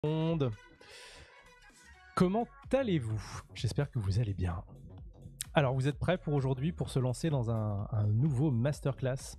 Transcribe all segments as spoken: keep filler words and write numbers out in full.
Monde. Comment allez-vous? J'espère que vous allez bien. Alors, vous êtes prêts pour aujourd'hui pour se lancer dans un, un nouveau masterclass?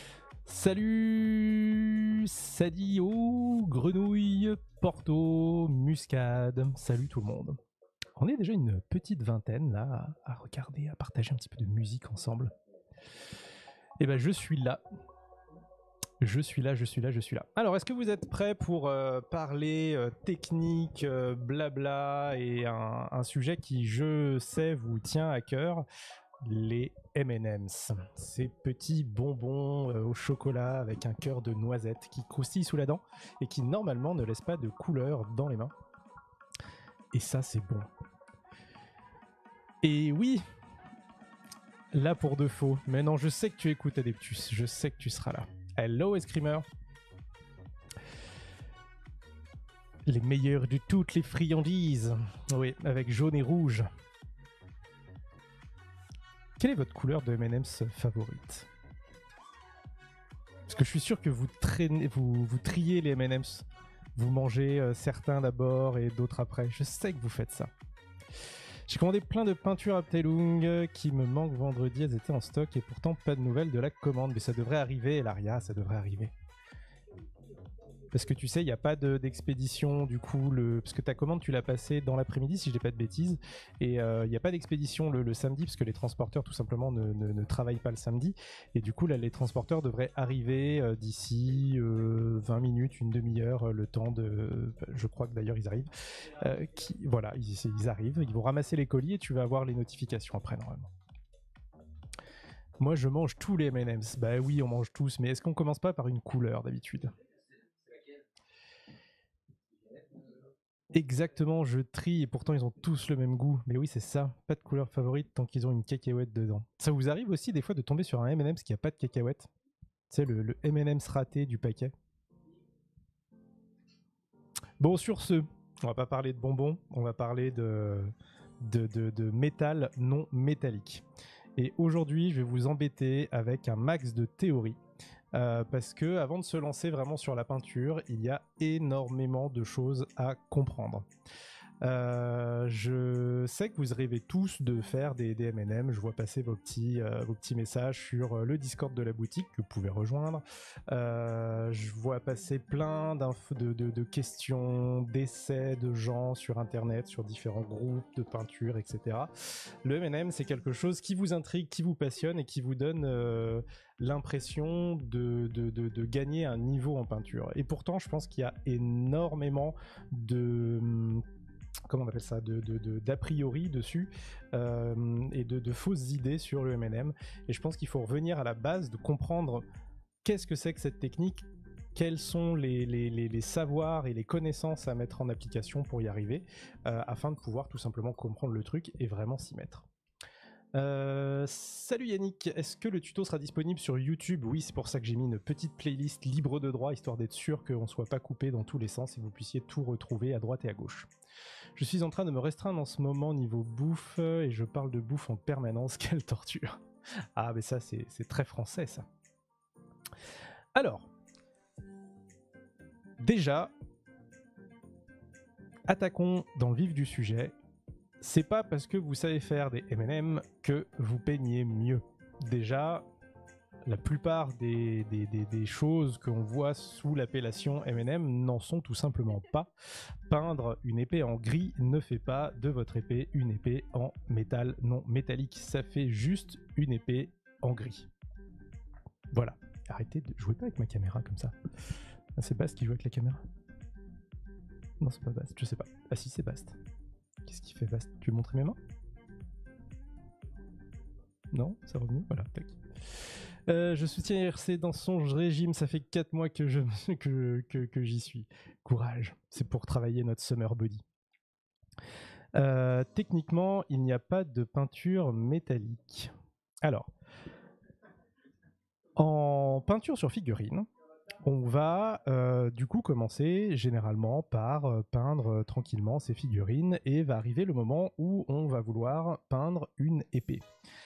Salut Sadio, Grenouille, Porto, Muscade, salut tout le monde. On est déjà une petite vingtaine là à regarder, à partager un petit peu de musique ensemble. Et ben je suis là. Je suis là, je suis là, je suis là. Alors, est-ce que vous êtes prêts pour euh, parler euh, technique, euh, blabla, et un, un sujet qui, je sais, vous tient à cœur, les M and M's. Ces petits bonbons euh, au chocolat avec un cœur de noisette qui croustillent sous la dent et qui, normalement, ne laissent pas de couleur dans les mains. Et ça, c'est bon. Et oui, là pour de faux. Mais non, je sais que tu écoutes Adeptus, je sais que tu seras là. Hello Escrimer. Les meilleurs de toutes les friandises. Oui, avec jaune et rouge. Quelle est votre couleur de M and M's favorite? Parce que je suis sûr que vous, traînez, vous, vous triez les M and M's. Vous mangez euh, certains d'abord et d'autres après. Je sais que vous faites ça. J'ai commandé plein de peintures Abteilung qui me manquent vendredi. Elles étaient en stock et pourtant pas de nouvelles de la commande. Mais ça devrait arriver, Laria, ça devrait arriver. Parce que tu sais, il n'y a pas de, d'expédition, du coup, le, parce que ta commande, tu l'as passée dans l'après-midi, si je dis pas de bêtises, et il euh, n'y a pas d'expédition le, le samedi, parce que les transporteurs, tout simplement, ne, ne, ne travaillent pas le samedi, et du coup, là, les transporteurs devraient arriver euh, d'ici euh, vingt minutes, une demi-heure, euh, le temps de... Je crois que d'ailleurs, ils arrivent. Euh, qui, voilà, ils, ils arrivent, ils vont ramasser les colis, et tu vas avoir les notifications après, normalement. Moi, je mange tous les M and M's. Bah oui, on mange tous, mais est-ce qu'on commence pas par une couleur, d'habitude ? Exactement, je trie et pourtant ils ont tous le même goût. Mais oui, c'est ça, pas de couleur favorite tant qu'ils ont une cacahuète dedans. Ça vous arrive aussi des fois de tomber sur un M and M's qui a pas de cacahuète? Tu sais, le, le M and M's raté du paquet. Bon, sur ce, on va pas parler de bonbons, on va parler de, de, de, de métal non métallique. Et aujourd'hui, je vais vous embêter avec un max de théorie. Euh, parce que avant de se lancer vraiment sur la peinture, il y a énormément de choses à comprendre. Euh, je sais que vous rêvez tous de faire des, des M and M. Je vois passer vos petits, euh, vos petits messages sur le Discord de la boutique que vous pouvez rejoindre. Euh, je vois passer plein d'infos, de, de, de questions, d'essais de gens sur Internet, sur différents groupes de peinture, et cetera. Le M and M, c'est quelque chose qui vous intrigue, qui vous passionne et qui vous donne euh, l'impression de, de, de, de gagner un niveau en peinture. Et pourtant, je pense qu'il y a énormément de... comment on appelle ça, de, de, de, d'a priori dessus euh, et de, de fausses idées sur le M and M. Et je pense qu'il faut revenir à la base, de comprendre qu'est-ce que c'est que cette technique, quels sont les, les, les, les savoirs et les connaissances à mettre en application pour y arriver, euh, afin de pouvoir tout simplement comprendre le truc et vraiment s'y mettre. Euh, salut Yannick, est-ce que le tuto sera disponible sur YouTube? Oui, c'est pour ça que j'ai mis une petite playlist libre de droit, histoire d'être sûr qu'on ne soit pas coupé dans tous les sens et que vous puissiez tout retrouver à droite et à gauche. Je suis en train de me restreindre en ce moment niveau bouffe et je parle de bouffe en permanence, quelle torture. Ah mais ça c'est, c'est très français ça. Alors, déjà, attaquons dans le vif du sujet. C'est pas parce que vous savez faire des M and M que vous peignez mieux. Déjà, la plupart des, des, des, des choses qu'on voit sous l'appellation M and M n'en sont tout simplement pas. Peindre une épée en gris ne fait pas de votre épée une épée en métal non métallique. Ça fait juste une épée en gris. Voilà. Arrêtez de jouer pas avec ma caméra comme ça. Ah, c'est Bast qui joue avec la caméra? Non, c'est pas Bast, je sais pas. Ah si, c'est Bast. Qu'est-ce qu'il fait Bast? Tu veux montrer mes mains? Non, c'est revenu? Voilà, tac. Euh, je soutiens R C dans son régime, ça fait quatre mois que, je, que, que, que j'y suis. Courage, c'est pour travailler notre summer body. Euh, techniquement, il n'y a pas de peinture métallique. Alors, en peinture sur figurine, on va euh, du coup commencer généralement par euh, peindre euh, tranquillement ces figurines et va arriver le moment où on va vouloir peindre une épée.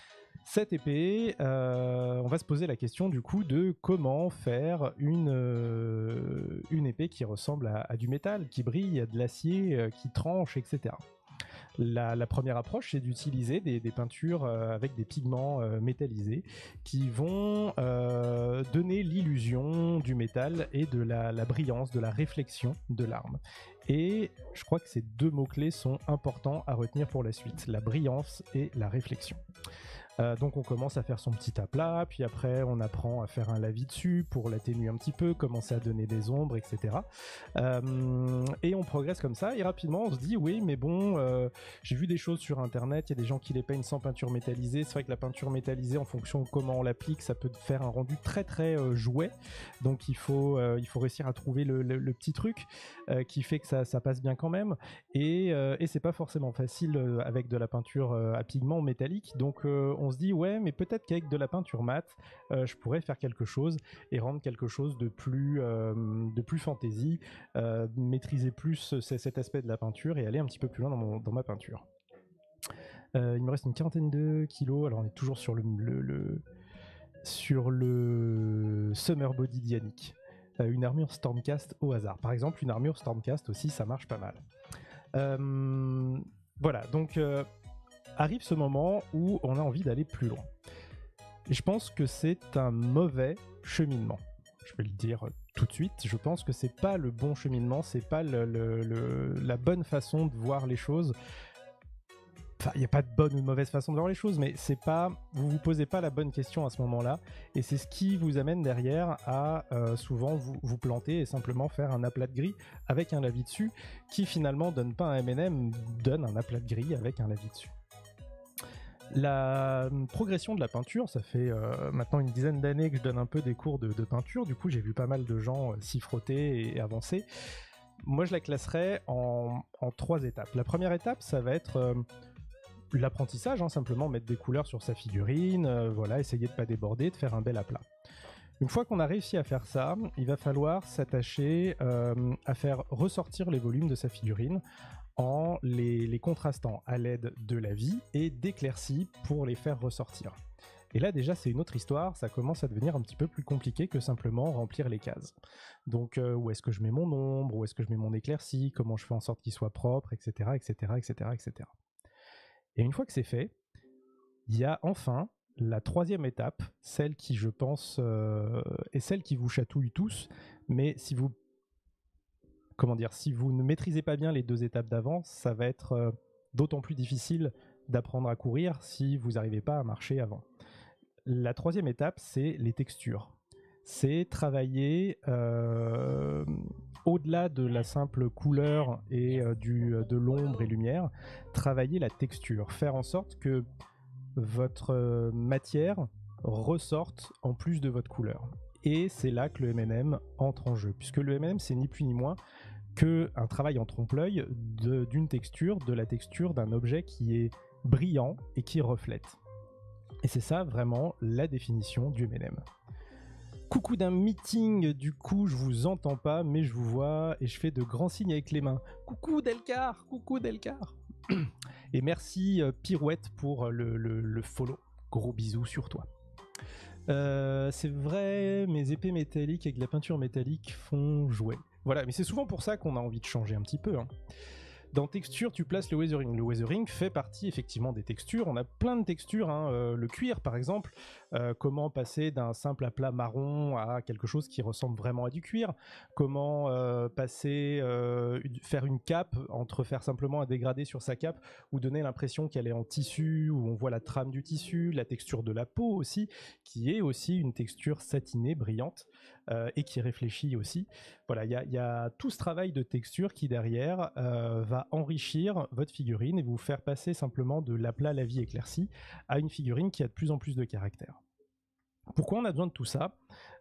Cette épée, euh, on va se poser la question du coup de comment faire une, euh, une épée qui ressemble à, à du métal, qui brille, à de l'acier, euh, qui tranche, et cetera. La, la première approche, c'est d'utiliser des, des peintures euh, avec des pigments euh, métallisés qui vont euh, donner l'illusion du métal et de la, la brillance, de la réflexion de l'arme. Et je crois que ces deux mots-clés sont importants à retenir pour la suite, la brillance et la réflexion. Euh, donc on commence à faire son petit aplat, puis après on apprend à faire un lavis dessus pour l'atténuer un petit peu, commencer à donner des ombres, et cetera. Euh, et on progresse comme ça, et rapidement on se dit oui mais bon, euh, j'ai vu des choses sur internet, il y a des gens qui les peignent sans peinture métallisée, c'est vrai que la peinture métallisée en fonction de comment on l'applique, ça peut faire un rendu très très euh, jouet, donc il faut, euh, il faut réussir à trouver le, le, le petit truc euh, qui fait que ça, ça passe bien quand même, et, euh, et c'est pas forcément facile euh, avec de la peinture euh, à pigments métalliques, donc euh, on se dit ouais mais peut-être qu'avec de la peinture mate euh, je pourrais faire quelque chose et rendre quelque chose de plus euh, de plus fantaisie, euh, maîtriser plus cet aspect de la peinture et aller un petit peu plus loin dans, mon, dans ma peinture. Euh, il me reste une quarantaine de kilos, alors on est toujours sur le, le, le sur le Summer Body d'Yannick. Euh, une armure Stormcast au hasard. Par exemple, une armure Stormcast aussi, ça marche pas mal. Euh, voilà, donc euh, arrive ce moment où on a envie d'aller plus loin. Et je pense que c'est un mauvais cheminement. Je vais le dire tout de suite, je pense que c'est pas le bon cheminement, c'est pas le, le, le, la bonne façon de voir les choses. Enfin, il n'y a pas de bonne ou de mauvaise façon de voir les choses, mais c'est pas, vous vous posez pas la bonne question à ce moment-là, et c'est ce qui vous amène derrière à euh, souvent vous, vous planter et simplement faire un aplat de gris avec un lavis dessus, qui finalement donne pas un M and M, donne un aplat de gris avec un lavis dessus. La progression de la peinture, ça fait euh, maintenant une dizaine d'années que je donne un peu des cours de, de peinture, du coup j'ai vu pas mal de gens euh, s'y frotter et, et avancer. Moi je la classerais en, en trois étapes. La première étape, ça va être euh, l'apprentissage, hein, simplement mettre des couleurs sur sa figurine, euh, voilà, essayer de pas déborder, de faire un bel aplat. Une fois qu'on a réussi à faire ça, il va falloir s'attacher euh, à faire ressortir les volumes de sa figurine en les, les contrastant à l'aide de la vie et d'éclaircies pour les faire ressortir. Et là déjà c'est une autre histoire, ça commence à devenir un petit peu plus compliqué que simplement remplir les cases. Donc euh, où est-ce que je mets mon ombre, où est-ce que je mets mon éclaircie, comment je fais en sorte qu'il soit propre, et cetera, et cetera, et cetera, et cetera. Et une fois que c'est fait, il y a enfin la troisième étape, celle qui je pense euh, est celle qui vous chatouille tous, mais si vous comment dire, si vous ne maîtrisez pas bien les deux étapes d'avant, ça va être euh, d'autant plus difficile d'apprendre à courir si vous n'arrivez pas à marcher avant. La troisième étape, c'est les textures. C'est travailler euh, au-delà de la simple couleur et euh, du, de l'ombre et lumière, travailler la texture, faire en sorte que votre euh, matière ressorte en plus de votre couleur. Et c'est là que le M and M entre en jeu, puisque le M and M, c'est ni plus ni moins qu'un travail en trompe-l'œil d'une texture, de la texture d'un objet qui est brillant et qui reflète. Et c'est ça vraiment la définition du M and M. Coucou d'un meeting, du coup je vous entends pas, mais je vous vois et je fais de grands signes avec les mains. Coucou Delcar, coucou Delcar. Et merci euh, Pirouette pour le, le, le follow. Gros bisous sur toi. Euh, c'est vrai, mes épées métalliques avec de la peinture métallique font jouer. Voilà, mais c'est souvent pour ça qu'on a envie de changer un petit peu. Hein. Dans texture, tu places le weathering. Le weathering fait partie effectivement des textures. On a plein de textures. Hein. Euh, le cuir, par exemple. Euh, comment passer d'un simple aplat marron à quelque chose qui ressemble vraiment à du cuir. Comment euh, passer, euh, faire une cape, entre faire simplement un dégradé sur sa cape ou donner l'impression qu'elle est en tissu, où on voit la trame du tissu, la texture de la peau aussi, qui est aussi une texture satinée, brillante. Euh, et qui réfléchit aussi. Voilà, il y, y a tout ce travail de texture qui derrière euh, va enrichir votre figurine et vous faire passer simplement de l'aplat à la vie éclaircie à une figurine qui a de plus en plus de caractère. Pourquoi on a besoin de tout ça ?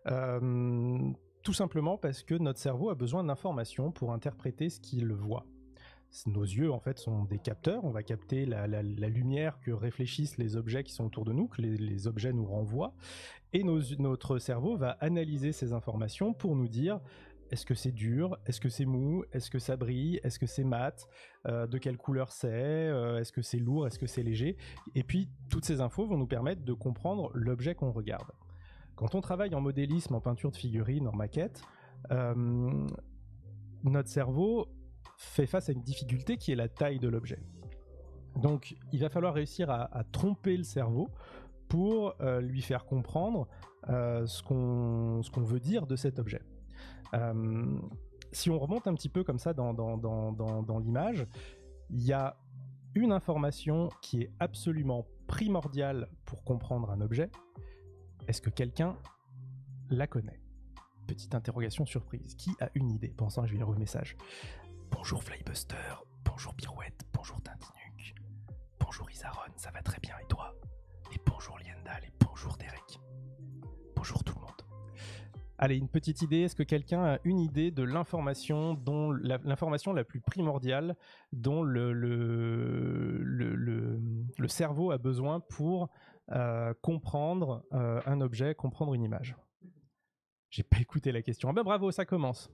euh, Tout simplement parce que notre cerveau a besoin d'informations pour interpréter ce qu'il voit. Nos yeux en fait sont des capteurs, on va capter la, la, la lumière que réfléchissent les objets qui sont autour de nous, que les, les objets nous renvoient, et nos, notre cerveau va analyser ces informations pour nous dire Est-ce que c'est dur? Est-ce que c'est mou? Est-ce que ça brille? Est-ce que c'est mat? euh, De quelle couleur c'est? euh, Est-ce que c'est lourd? Est-ce que c'est léger? Et puis, toutes ces infos vont nous permettre de comprendre l'objet qu'on regarde. Quand on travaille en modélisme, en peinture de figurines, en maquette, euh, notre cerveau fait face à une difficulté qui est la taille de l'objet. Donc, il va falloir réussir à, à tromper le cerveau pour euh, lui faire comprendre euh, ce qu'on ce qu'on veut dire de cet objet. Euh, si on remonte un petit peu comme ça dans, dans, dans, dans, dans l'image, il y a une information qui est absolument primordiale pour comprendre un objet. Est-ce que quelqu'un la connaît? Petite interrogation surprise. Qui a une idée? Pensant, je vais lire le message. Bonjour Flybuster, bonjour Pirouette, bonjour Tintinuc, bonjour Isaron, ça va très bien et toi? Et bonjour Liendal et bonjour Derek. Bonjour tout le monde. Allez, une petite idée, est-ce que quelqu'un a une idée de l'information dont la, l'information la plus primordiale dont le, le, le, le, le cerveau a besoin pour euh, comprendre euh, un objet, comprendre une image? J'ai pas écouté la question. Ah ben bravo, ça commence.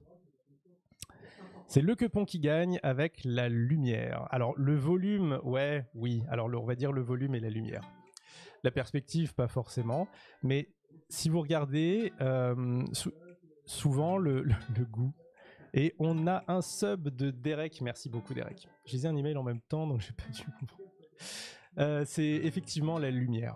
C'est le quepon qui gagne avec la lumière. Alors le volume, ouais, oui, alors le, on va dire le volume et la lumière. La perspective, pas forcément, mais si vous regardez, euh, sou- souvent le, le, le goût. Et on a un sub de Derek. Merci beaucoup Derek. J'ai lisé un email en même temps, donc j'ai pas dû comprendre. Euh, c'est effectivement la lumière.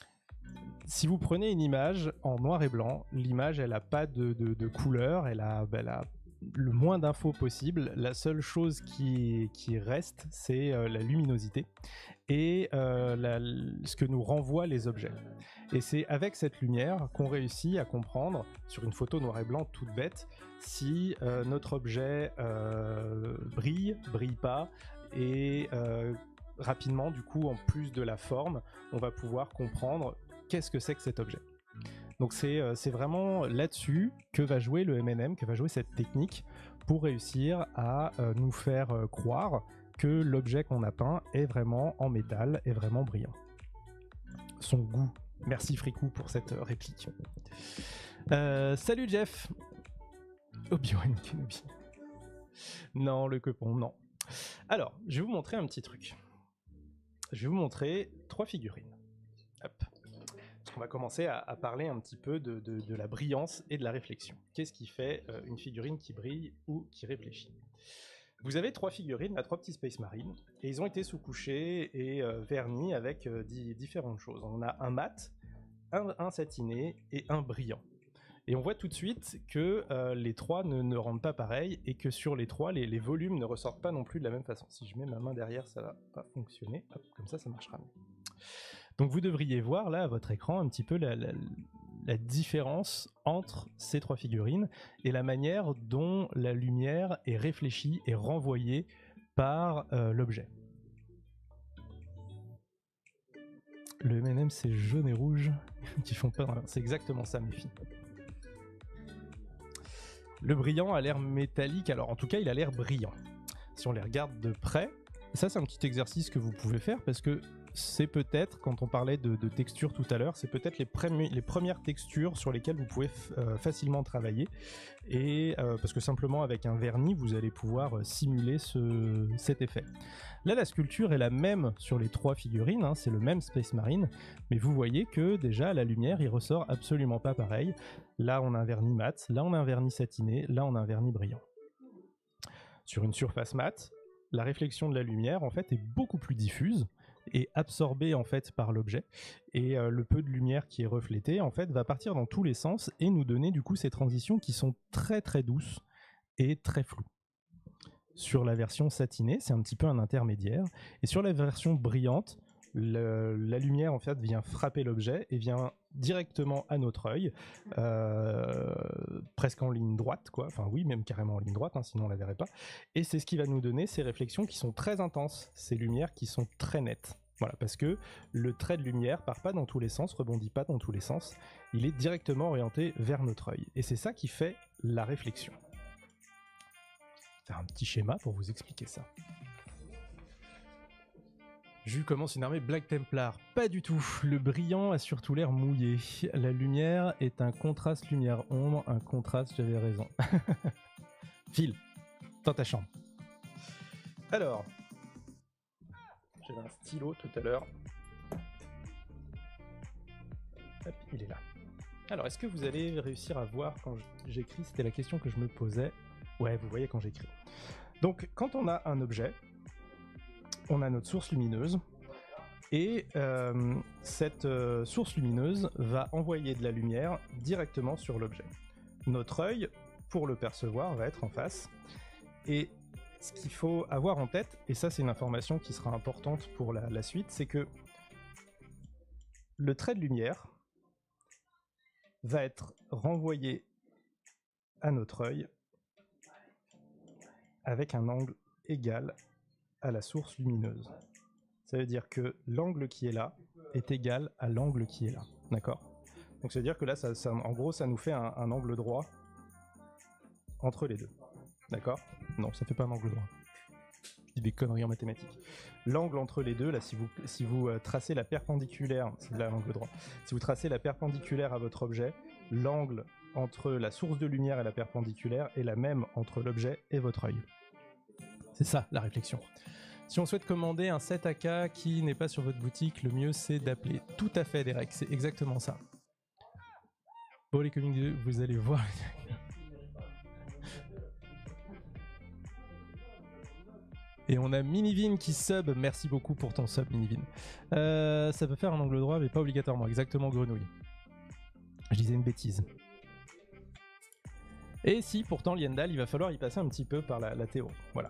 Si vous prenez une image en noir et blanc, l'image elle a pas de, de, de couleur, elle a, elle a le moins d'infos possible. La seule chose qui, qui reste, c'est euh, la luminosité et euh, la, ce que nous renvoient les objets. Et c'est avec cette lumière qu'on réussit à comprendre, sur une photo noir et blanc toute bête, si euh, notre objet euh, brille, brille pas, et euh, rapidement, du coup, en plus de la forme, on va pouvoir comprendre qu'est-ce que c'est que cet objet. Donc c'est, euh, c'est vraiment là-dessus que va jouer le M M M, que va jouer cette technique pour réussir à euh, nous faire euh, croire que l'objet qu'on a peint est vraiment en métal, est vraiment brillant. Son goût. Merci Fricou pour cette euh, réplique. Euh, salut Jeff. Obi-Wan Kenobi. Non, le quepon, non. Alors, je vais vous montrer un petit truc. Je vais vous montrer trois figurines. Hop. Parce qu'on va commencer à, à parler un petit peu de, de, de la brillance et de la réflexion. Qu'est-ce qui fait euh, une figurine qui brille ou qui réfléchit? Vous avez trois figurines, là, trois petits Space Marines, et ils ont été sous-couchés et euh, vernis avec euh, di- différentes choses. On a un mat, un, un satiné et un brillant. Et on voit tout de suite que euh, les trois ne, ne rendent pas pareil et que sur les trois, les, les volumes ne ressortent pas non plus de la même façon. Si je mets ma main derrière, ça va pas fonctionner. Hop, comme ça, ça marchera mieux. Donc vous devriez voir là à votre écran un petit peu la, la, la différence entre ces trois figurines et la manière dont la lumière est réfléchie et renvoyée par euh, l'objet. Le M and M c'est jaune et rouge qui font peur. C'est exactement ça mes filles. Le brillant a l'air métallique, alors en tout cas il a l'air brillant. Si on les regarde de près, ça c'est un petit exercice que vous pouvez faire parce que c'est peut-être, quand on parlait de, de texture tout à l'heure, c'est peut-être les, premi- les premières textures sur lesquelles vous pouvez f- euh, facilement travailler. Et euh, parce que simplement avec un vernis, vous allez pouvoir euh, simuler ce, cet effet. Là, la sculpture est la même sur les trois figurines, hein, c'est le même Space Marine, mais vous voyez que déjà la lumière, il ressort absolument pas pareil. Là, on a un vernis mat, là, on a un vernis satiné, là, on a un vernis brillant. Sur une surface mat, la réflexion de la lumière, en fait, est beaucoup plus diffuse et absorbé en fait par l'objet, et euh, le peu de lumière qui est reflété en fait va partir dans tous les sens et nous donner du coup ces transitions qui sont très très douces et très floues. Sur la version satinée, c'est un petit peu un intermédiaire, et sur la version brillante, le, la lumière en fait vient frapper l'objet et vient directement à notre œil, euh, presque en ligne droite, quoi. Enfin oui, même carrément en ligne droite, hein, sinon on la verrait pas. Et c'est ce qui va nous donner ces réflexions qui sont très intenses, ces lumières qui sont très nettes. Voilà, parce que le trait de lumière part pas dans tous les sens, rebondit pas dans tous les sens, il est directement orienté vers notre œil. Et c'est ça qui fait la réflexion. Faire un petit schéma pour vous expliquer ça. Jus commence une armée Black Templar. Pas du tout. Le brillant a surtout l'air mouillé. La lumière est un contraste lumière-ombre. Un contraste, j'avais raison. Phil, dans ta chambre. Alors, j'avais un stylo tout à l'heure. Hop, il est là. Alors, est-ce que vous allez réussir à voir quand j'écris? C'était la question que je me posais. Ouais, vous voyez quand j'écris. Donc, quand on a un objet, on a notre source lumineuse, et euh, cette euh, source lumineuse va envoyer de la lumière directement sur l'objet. Notre œil, pour le percevoir, va être en face, et ce qu'il faut avoir en tête, et ça c'est une information qui sera importante pour la, la suite, c'est que le trait de lumière va être renvoyé à notre œil avec un angle égal à la source lumineuse. Ça veut dire que l'angle qui est là est égal à l'angle qui est là, d'accord? Donc ça veut dire que là, ça, ça, en gros, ça nous fait un, un angle droit entre les deux, d'accord? Non, ça fait pas un angle droit. Je dis des conneries en mathématiques. L'angle entre les deux, là, si vous, si vous euh, tracez la perpendiculaire, c'est là l'angle droit, si vous tracez la perpendiculaire à votre objet, l'angle entre la source de lumière et la perpendiculaire est la même entre l'objet et votre œil. C'est ça, la réflexion. Si on souhaite commander un sept A K qui n'est pas sur votre boutique, le mieux c'est d'appeler. Tout à fait, Derek, c'est exactement ça. Bon, les comics deux, vous allez voir. Et on a Minivin qui sub, merci beaucoup pour ton sub, Minivin. Euh, ça peut faire un angle droit, mais pas obligatoirement, exactement, Grenouille. Je disais une bêtise. Et si, pourtant, Liendal, il va falloir y passer un petit peu par la, la théorie. Voilà.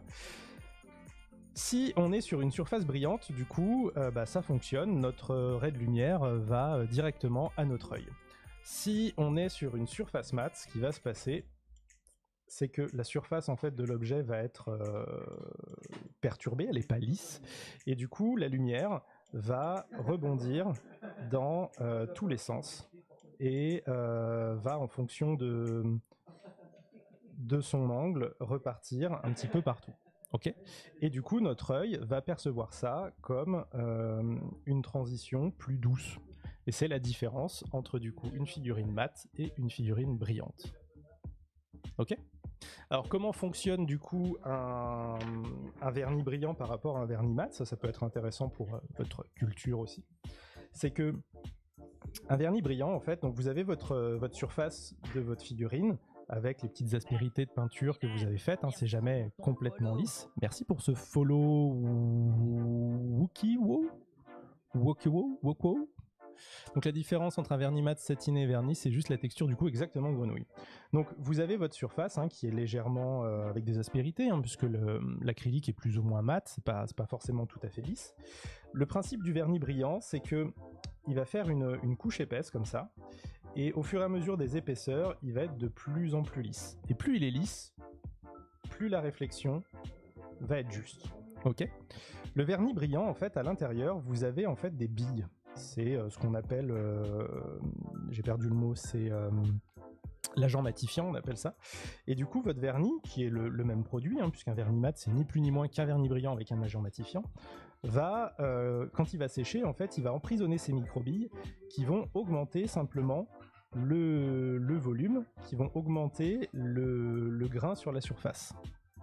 Si on est sur une surface brillante, du coup, euh, bah, ça fonctionne, notre ray de lumière euh, va euh, directement à notre œil. Si on est sur une surface mate, ce qui va se passer, c'est que la surface en fait de l'objet va être euh, perturbée, elle n'est pas lisse, et du coup, la lumière va rebondir dans euh, tous les sens, et euh, va en fonction de, de son angle repartir un petit peu partout. Okay. Et du coup, notre œil va percevoir ça comme euh, une transition plus douce. Et c'est la différence entre du coup une figurine mate et une figurine brillante. Ok. Alors comment fonctionne du coup un, un vernis brillant par rapport à un vernis mat? Ça, ça peut être intéressant pour euh, votre culture aussi. C'est que un vernis brillant, en fait, donc vous avez votre, euh, votre surface de votre figurine, avec les petites aspérités de peinture que vous avez faites, hein, c'est jamais complètement lisse. Merci pour ce follow Wookie Wow Wookie Wow Woko. Donc la différence entre un vernis mat, satiné et vernis, c'est juste la texture du coup exactement grenouille. Donc vous avez votre surface hein, qui est légèrement euh, avec des aspérités, hein, puisque l'acrylique est plus ou moins mat, c'est pas, c'est pas forcément tout à fait lisse. Le principe du vernis brillant, c'est que il va faire une, une couche épaisse comme ça, et au fur et à mesure des épaisseurs, il va être de plus en plus lisse. Et plus il est lisse, plus la réflexion va être juste. Ok ? Le vernis brillant, en fait, à l'intérieur, vous avez en fait des billes. C'est euh, ce qu'on appelle, euh, j'ai perdu le mot, c'est euh, l'agent matifiant, on appelle ça. Et du coup, votre vernis, qui est le, le même produit, hein, puisqu'un vernis mat, c'est ni plus ni moins qu'un vernis brillant avec un agent matifiant, va, euh, quand il va sécher, en fait, il va emprisonner ces microbilles qui vont augmenter simplement le, le volume, qui vont augmenter le, le grain sur la surface. Ok ?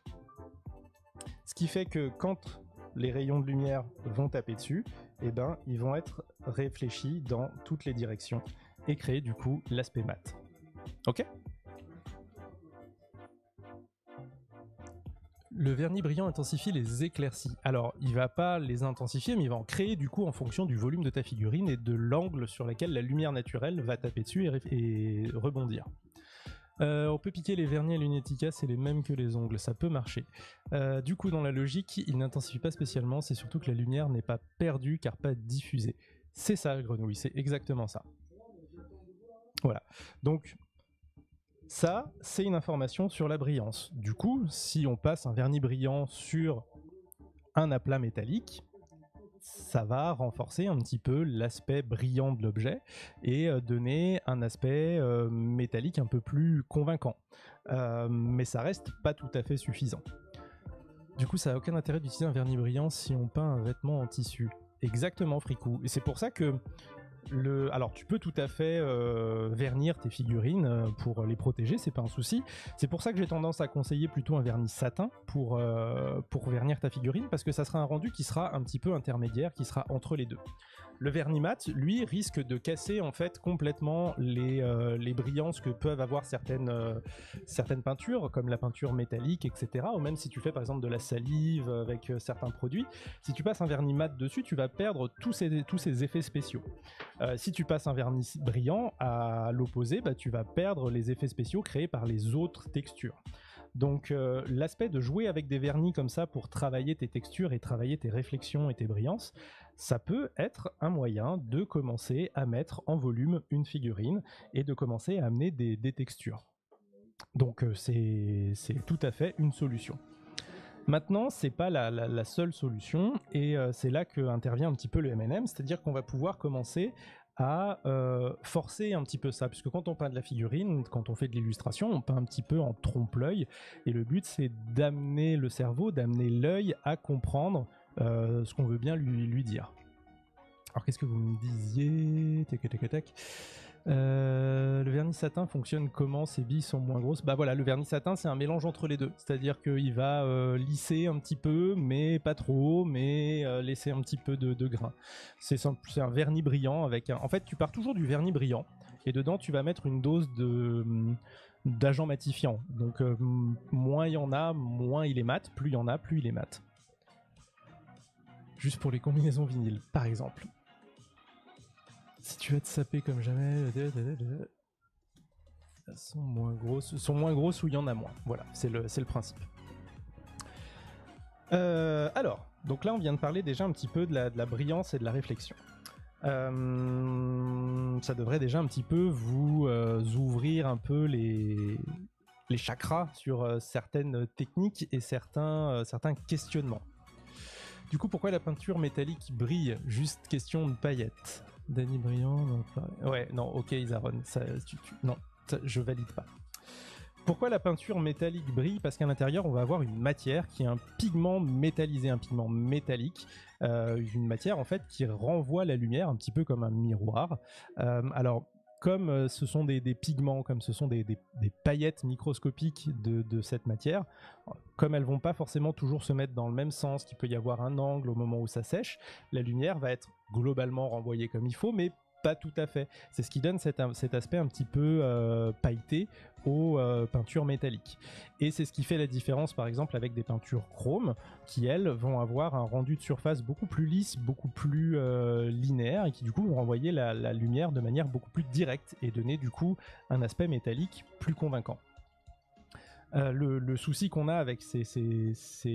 Ce qui fait que quand les rayons de lumière vont taper dessus, eh ben, ils vont être réfléchis dans toutes les directions et créer du coup l'aspect mat. Ok ? Le vernis brillant intensifie les éclaircies. Alors, il va pas les intensifier, mais il va en créer du coup en fonction du volume de ta figurine et de l'angle sur lequel la lumière naturelle va taper dessus et, et rebondir. Euh, on peut piquer les vernis à Lunetica, c'est les mêmes que les ongles, ça peut marcher. Euh, du coup, dans la logique, il n'intensifie pas spécialement, c'est surtout que la lumière n'est pas perdue car pas diffusée. C'est ça, Grenouille, c'est exactement ça. Voilà. Donc, ça, c'est une information sur la brillance. Du coup, si on passe un vernis brillant sur un aplat métallique, ça va renforcer un petit peu l'aspect brillant de l'objet et euh, donner un aspect euh, métallique un peu plus convaincant. Euh, mais ça reste pas tout à fait suffisant. Du coup, ça n'a aucun intérêt d'utiliser un vernis brillant si on peint un vêtement en tissu. Exactement, Fricou. Et c'est pour ça que... Le... Alors tu peux tout à fait euh, vernir tes figurines euh, pour les protéger, c'est pas un souci. C'est pour ça que j'ai tendance à conseiller plutôt un vernis satin pour, euh, pour vernir ta figurine, parce que ça sera un rendu qui sera un petit peu intermédiaire, qui sera entre les deux. Le vernis mat, lui, risque de casser en fait complètement les, euh, les brillances que peuvent avoir certaines, euh, certaines peintures, comme la peinture métallique, et cetera. Ou même si tu fais par exemple de la salive avec euh, certains produits, si tu passes un vernis mat dessus, tu vas perdre tous ces, tous ces effets spéciaux. Euh, si tu passes un vernis brillant, à l'opposé, bah, tu vas perdre les effets spéciaux créés par les autres textures. Donc euh, l'aspect de jouer avec des vernis comme ça pour travailler tes textures et travailler tes réflexions et tes brillances, ça peut être un moyen de commencer à mettre en volume une figurine et de commencer à amener des, des textures. Donc euh, c'est, c'est tout à fait une solution. Maintenant, c'est pas la, la, la seule solution, et euh, c'est là qu'intervient un petit peu le M and M, c'est-à-dire qu'on va pouvoir commencer à euh, forcer un petit peu ça, puisque quand on peint de la figurine, quand on fait de l'illustration, on peint un petit peu en trompe-l'œil, et le but c'est d'amener le cerveau, d'amener l'œil à comprendre euh, ce qu'on veut bien lui, lui dire. Alors qu'est-ce que vous me disiez? Tac, tac, tac. Euh, le vernis satin fonctionne comment? Ces billes sont moins grosses. Bah voilà, le vernis satin c'est un mélange entre les deux, c'est-à-dire qu'il va euh, lisser un petit peu, mais pas trop, mais euh, laisser un petit peu de, de grain. C'est, c'est un vernis brillant avec un... En fait, tu pars toujours du vernis brillant, et dedans tu vas mettre une dose de d'agent matifiant. Donc euh, moins il y en a, moins il est mat, plus il y en a, plus il est mat. Juste pour les combinaisons vinyles, par exemple. Si tu vas te saper comme jamais, elles sont moins grosses, sont moins grosses où il y en a moins. Voilà, c'est le, c'est le principe. Euh, alors, donc là on vient de parler déjà un petit peu de la, de la brillance et de la réflexion. Euh, ça devrait déjà un petit peu vous euh, ouvrir un peu les, les chakras sur euh, certaines techniques et certains, euh, certains questionnements. Du coup, pourquoi la peinture métallique brille? Juste question de paillettes. Danny Brillant, non, pas... Ouais, non, ok, Isaron, ça, tu, tu, non, ça, je valide pas. Pourquoi la peinture métallique brille? Parce qu'à l'intérieur, on va avoir une matière qui est un pigment métallisé, un pigment métallique, euh, une matière en fait qui renvoie la lumière, un petit peu comme un miroir. Euh, alors, comme euh, ce sont des, des pigments, comme ce sont des, des, des paillettes microscopiques de, de cette matière, comme elles vont pas forcément toujours se mettre dans le même sens, qu'il peut y avoir un angle au moment où ça sèche, la lumière va être globalement renvoyée comme il faut, mais pas tout à fait. C'est ce qui donne cet, cet aspect un petit peu euh, pailleté aux euh, peintures métalliques. Et c'est ce qui fait la différence par exemple avec des peintures chrome qui elles vont avoir un rendu de surface beaucoup plus lisse, beaucoup plus euh, linéaire et qui du coup vont renvoyer la, la lumière de manière beaucoup plus directe et donner du coup un aspect métallique plus convaincant. Euh, le, le souci qu'on a avec ces, ces,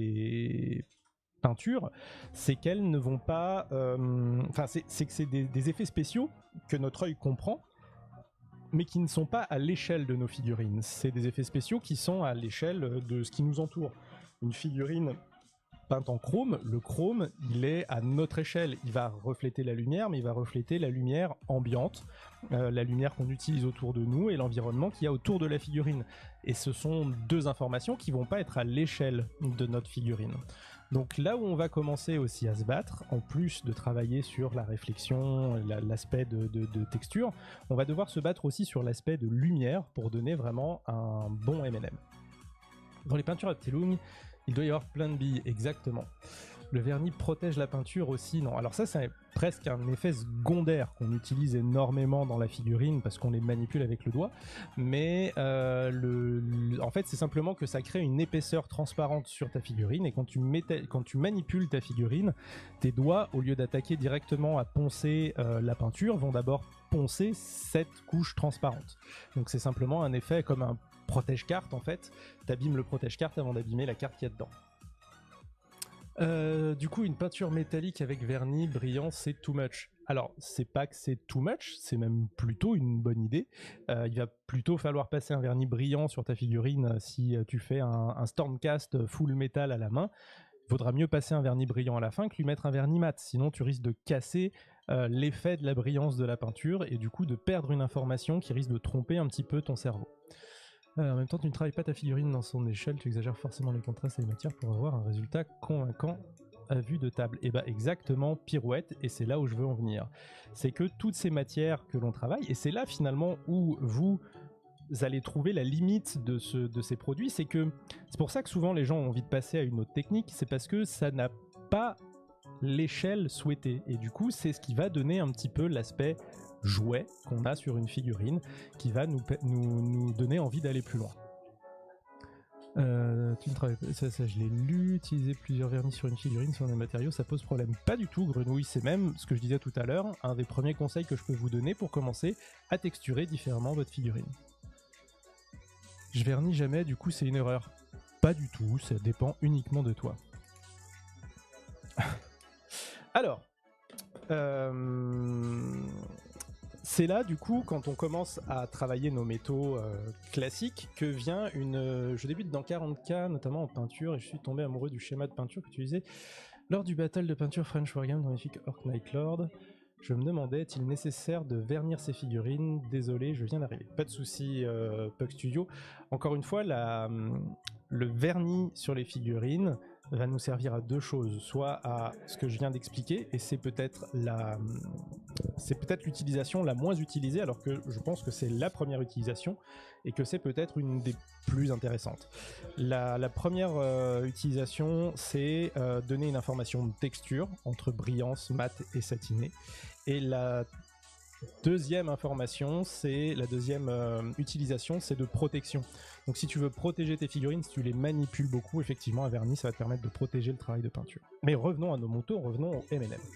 ces peintures, c'est qu'elles ne vont pas... Enfin, euh, c'est que c'est des, des effets spéciaux que notre œil comprend, mais qui ne sont pas à l'échelle de nos figurines. C'est des effets spéciaux qui sont à l'échelle de ce qui nous entoure. Une figurine peinte en chrome, le chrome, il est à notre échelle. Il va refléter la lumière, mais il va refléter la lumière ambiante, euh, la lumière qu'on utilise autour de nous et l'environnement qu'il y a autour de la figurine. Et ce sont deux informations qui vont pas être à l'échelle de notre figurine. Donc là où on va commencer aussi à se battre, en plus de travailler sur la réflexion, la, l'aspect de, de, de texture, on va devoir se battre aussi sur l'aspect de lumière pour donner vraiment un bon M and M. Dans les peintures à Abteilung, il doit y avoir plein de billes, exactement. Le vernis protège la peinture aussi, non. Alors ça, c'est presque un effet secondaire qu'on utilise énormément dans la figurine parce qu'on les manipule avec le doigt. Mais euh, le, le, en fait, c'est simplement que ça crée une épaisseur transparente sur ta figurine. Et quand tu, mets ta, quand tu manipules ta figurine, tes doigts, au lieu d'attaquer directement à poncer euh, la peinture, vont d'abord poncer cette couche transparente. Donc c'est simplement un effet comme un protège-carte en fait. T'abîmes le protège-carte avant d'abîmer la carte qu'il y a dedans. Euh, du coup, une peinture métallique avec vernis brillant, c'est too much. Alors, c'est pas que c'est too much, c'est même plutôt une bonne idée. Euh, il va plutôt falloir passer un vernis brillant sur ta figurine si tu fais un, un Stormcast full métal à la main. Il vaudra mieux passer un vernis brillant à la fin que lui mettre un vernis mat, sinon tu risques de casser euh, l'effet de la brillance de la peinture et du coup de perdre une information qui risque de tromper un petit peu ton cerveau. Euh, en même temps, tu ne travailles pas ta figurine dans son échelle, tu exagères forcément les contrastes et les matières pour avoir un résultat convaincant à vue de table. Et bah exactement, pirouette, et c'est là où je veux en venir. C'est que toutes ces matières que l'on travaille, et c'est là finalement où vous allez trouver la limite de, ce, de ces produits, c'est que c'est pour ça que souvent les gens ont envie de passer à une autre technique, c'est parce que ça n'a pas l'échelle souhaitée. Et du coup, c'est ce qui va donner un petit peu l'aspect jouet qu'on a sur une figurine, qui va nous, nous, nous donner envie d'aller plus loin. Euh, tu ne travailles pas, ça, ça je l'ai lu, utiliser plusieurs vernis sur une figurine sur des matériaux, ça pose problème. Pas du tout, Grenouille, c'est même ce que je disais tout à l'heure, un des premiers conseils que je peux vous donner pour commencer à texturer différemment votre figurine. Je vernis jamais, du coup c'est une erreur. Pas du tout, ça dépend uniquement de toi. Alors, euh, c'est là du coup quand on commence à travailler nos métaux euh, classiques que vient une... Euh, je débute dans quarante K, notamment en peinture, et je suis tombé amoureux du schéma de peinture que tu utilisais lors du battle de peinture French Wargame dans magnifique Orc Night Lord. Je me demandais, est-il nécessaire de vernir ces figurines? Désolé, je viens d'arriver. Pas de souci, euh, Puck Studio. Encore une fois, la, le vernis sur les figurines va nous servir à deux choses. Soit à ce que je viens d'expliquer, et c'est peut-être la, c'est peut-être l'utilisation la moins utilisée, alors que je pense que c'est la première utilisation, et que c'est peut-être une des plus intéressantes. La, la première euh, utilisation, c'est euh, donner une information de texture entre brillance, mat et satiné. Et la deuxième information, c'est la deuxième euh, utilisation, c'est de protection. Donc si tu veux protéger tes figurines, si tu les manipules beaucoup, effectivement, un vernis, ça va te permettre de protéger le travail de peinture. Mais revenons à nos motos, revenons au M and M.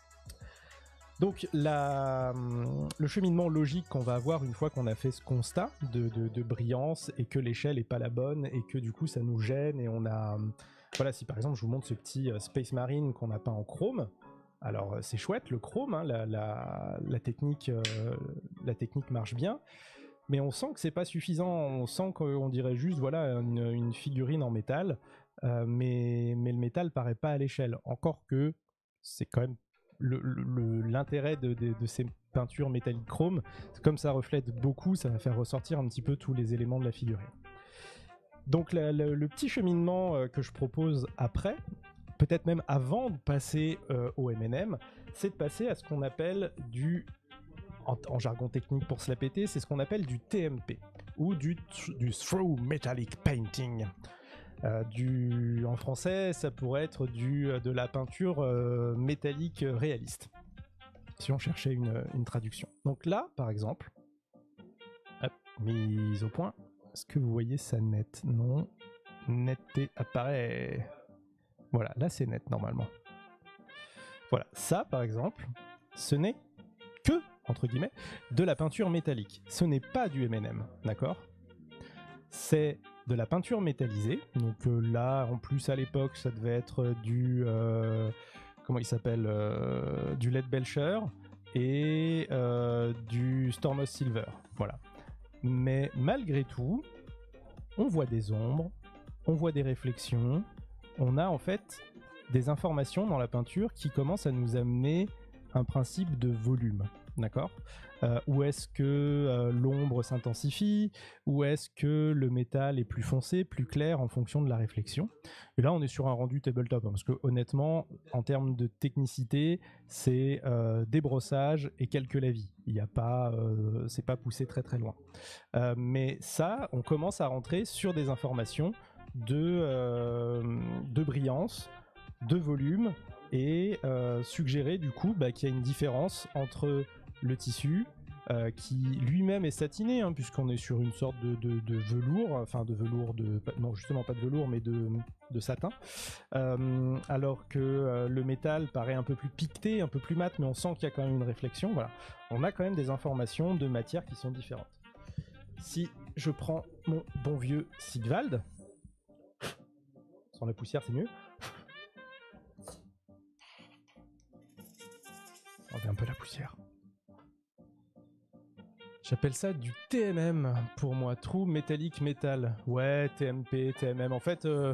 Donc la, le cheminement logique qu'on va avoir une fois qu'on a fait ce constat de, de, de brillance et que l'échelle n'est pas la bonne et que du coup ça nous gêne et on a... Voilà, si par exemple je vous montre ce petit Space Marine qu'on a peint en chrome, alors c'est chouette le chrome, hein, la, la, la, technique, euh, la technique marche bien, mais on sent que c'est pas suffisant, on sent qu'on dirait juste voilà une, une figurine en métal, euh, mais, mais le métal paraît pas à l'échelle, encore que c'est quand même l'intérêt de, de, de ces peintures métalliques chrome, comme ça reflète beaucoup, ça va faire ressortir un petit peu tous les éléments de la figurine. Donc la, la, le petit cheminement euh, que je propose après, peut-être même avant de passer euh, au M and M, c'est de passer à ce qu'on appelle du, en, en jargon technique pour se la péter, c'est ce qu'on appelle du T M P, ou du, du Through Metallic Painting. Euh, du, en français, ça pourrait être du, de la peinture euh, métallique réaliste, si on cherchait une, une traduction. Donc là, par exemple, hop, mise au point, est-ce que vous voyez ça net? Non, netteté apparaît. Voilà, là c'est net normalement. Voilà, ça par exemple, ce n'est que, entre guillemets, de la peinture métallique. Ce n'est pas du M and M, d'accord? C'est de la peinture métallisée, donc euh, là en plus à l'époque ça devait être du euh, comment il s'appelle euh, du Lead Belcher et euh, du Stormos Silver, voilà. Mais malgré tout, on voit des ombres, on voit des réflexions, on a en fait des informations dans la peinture qui commencent à nous amener un principe de volume, d'accord ? Euh, où est-ce que euh, l'ombre s'intensifie, où est-ce que le métal est plus foncé, plus clair en fonction de la réflexion. Et là, on est sur un rendu tabletop, hein, parce que honnêtement, en termes de technicité, c'est euh, des brossages et quelques lavis. Il n'y a pas, euh, c'est pas poussé très très loin. Euh, mais ça, on commence à rentrer sur des informations de, euh, de brillance, de volume, et euh, suggérer du coup bah, qu'il y a une différence entre le tissu euh, qui lui-même est satiné, hein, puisqu'on est sur une sorte de, de, de velours, enfin de velours, de, non justement pas de velours mais de, de satin, euh, alors que euh, le métal paraît un peu plus piqueté, un peu plus mat, mais on sent qu'il y a quand même une réflexion. Voilà, on a quand même des informations de matière qui sont différentes. Si je prends mon bon vieux Sigvald, sans la poussière c'est mieux, enlever un peu la poussière. J'appelle ça du T M M pour moi, True Metallic Metal. Ouais, T M P, T M M. En fait, euh,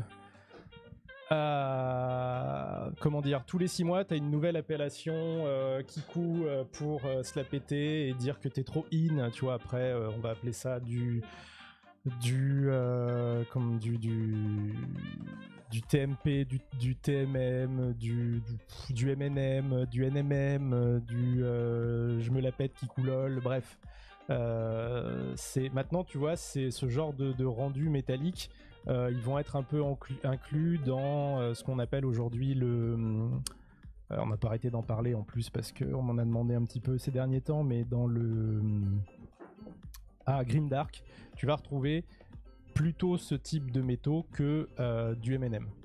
euh, comment dire, tous les six mois, t'as une nouvelle appellation euh, qui coud euh, pour euh, se la péter et dire que t'es trop in. Tu vois, après, euh, on va appeler ça du du, euh, comme du, du, du T M P, du, du T M M, du, du, du M N M, du N M M, du euh, je me la pète qui coulole, bref. Euh, c'est, maintenant, tu vois, c'est ce genre de, de rendu métallique. Euh, ils vont être un peu inclus, inclus dans euh, ce qu'on appelle aujourd'hui le... Euh, on n'a pas arrêté d'en parler en plus parce qu'on m'en a demandé un petit peu ces derniers temps, mais dans le... Ah, Grimdark, tu vas retrouver plutôt ce type de métaux que euh, du M N M.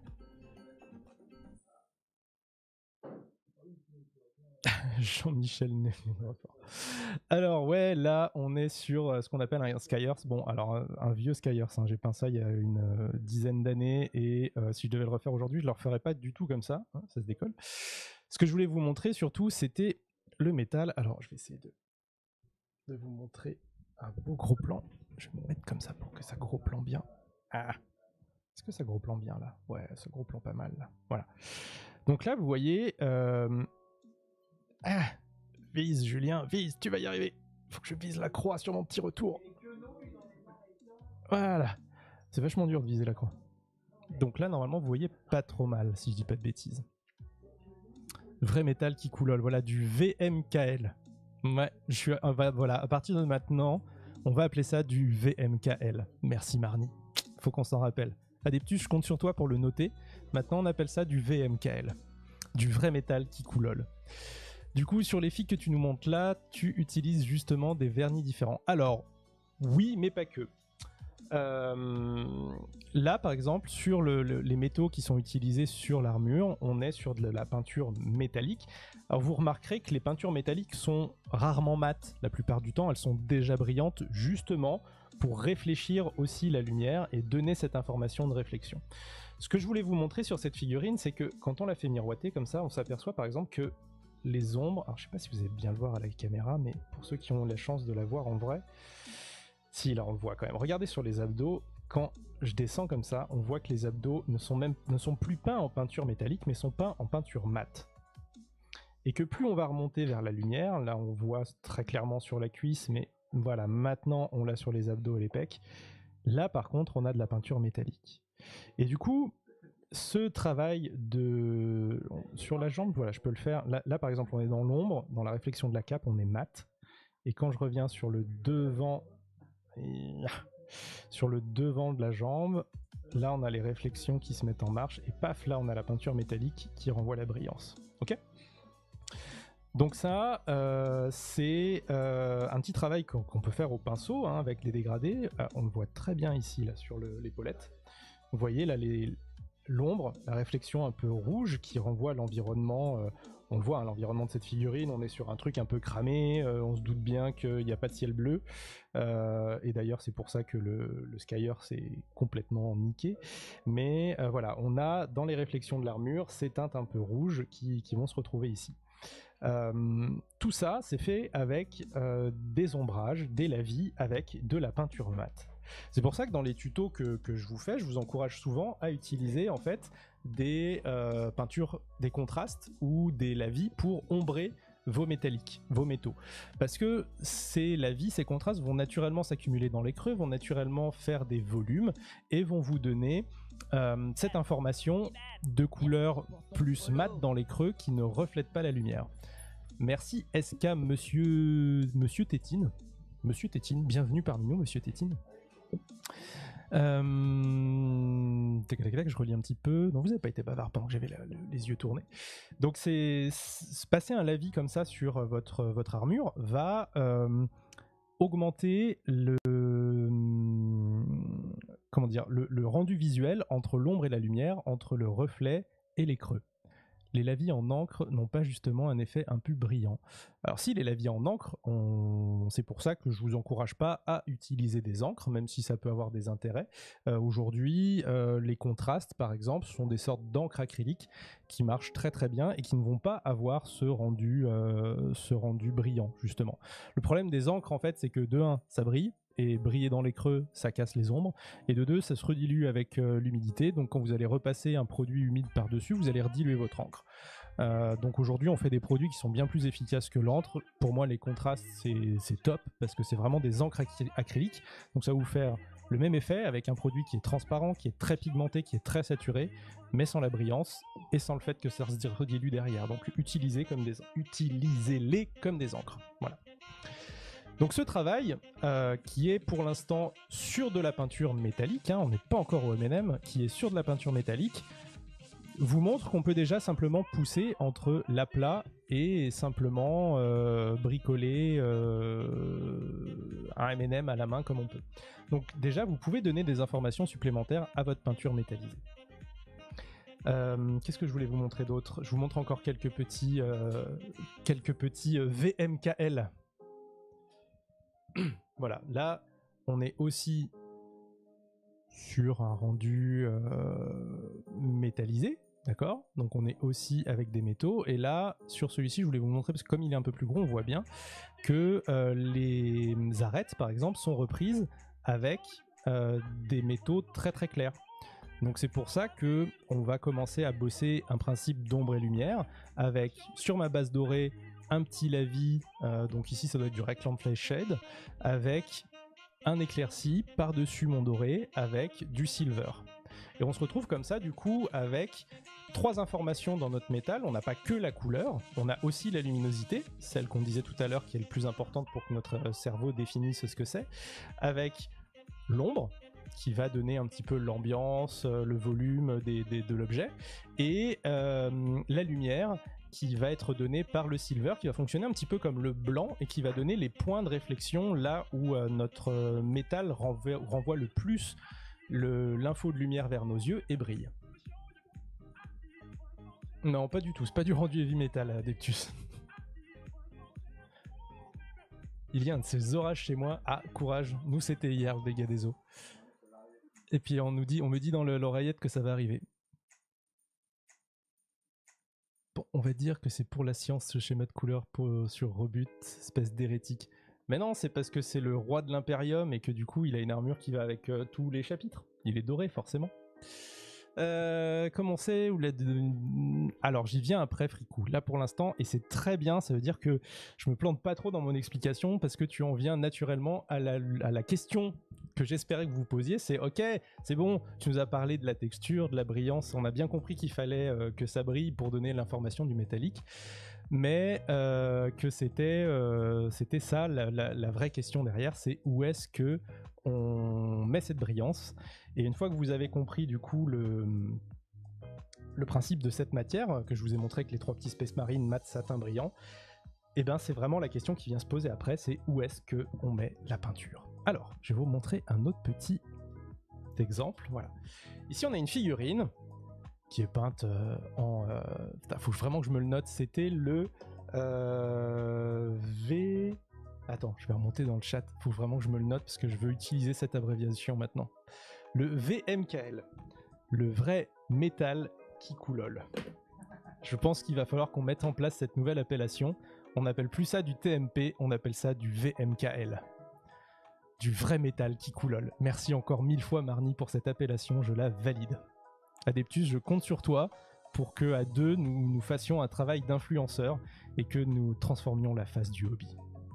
Jean-Michel Né. Alors ouais, là on est sur euh, ce qu'on appelle un Skyers. Bon, alors un, un vieux Skyers, hein. J'ai peint ça il y a une euh, dizaine d'années et euh, si je devais le refaire aujourd'hui, je le referais pas du tout comme ça, hein, ça se décolle. Ce que je voulais vous montrer surtout, c'était le métal. Alors je vais essayer de, de vous montrer un beau gros plan. Je vais me mettre comme ça pour que ça gros plan bien. Ah, est-ce que ça gros plan bien là? Ouais, ça gros plan pas mal là. Voilà. Donc là, vous voyez... Euh... Ah, vise Julien, vise, tu vas y arriver. Faut que je vise la croix sur mon petit retour. Voilà. C'est vachement dur de viser la croix. Donc là, normalement, vous voyez pas trop mal, si je dis pas de bêtises. Vrai métal qui coulole, voilà, du V M K L. Ouais, je suis... Voilà, à partir de maintenant, on va appeler ça du V M K L. Merci Marnie. Faut qu'on s'en rappelle. Adeptus, je compte sur toi pour le noter. Maintenant, on appelle ça du V M K L. Du vrai métal qui coulole. Du coup, sur les figues que tu nous montres là, tu utilises justement des vernis différents. Alors, oui, mais pas que. Euh, là, par exemple, sur le, le, les métaux qui sont utilisés sur l'armure, on est sur de la peinture métallique. Alors, vous remarquerez que les peintures métalliques sont rarement mates. La plupart du temps, elles sont déjà brillantes, justement pour réfléchir aussi la lumière et donner cette information de réflexion. Ce que je voulais vous montrer sur cette figurine, c'est que quand on la fait miroiter comme ça, on s'aperçoit par exemple que les ombres, alors je sais pas si vous allez bien le voir à la caméra, mais pour ceux qui ont la chance de la voir en vrai, si là on le voit quand même. Regardez sur les abdos, quand je descends comme ça, on voit que les abdos ne sont, même, ne sont plus peints en peinture métallique, mais sont peints en peinture mate. Et que plus on va remonter vers la lumière, là on voit très clairement sur la cuisse, mais voilà, maintenant on l'a sur les abdos et les pecs. Là par contre, on a de la peinture métallique. Et du coup, ce travail de sur la jambe, voilà, je peux le faire. Là, là par exemple, on est dans l'ombre, dans la réflexion de la cape, on est mat. Et quand je reviens sur le devant, sur le devant de la jambe, là on a les réflexions qui se mettent en marche. Et paf, là on a la peinture métallique qui renvoie la brillance. Ok ? Donc ça, euh, c'est euh, un petit travail qu'on qu'on peut faire au pinceau, hein, avec les dégradés. Euh, on le voit très bien ici, là, sur l'épaulette. Vous voyez là les l'ombre, la réflexion un peu rouge qui renvoie à l'environnement. Euh, on le voit, hein, l'environnement de cette figurine, on est sur un truc un peu cramé, euh, on se doute bien qu'il n'y a pas de ciel bleu. Euh, et d'ailleurs, c'est pour ça que le, le Skyer s'est complètement niqué. Mais euh, voilà, on a dans les réflexions de l'armure ces teintes un peu rouges qui, qui vont se retrouver ici. Euh, tout ça, c'est fait avec euh, des ombrages, des lavis, avec de la peinture mate. C'est pour ça que dans les tutos que, que je vous fais, je vous encourage souvent à utiliser en fait des euh, peintures, des contrastes ou des lavis pour ombrer vos métalliques, vos métaux. Parce que ces lavis, ces contrastes vont naturellement s'accumuler dans les creux, vont naturellement faire des volumes et vont vous donner euh, cette information de couleur plus mat dans les creux qui ne reflète pas la lumière. Merci S K Monsieur, Monsieur Tétine. Monsieur Tétine, bienvenue parmi nous, Monsieur Tétine. Euh... Tac, tac, tac, je relis un petit peu. Non, vous n'avez pas été bavard pendant que j'avais les yeux tournés. Donc, c'est passer un lavis comme ça sur votre, votre armure va euh, augmenter le comment dire le, le rendu visuel entre l'ombre et la lumière, entre le reflet et les creux. Les lavis en encre n'ont pas justement un effet un peu brillant. Alors si les lavis en encre, on... c'est pour ça que je vous encourage pas à utiliser des encres, même si ça peut avoir des intérêts. Euh, Aujourd'hui, euh, les contrastes, par exemple, sont des sortes d'encre acrylique qui marchent très très bien et qui ne vont pas avoir ce rendu, euh, ce rendu brillant, justement. Le problème des encres, en fait, c'est que de un, ça brille, et briller dans les creux, ça casse les ombres, et de deux, ça se redilue avec euh, l'humidité, donc quand vous allez repasser un produit humide par-dessus, vous allez rediluer votre encre. Euh, donc aujourd'hui, on fait des produits qui sont bien plus efficaces que l'encre. Pour moi, les contrastes, c'est top, parce que c'est vraiment des encres acry acryliques, donc ça va vous faire Le même effet avec un produit qui est transparent, qui est très pigmenté, qui est très saturé, mais sans la brillance et sans le fait que ça se redilue derrière. Donc utilisez comme des, utilisez-les comme des encres. Voilà. Donc ce travail, euh, qui est pour l'instant sur de la peinture métallique, hein, on n'est pas encore au M and M, qui est sur de la peinture métallique, vous montre qu'on peut déjà simplement pousser entre l'aplat et simplement euh, bricoler euh, un M and M à la main comme on peut. Donc déjà, vous pouvez donner des informations supplémentaires à votre peinture métallisée. Euh, Qu'est-ce que je voulais vous montrer d'autre? Je vous montre encore quelques petits, euh, quelques petits V M K L. Voilà, là, on est aussi sur un rendu euh, métallisé, d'accord? Donc on est aussi avec des métaux, et là, sur celui-ci, je voulais vous montrer, parce que comme il est un peu plus gros, on voit bien que euh, les arêtes, par exemple, sont reprises avec euh, des métaux très très clairs. Donc c'est pour ça que on va commencer à bosser un principe d'ombre et lumière, avec, sur ma base dorée, un petit lavis, euh, donc ici ça doit être du Reclam Flash Shade, avec un éclairci par-dessus mon doré avec du silver. Et on se retrouve comme ça du coup avec trois informations dans notre métal. On n'a pas que la couleur, on a aussi la luminosité, celle qu'on disait tout à l'heure qui est le plus importante pour que notre cerveau définisse ce que c'est, avec l'ombre qui va donner un petit peu l'ambiance, le volume des, des, de l'objet, et euh, la lumière qui va être donné par le silver, qui va fonctionner un petit peu comme le blanc et qui va donner les points de réflexion là où euh, notre euh, métal renvoie, renvoie le plus l'info de lumière vers nos yeux et brille. Non, pas du tout, c'est pas du rendu heavy metal, Adeptus. Il y a un de ces orages chez moi. Ah, courage, nous c'était hier le dégât des eaux. Et puis on, nous dit, on me dit dans l'oreillette que ça va arriver. Bon, on va dire que c'est pour la science ce schéma de couleur pour, sur Rebut, espèce d'hérétique. Mais non, c'est parce que c'est le roi de l'Imperium et que du coup il a une armure qui va avec euh, tous les chapitres. Il est doré forcément. Euh, comment c'est ou la... Alors j'y viens après, Fricou. Là pour l'instant, et c'est très bien, ça veut dire que je me plante pas trop dans mon explication parce que tu en viens naturellement à la, à la question que j'espérais que vous posiez. C'est ok, c'est bon, tu nous as parlé de la texture, de la brillance, on a bien compris qu'il fallait euh, que ça brille pour donner l'information du métallique, mais euh, que c'était euh, c'était ça la, la, la vraie question derrière, c'est où est-ce que on met cette brillance. Et une fois que vous avez compris du coup le, le principe de cette matière, que je vous ai montré avec les trois petits Space Marine mat satin brillant, et bien c'est vraiment la question qui vient se poser après, c'est où est-ce qu'on met la peinture. Alors, je vais vous montrer un autre petit exemple. Voilà. Ici on a une figurine qui est peinte euh, en... Il euh, faut vraiment que je me le note, c'était le euh, V... Attends, je vais remonter dans le chat, faut vraiment que je me le note parce que je veux utiliser cette abréviation maintenant. Le V M K L, le vrai métal qui coulole. Je pense qu'il va falloir qu'on mette en place cette nouvelle appellation. On n'appelle plus ça du T M P, on appelle ça du V M K L. Du vrai métal qui coulole. Merci encore mille fois Marnie pour cette appellation, je la valide. Adeptus, je compte sur toi pour que à deux nous, nous fassions un travail d'influenceur et que nous transformions la face du hobby.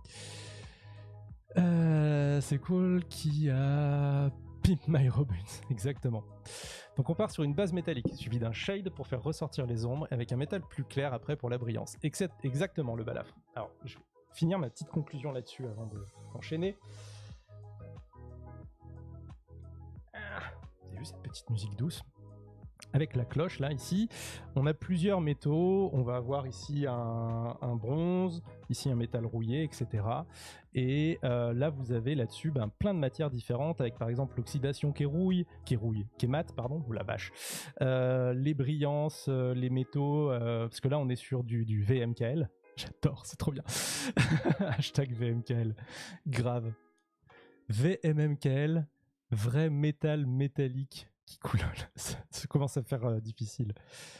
Euh, c'est cool qui a Pimp My Robins, exactement. Donc on part sur une base métallique, suivie d'un shade pour faire ressortir les ombres, avec un métal plus clair après pour la brillance. Except exactement le balafre. Alors, je vais finir ma petite conclusion là-dessus avant d'enchaîner. Ah, vous avez vu cette petite musique douce ? Avec la cloche, là, ici, on a plusieurs métaux. On va avoir ici un, un bronze, ici un métal rouillé, et cetera. Et euh, là, vous avez là-dessus ben, plein de matières différentes, avec par exemple l'oxydation qui est rouille, qui est rouille, qui est mat, pardon, ou la vache. Euh, les brillances, euh, les métaux, euh, parce que là, on est sur du, du V M K L. J'adore, c'est trop bien. Hashtag V M K L. Grave. V M M K L, vrai métal métallique qui coulole. Ça, ça commence à faire euh, difficile.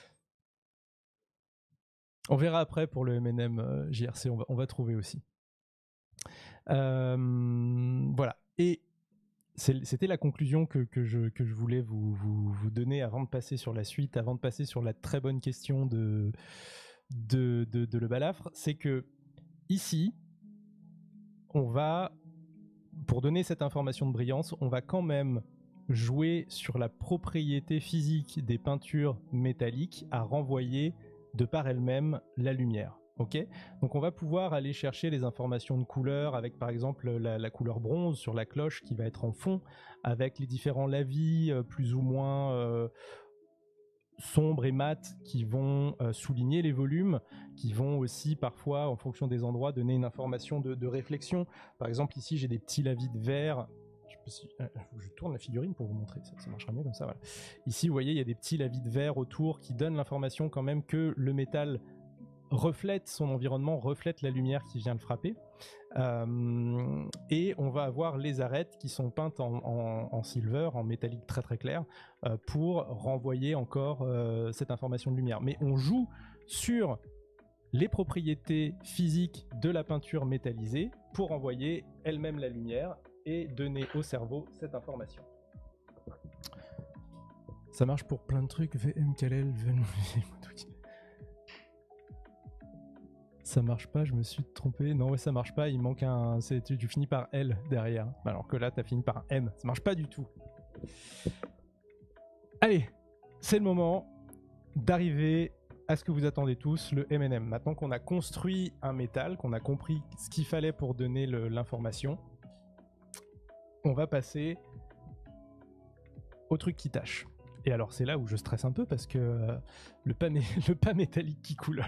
On verra après pour le M and M euh, J R C, on va, on va trouver aussi. Euh, voilà. Et c'était la conclusion que, que, je, que je voulais vous, vous, vous donner avant de passer sur la suite, avant de passer sur la très bonne question de, de, de, de le balafre. C'est que ici, on va pour donner cette information de brillance, on va quand même jouer sur la propriété physique des peintures métalliques à renvoyer de par elles-mêmes la lumière. Okay, donc on va pouvoir aller chercher les informations de couleur avec par exemple la, la couleur bronze sur la cloche qui va être en fond, avec les différents lavis euh, plus ou moins euh, sombres et mat qui vont euh, souligner les volumes, qui vont aussi parfois en fonction des endroits donner une information de, de réflexion. Par exemple ici j'ai des petits lavis de verre. Je, peux, si, euh, je tourne la figurine pour vous montrer, ça, ça marchera mieux comme ça. Voilà. Ici vous voyez il y a des petits lavis de verre autour qui donnent l'information quand même que le métal reflète son environnement, reflète la lumière qui vient le frapper. Euh, et on va avoir les arêtes qui sont peintes en, en, en silver, en métallique très très clair, euh, pour renvoyer encore euh, cette information de lumière. Mais on joue sur les propriétés physiques de la peinture métallisée pour renvoyer elle-même la lumière et donner au cerveau cette information. Ça marche pour plein de trucs. V M Kalel, ça marche pas, je me suis trompé. Non, ouais, ça marche pas, il manque un... Tu, tu finis par L derrière. Alors que là, t'as fini par un M. Ça marche pas du tout. Allez, c'est le moment d'arriver à ce que vous attendez tous, le M and M. Maintenant qu'on a construit un métal, qu'on a compris ce qu'il fallait pour donner l'information, on va passer au truc qui tâche. Et alors, c'est là où je stresse un peu parce que euh, le, pas le pas métallique qui coule...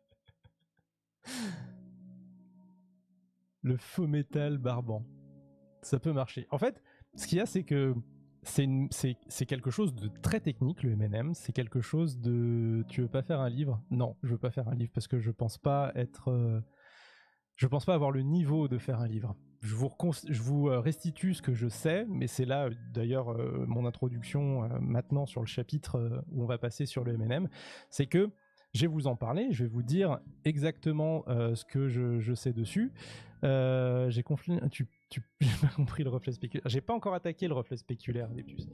Le faux métal barbant. Ça peut marcher. En fait, ce qu'il y a, c'est que c'est quelque chose de très technique, le M and M. C'est quelque chose de... Tu veux pas faire un livre? Non, je veux pas faire un livre parce que je pense pas être... Euh... Je pense pas avoir le niveau de faire un livre. Je vous, je vous restitue ce que je sais, mais c'est là, d'ailleurs, euh, mon introduction euh, maintenant sur le chapitre euh, où on va passer sur le M and M. C'est que je vais vous en parler, je vais vous dire exactement euh, ce que je, je sais dessus. Euh, j'ai tu, tu, j'ai pas compris le reflet spéculaire. J'ai pas encore attaqué le reflet spéculaire des puces.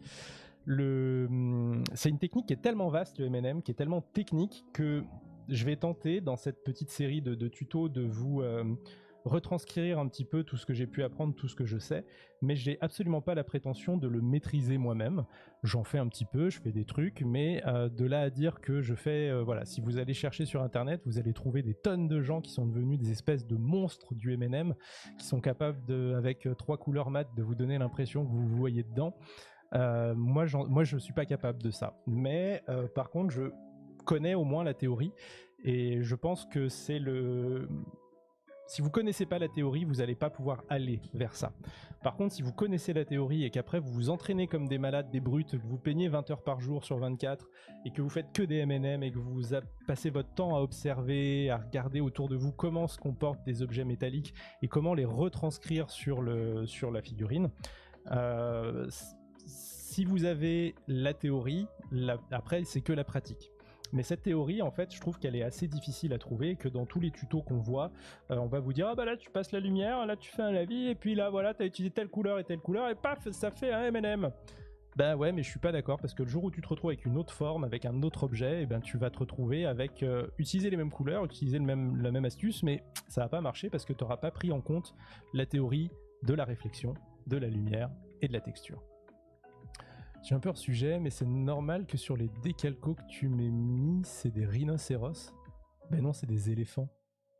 Le, c'est une technique qui est tellement vaste, le M and M, qui est tellement technique que je vais tenter dans cette petite série de, de tutos de vous euh, retranscrire un petit peu tout ce que j'ai pu apprendre, tout ce que je sais, mais j'ai absolument pas la prétention de le maîtriser moi-même. J'en fais un petit peu, je fais des trucs, mais euh, de là à dire que je fais... Euh, voilà, si vous allez chercher sur Internet, vous allez trouver des tonnes de gens qui sont devenus des espèces de monstres du M and M, qui sont capables, de, avec trois couleurs mat, de vous donner l'impression que vous vous voyez dedans. Euh, moi, moi, je suis pas capable de ça. Mais euh, par contre, je connais au moins la théorie, et je pense que c'est le... Si vous connaissez pas la théorie, vous n'allez pas pouvoir aller vers ça. Par contre, si vous connaissez la théorie et qu'après vous vous entraînez comme des malades, des brutes, que vous peignez vingt heures par jour sur vingt-quatre et que vous faites que des M and M et que vous passez votre temps à observer, à regarder autour de vous comment se comportent des objets métalliques et comment les retranscrire sur, le, sur la figurine, euh, si vous avez la théorie, la, après c'est que la pratique. Mais cette théorie, en fait, je trouve qu'elle est assez difficile à trouver, que dans tous les tutos qu'on voit, euh, on va vous dire « Ah bah là, tu passes la lumière, là, tu fais un lavis, et puis là, voilà, t'as utilisé telle couleur et telle couleur, et paf, ça fait un M and M !» Ben ouais, mais je suis pas d'accord, parce que le jour où tu te retrouves avec une autre forme, avec un autre objet, et ben tu vas te retrouver avec euh, utiliser les mêmes couleurs, utiliser le même, la même astuce, mais ça va pas marcher parce que tu n'auras pas pris en compte la théorie de la réflexion, de la lumière et de la texture. J'ai un peu hors sujet, mais c'est normal que sur les décalcos que tu m'as mis, c'est des rhinocéros. Ben non, c'est des éléphants.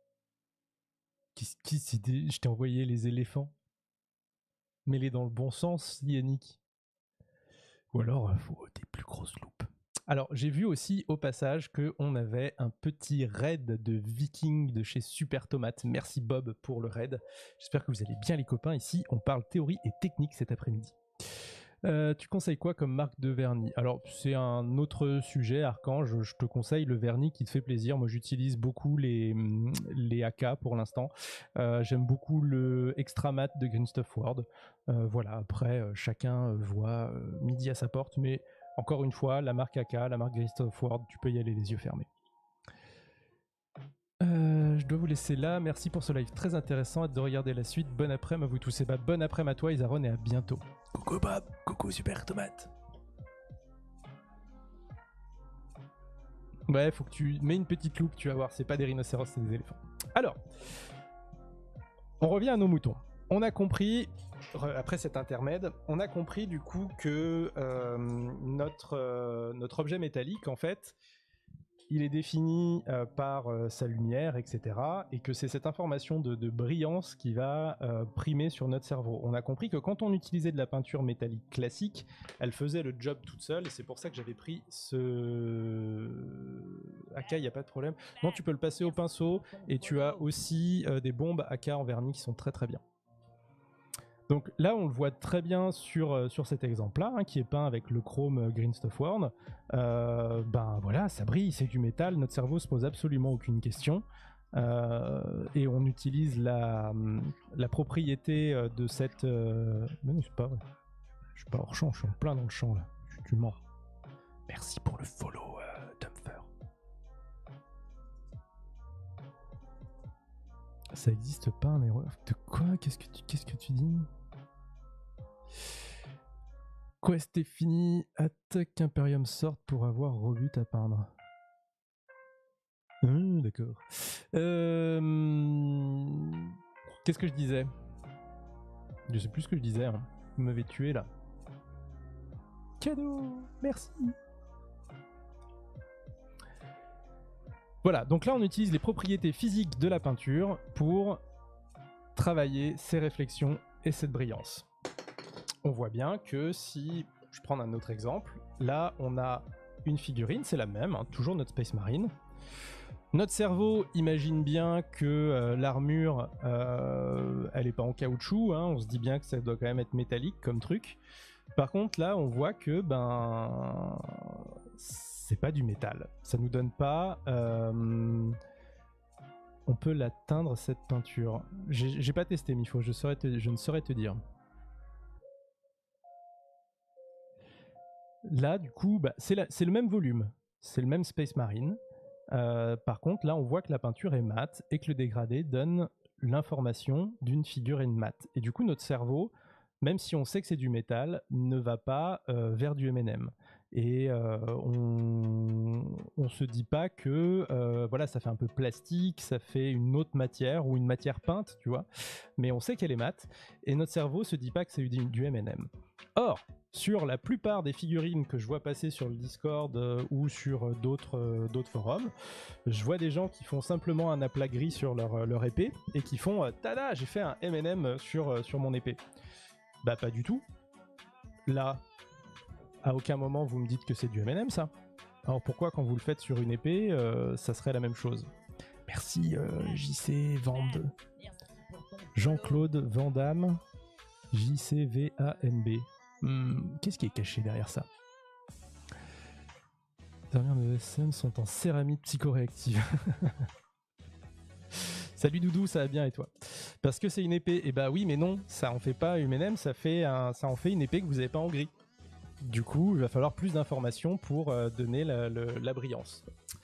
Qui, qui, des... Je t'ai envoyé les éléphants. Mets-les dans le bon sens, Yannick. Ou alors, il faut des plus grosses loupes. Alors, j'ai vu aussi au passage qu'on avait un petit raid de Viking de chez Super Tomate. Merci Bob pour le raid. J'espère que vous allez bien les copains. Ici, on parle théorie et technique cet après-midi. Euh, tu conseilles quoi comme marque de vernis? Alors c'est un autre sujet, Archange, je te conseille le vernis qui te fait plaisir. Moi j'utilise beaucoup les, les A K pour l'instant. Euh, j'aime beaucoup le Extra Matte de Green Stuff World. Euh, voilà, après euh, chacun voit euh, midi à sa porte, mais encore une fois, la marque A K, la marque Green Stuff World, tu peux y aller les yeux fermés. Euh, je dois vous laisser là, merci pour ce live très intéressant, hâte de regarder la suite, bon après-midi à vous tous, et bah bon après-midi à toi Isaron et à bientôt. Coucou Bob, coucou Super Tomate. Ouais, faut que tu mets une petite loupe, tu vas voir, c'est pas des rhinocéros, c'est des éléphants. Alors, on revient à nos moutons. on a compris, après cet intermède, on a compris du coup que euh, notre, euh, notre objet métallique, en fait, il est défini euh, par euh, sa lumière, et cetera. Et que c'est cette information de, de brillance qui va euh, primer sur notre cerveau. On a compris que quand on utilisait de la peinture métallique classique, elle faisait le job toute seule. Et c'est pour ça que j'avais pris ce... A K, il n'y a pas de problème. Non, tu peux le passer au pinceau. Et tu as aussi euh, des bombes A K en vernis qui sont très très bien. Donc là, on le voit très bien sur, euh, sur cet exemple-là, hein, qui est peint avec le chrome Green Stuff Worn. Euh, ben voilà, ça brille, c'est du métal, notre cerveau se pose absolument aucune question. Euh, et on utilise la, la propriété de cette... Euh... Mais non, c'est pas vrai. Je suis pas hors champ, je suis en plein dans le champ là. Tu mens. Merci pour le follow, euh, Dumpfer. Ça existe pas un héros. De quoi? Qu'est-ce que tu, qu'est-ce que tu dis? Quest est fini. Attaque Imperium Sword pour avoir rebut à peindre. Hum, d'accord. Euh... Qu'est-ce que je disais? Je sais plus ce que je disais. Hein. Vous m'avez tué là. Cadeau. Merci. Voilà, donc là on utilise les propriétés physiques de la peinture pour travailler ces réflexions et cette brillance. On voit bien que si je prends un autre exemple, là on a une figurine, c'est la même, hein, toujours notre Space Marine. Notre cerveau imagine bien que euh, l'armure, euh, elle n'est pas en caoutchouc, hein, on se dit bien que ça doit quand même être métallique comme truc. Par contre là on voit que ben c'est pas du métal, ça nous donne pas... Euh, on peut l'atteindre cette peinture. J'ai, j'ai pas testé Mifo, je, saurais te, je ne saurais te dire. Là du coup, bah, c'est, la, c'est le même volume, c'est le même Space Marine. Euh, par contre là on voit que la peinture est mate et que le dégradé donne l'information d'une figurine mate. Et du coup notre cerveau, même si on sait que c'est du métal, ne va pas euh, vers du M and M. Et euh, on on se dit pas que euh, voilà, ça fait un peu plastique, ça fait une autre matière ou une matière peinte, tu vois, mais on sait qu'elle est mate et notre cerveau se dit pas que c'est du, du M and M. Or, sur la plupart des figurines que je vois passer sur le Discord euh, ou sur euh, d'autres, euh, d'autres forums, je vois des gens qui font simplement un aplat gris sur leur, leur épée et qui font euh, tada, j'ai fait un M and M sur, euh, sur mon épée. Bah pas du tout. Là, à aucun moment vous me dites que c'est du M and M ça. Alors pourquoi quand vous le faites sur une épée, euh, ça serait la même chose? Merci euh, J C Vande. Jean-Claude Vandamme. J C V A N B. Hmm, qu'est-ce qui est caché derrière ça? Les dernières de S M sont en céramide psychoréactive. Salut Doudou, ça va bien et toi? Parce que c'est une épée. Et bah oui, mais non, ça en fait pas M and M, ça, fait un, ça en fait une épée que vous n'avez pas en gris. Du coup, il va falloir plus d'informations pour euh, donner la, le, la brillance.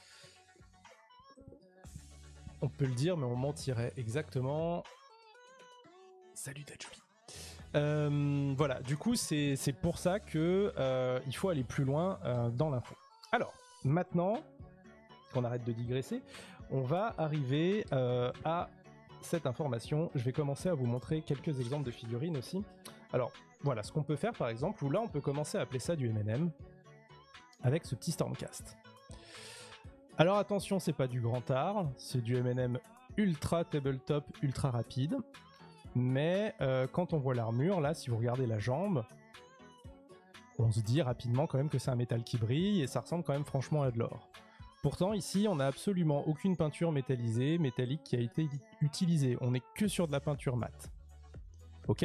On peut le dire, mais on mentirait exactement. Salut Dajubi. Euh, voilà, du coup, c'est, c'est pour ça que euh, il faut aller plus loin euh, dans l'info. Alors, maintenant qu'on arrête de digresser, on va arriver euh, à cette information. Je vais commencer à vous montrer quelques exemples de figurines aussi. Alors, voilà, ce qu'on peut faire par exemple, où là on peut commencer à appeler ça du M and M, avec ce petit Stormcast. Alors attention, c'est pas du grand art, c'est du M and M ultra tabletop, ultra rapide, mais euh, quand on voit l'armure, là, si vous regardez la jambe, on se dit rapidement quand même que c'est un métal qui brille, et ça ressemble quand même franchement à de l'or. Pourtant, ici, on n'a absolument aucune peinture métallisée, métallique qui a été utilisée, on n'est que sur de la peinture mate. Ok ?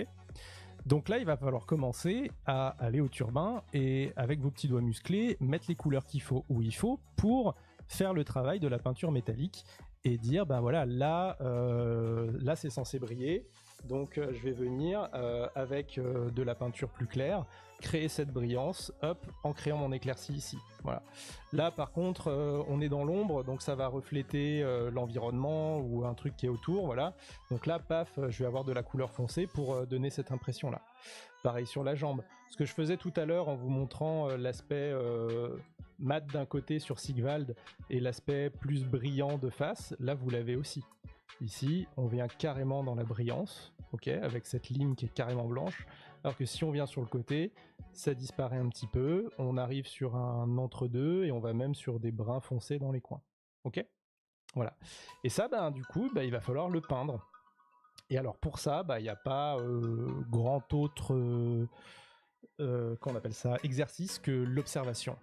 Donc là, il va falloir commencer à aller au turbin et avec vos petits doigts musclés, mettre les couleurs qu'il faut où il faut pour faire le travail de la peinture métallique et dire, ben voilà, là, euh, là c'est censé briller, donc euh, je vais venir euh, avec euh, de la peinture plus claire, créer cette brillance, hop, en créant mon éclaircie ici. Voilà. Là, par contre, euh, on est dans l'ombre, donc ça va refléter euh, l'environnement ou un truc qui est autour, voilà. Donc là, paf, je vais avoir de la couleur foncée pour euh, donner cette impression-là. Pareil sur la jambe. Ce que je faisais tout à l'heure en vous montrant euh, l'aspect euh, mat d'un côté sur Sigvald et l'aspect plus brillant de face, là, vous l'avez aussi. Ici, on vient carrément dans la brillance. ok, avec cette ligne qui est carrément blanche, alors que si on vient sur le côté, ça disparaît un petit peu, on arrive sur un entre-deux, et on va même sur des bruns foncés dans les coins, ok. Voilà. Et ça, ben, du coup, ben, il va falloir le peindre. Et alors pour ça, bah, il n'y a pas euh, grand autre, euh, euh, qu'on appelle ça, exercice que l'observation.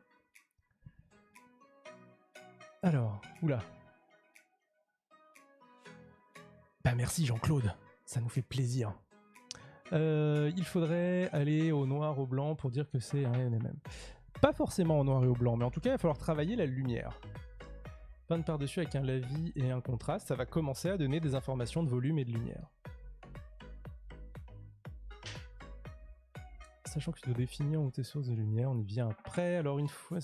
Alors, oula. Bah merci Jean-Claude, ça nous fait plaisir. Euh, il faudrait aller au noir, au blanc pour dire que c'est un M M M. Pas forcément au noir et au blanc, mais en tout cas, il va falloir travailler la lumière. Peindre par-dessus avec un lavis et un contraste, ça va commencer à donner des informations de volume et de lumière. Sachant que tu dois définir où tes sources de lumière, on y vient après. Alors une fois...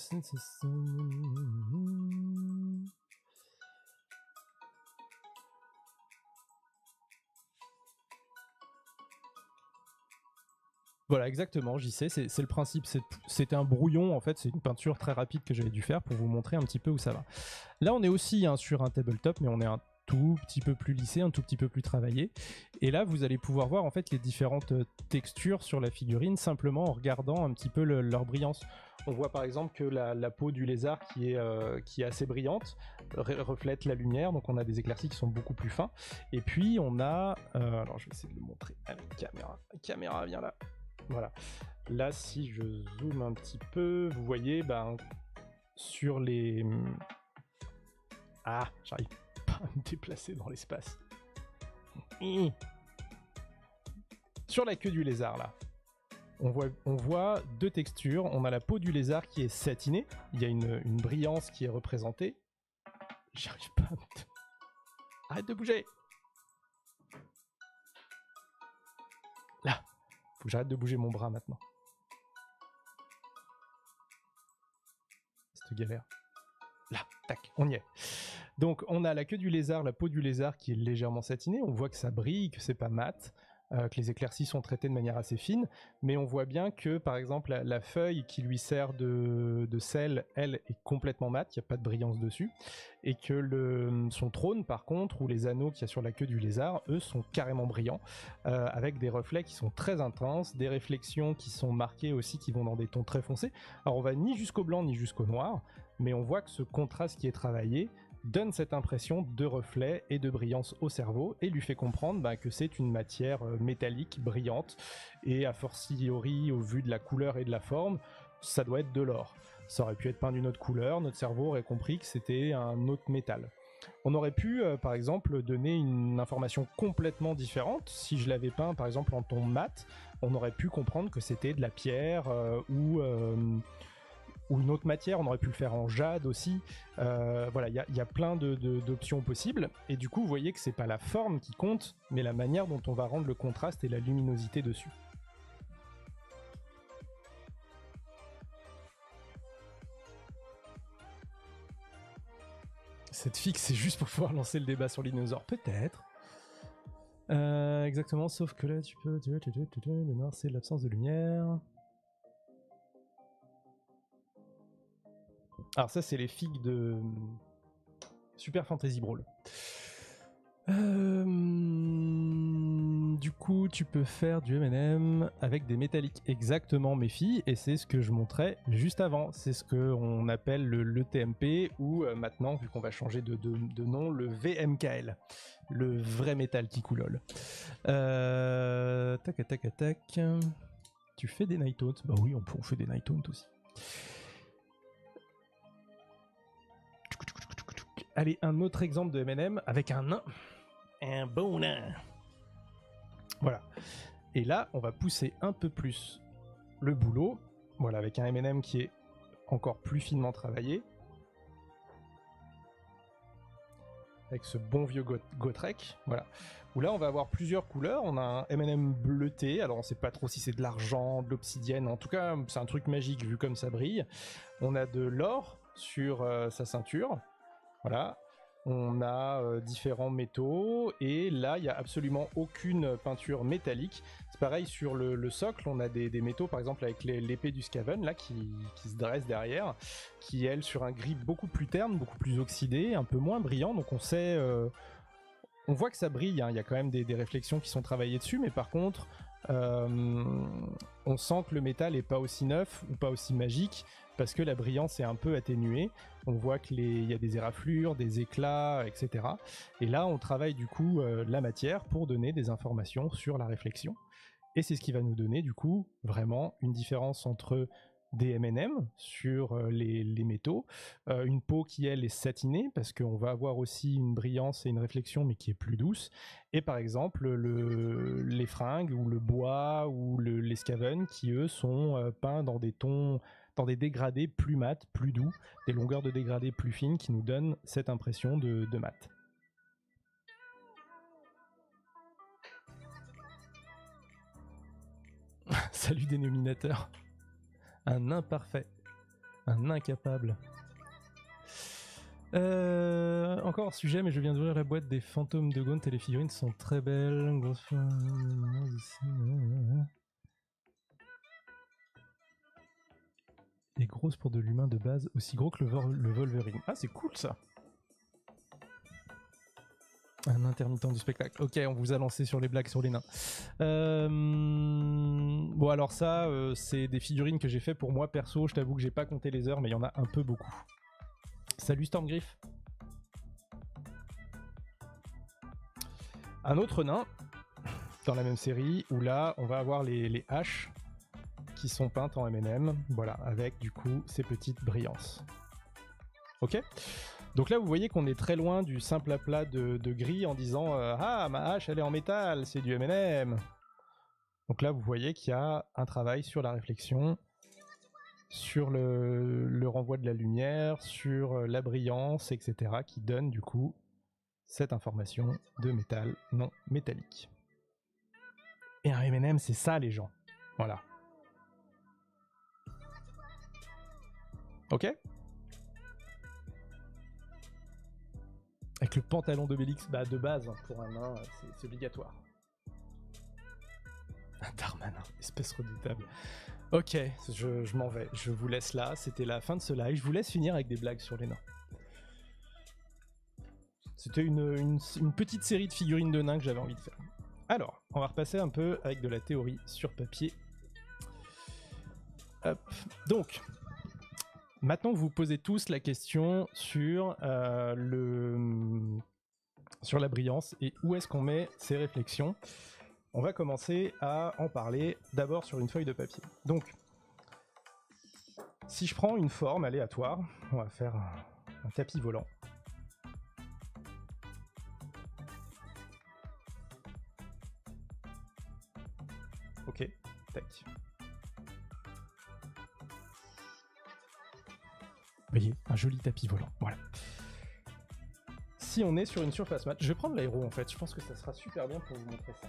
Voilà, exactement, j'y sais, c'est le principe. C'était un brouillon, en fait, c'est une peinture très rapide que j'avais dû faire pour vous montrer un petit peu où ça va. Là, on est aussi hein, sur un tabletop, mais on est un tout petit peu plus lissé, un tout petit peu plus travaillé. Et là, vous allez pouvoir voir en fait les différentes textures sur la figurine simplement en regardant un petit peu le, leur brillance. On voit par exemple que la, la peau du lézard qui est, euh, qui est assez brillante re reflète la lumière, donc on a des éclaircies qui sont beaucoup plus fins. Et puis on a... Euh, alors je vais essayer de le montrer à la caméra. La caméra, viens là. Voilà. Là, si je zoome un petit peu, vous voyez, ben, sur les... Ah, j'arrive pas à me déplacer dans l'espace. Mmh. Sur la queue du lézard, là, on voit, on voit deux textures. On a la peau du lézard qui est satinée. Il y a une, une brillance qui est représentée. J'arrive pas à me... Arrête de bouger! Là. Faut que j'arrête de bouger mon bras maintenant. Cette galère. Là, tac, on y est. Donc on a la queue du lézard, la peau du lézard qui est légèrement satinée. On voit que ça brille, que c'est pas mat, euh, que les éclaircies sont traitées de manière assez fine. Mais on voit bien que par exemple la, la feuille qui lui sert de, de sel, elle est complètement mate, il n'y a pas de brillance dessus. Et que le, son trône par contre, ou les anneaux qu'il y a sur la queue du lézard, eux sont carrément brillants, euh, avec des reflets qui sont très intenses, des réflexions qui sont marquées aussi, qui vont dans des tons très foncés. Alors on va ni jusqu'au blanc ni jusqu'au noir, mais on voit que ce contraste qui est travaillé donne cette impression de reflet et de brillance au cerveau et lui fait comprendre bah, que c'est une matière euh, métallique, brillante, et a fortiori, au vu de la couleur et de la forme, ça doit être de l'or. Ça aurait pu être peint d'une autre couleur, notre cerveau aurait compris que c'était un autre métal. On aurait pu, euh, par exemple, donner une information complètement différente. Si je l'avais peint, par exemple, en ton mat, on aurait pu comprendre que c'était de la pierre euh, ou... Euh, ou une autre matière, on aurait pu le faire en jade aussi. Euh, voilà, il y, y a plein de, de, d'options possibles. Et du coup, vous voyez que c'est pas la forme qui compte, mais la manière dont on va rendre le contraste et la luminosité dessus. Cette fixe, c'est juste pour pouvoir lancer le débat sur les dinosaures, peut-être. Euh, exactement, sauf que là, tu peux... Le noir, c'est l'absence de lumière. Alors ça, c'est les figues de Super Fantasy Brawl. Euh... Du coup, tu peux faire du M and M avec des métalliques. Exactement, mes filles, et c'est ce que je montrais juste avant. C'est ce qu'on appelle le, le T M P, ou euh, maintenant, vu qu'on va changer de, de, de nom, le V M K L. Le vrai métal qui coulole. Euh... Tac, tac, tac. Tu fais des night taunts? Bah oui, on, on fait des night taunts aussi. Allez, un autre exemple de M and M avec un nain. Un bon nain. Voilà. Et là, on va pousser un peu plus le boulot. Voilà, avec un M and M qui est encore plus finement travaillé. Avec ce bon vieux Gotrek. Voilà. Où là, on va avoir plusieurs couleurs. On a un M and M bleuté. Alors, on sait pas trop si c'est de l'argent, de l'obsidienne. En tout cas, c'est un truc magique vu comme ça brille. On a de l'or sur euh, sa ceinture. Voilà, on a euh, différents métaux, et là, il n'y a absolument aucune peinture métallique. C'est pareil sur le, le socle, on a des, des métaux, par exemple avec l'épée du Skaven, là, qui, qui se dresse derrière, qui, elle, sur un gris beaucoup plus terne, beaucoup plus oxydé, un peu moins brillant, donc on sait, euh, on voit que ça brille, hein. Il y a quand même des, des réflexions qui sont travaillées dessus, mais par contre, euh, on sent que le métal est pas aussi neuf ou pas aussi magique, parce que la brillance est un peu atténuée. On voit qu'il y a des éraflures, des éclats, et cetera. Et là, on travaille du coup euh, la matière pour donner des informations sur la réflexion. Et c'est ce qui va nous donner du coup vraiment une différence entre des M and M sur euh, les, les métaux, euh, une peau qui elle est satinée parce qu'on va avoir aussi une brillance et une réflexion mais qui est plus douce, et par exemple le, les fringues ou le bois ou le, les scaven qui eux sont euh, peints dans des tons, dans des dégradés plus mat, plus doux, des longueurs de dégradés plus fines qui nous donnent cette impression de, de mat. Salut dénominateur. Un imparfait. Un incapable. Euh, encore un sujet, mais je viens d'ouvrir la boîte des fantômes de Gaunt et les figurines sont très belles. Grosse... Et grosse pour de l'humain de base, aussi gros que le, Vol le Wolverine. Ah, c'est cool ça. Un intermittent du spectacle. Ok, on vous a lancé sur les blagues sur les nains. Euh... Bon, alors ça, euh, c'est des figurines que j'ai fait pour moi perso. Je t'avoue que j'ai pas compté les heures, mais il y en a un peu beaucoup. Salut Stormgriff. Un autre nain dans la même série où là, on va avoir les, les haches qui sont peintes en M and M. Voilà, avec du coup ces petites brillances. Ok ? Donc là, vous voyez qu'on est très loin du simple aplat de, de gris en disant euh, « Ah, ma hache, elle est en métal, c'est du M and M ». Donc là, vous voyez qu'il y a un travail sur la réflexion, sur le, le renvoi de la lumière, sur la brillance, et cetera, qui donne du coup cette information de métal non métallique. Et un M and M, c'est ça, les gens. Voilà. Ok ? Avec le pantalon d'Obélix, bah de base, hein, pour un nain, c'est obligatoire. Un Darmanin, espèce redoutable. Ok, je, je m'en vais, je vous laisse là, c'était la fin de ce live, je vous laisse finir avec des blagues sur les nains. C'était une, une, une petite série de figurines de nains que j'avais envie de faire. Alors, on va repasser un peu avec de la théorie sur papier. Hop. Donc, maintenant vous vous posez tous la question sur, euh, le, sur la brillance et où est-ce qu'on met ces réflexions. On va commencer à en parler d'abord sur une feuille de papier. Donc, si je prends une forme aléatoire, on va faire un, un tapis volant. Ok, tac. Vous voyez, un joli tapis volant, voilà. Si on est sur une surface mat, je vais prendre l'aéro en fait, je pense que ça sera super bien pour vous montrer ça.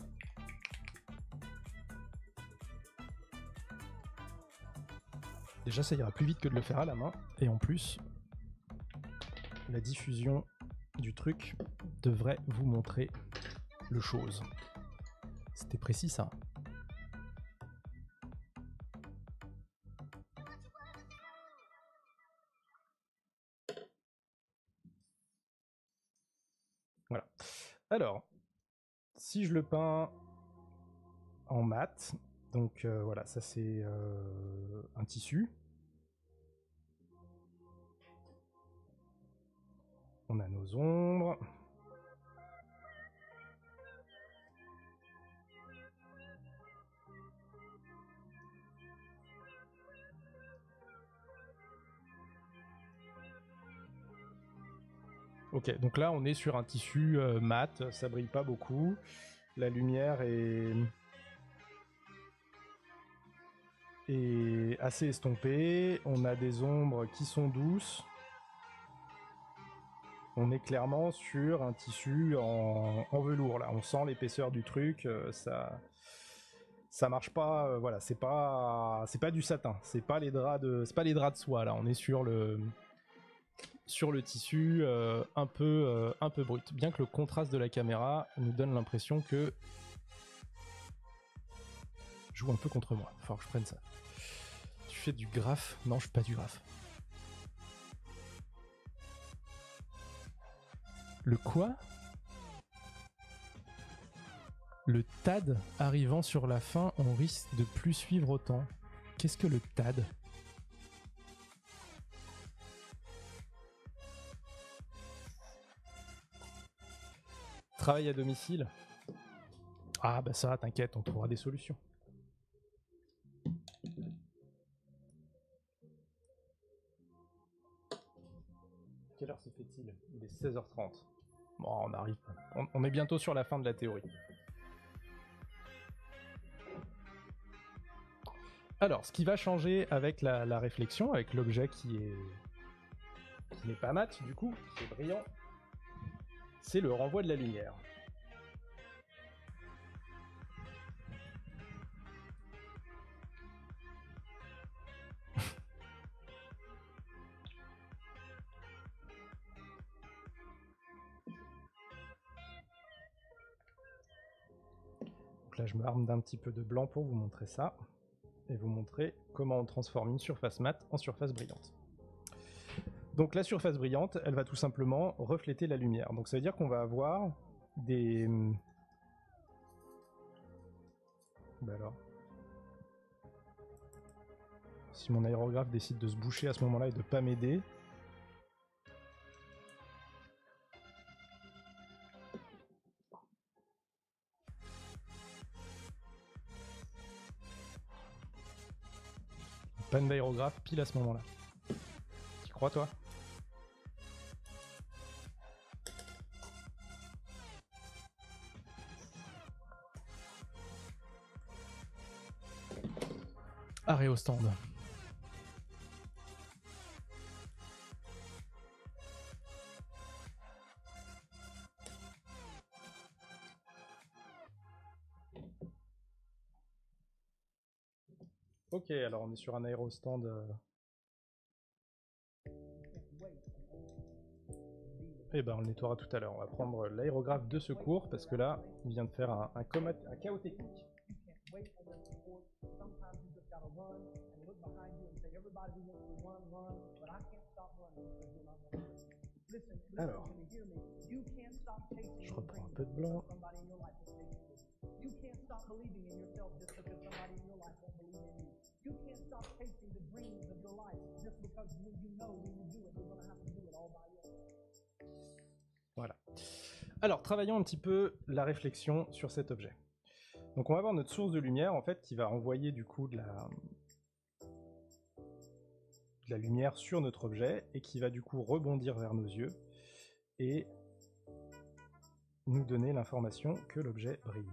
Déjà, ça ira plus vite que de le faire à la main, et en plus, la diffusion du truc devrait vous montrer le chose. C'était précis ça. Voilà. Alors, si je le peins en mat, donc euh, voilà, ça c'est euh, un tissu. On a nos ombres. Ok, donc là on est sur un tissu euh, mat, ça brille pas beaucoup. La lumière est... est assez estompée. On a des ombres qui sont douces. On est clairement sur un tissu en, en velours là. On sent l'épaisseur du truc, euh, ça... ça marche pas, euh, voilà, c'est pas, c'est pas du satin, c'est pas les draps de, c'est pas les draps de soie là. On est sur le, sur le tissu euh, un peu, euh, un peu brut. Bien que le contraste de la caméra nous donne l'impression que joue un peu contre moi. Faut que je prenne ça. Tu fais du graphe? Non, je fais pas du graphe. Le quoi? Le T A D arrivant sur la fin, on risque de plus suivre autant. Qu'est-ce que le T A D? Travail à domicile. Ah bah ça, t'inquiète, on trouvera des solutions. Quelle heure se fait-il? Il est seize heures trente. Bon, on arrive. On, on est bientôt sur la fin de la théorie. Alors, ce qui va changer avec la, la réflexion, avec l'objet qui est qui n'est pas mat, du coup, qui est brillant, c'est le renvoi de la lumière. Donc là, je me arme d'un petit peu de blanc pour vous montrer ça, et vous montrer comment on transforme une surface mate en surface brillante. Donc la surface brillante, elle va tout simplement refléter la lumière. Donc ça veut dire qu'on va avoir des... Bah alors... Si mon aérographe décide de se boucher à ce moment-là et de pas m'aider... Panne d'aérographe pile à ce moment-là. Tu crois, toi? Arrêt au stand. Ok, alors on est sur un aérostand. Euh... Eh ben on le nettoiera tout à l'heure. On va prendre l'aérographe de secours parce que là, il vient de faire un, un, coma, un chaos technique. Alors, je reprends un peu de blanc. Voilà. Alors, travaillons un petit peu la réflexion sur cet objet. Donc on va avoir notre source de lumière en fait qui va envoyer du coup de la, de la lumière sur notre objet et qui va du coup rebondir vers nos yeux et nous donner l'information que l'objet brille.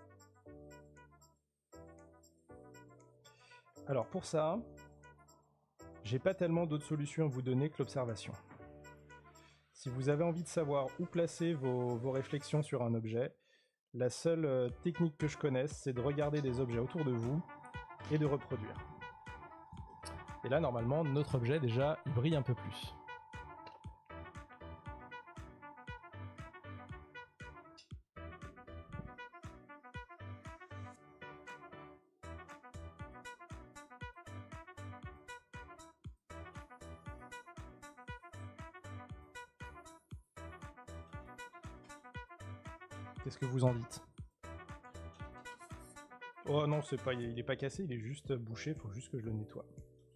Alors pour ça, j'ai pas tellement d'autres solutions à vous donner que l'observation. Si vous avez envie de savoir où placer vos, vos réflexions sur un objet, la seule euh, technique que je connaisse, c'est de regarder des objets autour de vous et de reproduire. Et là, normalement, notre objet, déjà, il brille un peu plus. Qu'est-ce que vous en dites? Oh non, c'est pas, il est pas cassé, il est juste bouché, il faut juste que je le nettoie.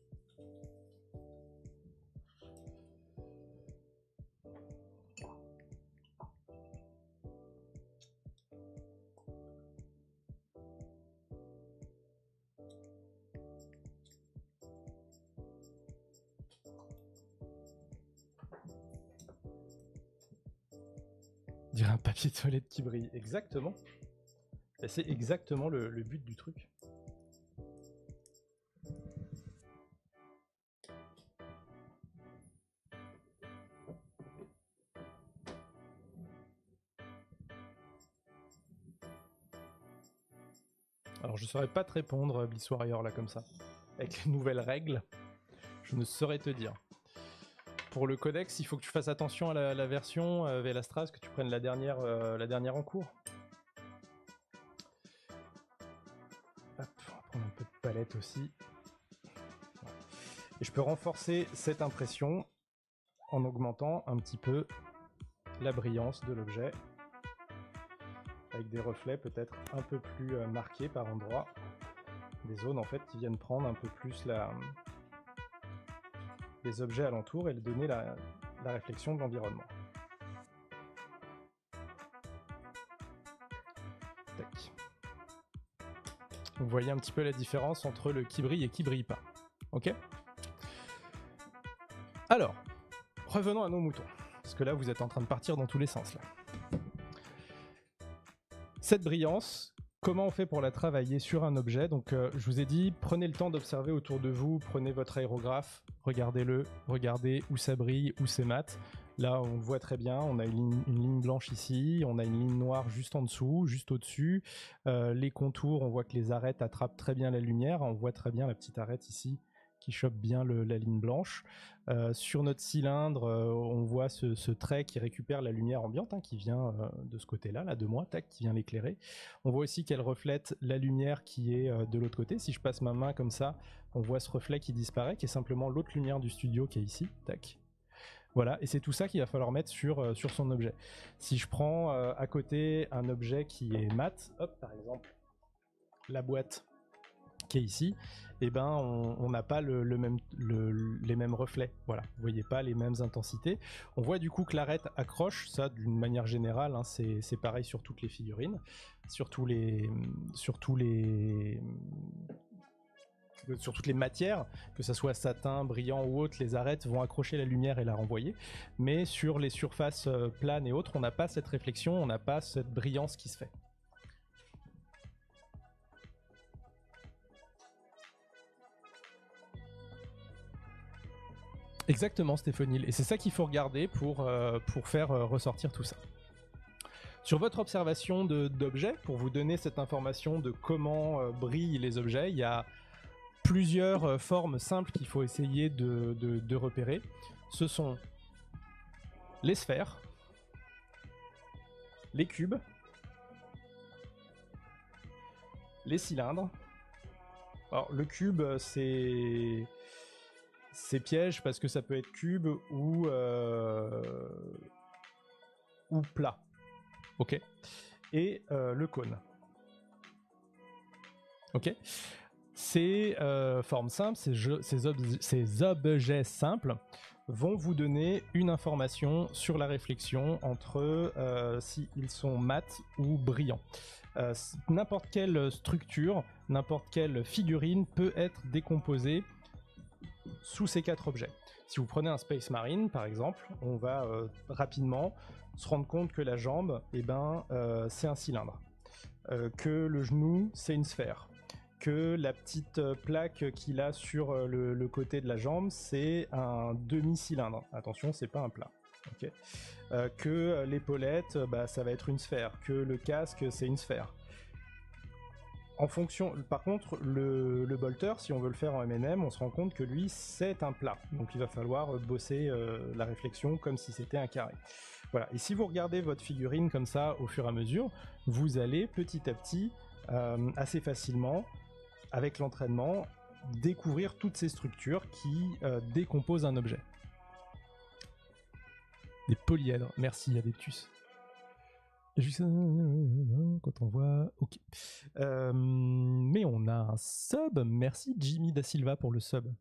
Dire un papier de toilette qui brille, exactement. C'est exactement le, le but du truc. Alors je saurais pas te répondre, Bliss Warrior, là comme ça. Avec les nouvelles règles, je ne saurais te dire. Pour le codex, il faut que tu fasses attention à la, la version euh, Velastras, que tu prennes la dernière, euh, la dernière en cours. Hop, on va prendre un peu de palette aussi. Et je peux renforcer cette impression en augmentant un petit peu la brillance de l'objet. avec des reflets peut-être un peu plus euh, marqués par endroits, des zones en fait qui viennent prendre un peu plus la, les objets alentours et donner la, la réflexion de l'environnement. Tac. Vous voyez un petit peu la différence entre le qui brille et qui brille pas. Ok ? Alors, revenons à nos moutons, parce que là vous êtes en train de partir dans tous les sens là. Cette brillance, comment on fait pour la travailler sur un objet? Donc euh, je vous ai dit, prenez le temps d'observer autour de vous, prenez votre aérographe, regardez-le, regardez où ça brille, où c'est mat. Là on le voit très bien, on a une ligne, une ligne blanche ici, on a une ligne noire juste en dessous, juste au-dessus. Euh, les contours, on voit que les arêtes attrapent très bien la lumière, on voit très bien la petite arête ici qui chope bien le, la ligne blanche. Euh, sur notre cylindre, euh, on voit ce, ce trait qui récupère la lumière ambiante, hein, qui vient euh, de ce côté-là, là de moi, tac, qui vient l'éclairer. On voit aussi qu'elle reflète la lumière qui est euh, de l'autre côté. Si je passe ma main comme ça, on voit ce reflet qui disparaît, qui est simplement l'autre lumière du studio qui est ici, tac. Voilà, et c'est tout ça qu'il va falloir mettre sur, euh, sur son objet. Si je prends euh, à côté un objet qui est mat, hop, par exemple, la boîte qui est ici, eh ben on n'a pas le, le même, le, les mêmes reflets. Voilà, vous voyez pas les mêmes intensités. On voit du coup que l'arête accroche, ça d'une manière générale, hein, c'est, c'est pareil sur toutes les figurines, sur tous les, sur tous les, sur toutes les matières, que ça soit satin, brillant ou autre, les arêtes vont accrocher la lumière et la renvoyer. Mais sur les surfaces planes et autres, on n'a pas cette réflexion, on n'a pas cette brillance qui se fait. Exactement, Stéphanie. Et c'est ça qu'il faut regarder pour, euh, pour faire euh, ressortir tout ça. Sur votre observation de, d'objets, pour vous donner cette information de comment euh, brillent les objets, il y a plusieurs euh, formes simples qu'il faut essayer de, de, de repérer. Ce sont les sphères, les cubes, les cylindres. Alors le cube, c'est... c'est piège parce que ça peut être cube ou, euh, ou plat. Ok. Et euh, le cône. Ok. Ces euh, formes simples, ces, jeux, ces, ob ces objets simples vont vous donner une information sur la réflexion entre euh, s'ils sont mat ou brillants. Euh, n'importe quelle structure, n'importe quelle figurine peut être décomposée sous ces quatre objets. Si vous prenez un Space Marine par exemple, on va euh, rapidement se rendre compte que la jambe, eh ben, euh, c'est un cylindre, euh, que le genou c'est une sphère, que la petite plaque qu'il a sur le, le côté de la jambe c'est un demi-cylindre. Attention, c'est pas un plat. Okay. Euh, que l'épaulette, bah, ça va être une sphère, que le casque c'est une sphère. En fonction, par contre, le, le bolter, si on veut le faire en M and M, on se rend compte que lui, c'est un plat. Donc il va falloir bosser euh, la réflexion comme si c'était un carré. Voilà. Et si vous regardez votre figurine comme ça au fur et à mesure, vous allez petit à petit, euh, assez facilement, avec l'entraînement, découvrir toutes ces structures qui euh, décomposent un objet. Des polyèdres. Merci, Adeptus. Juste quand on voit, ok. Euh, mais on a un sub, merci Jimmy Da Silva pour le sub.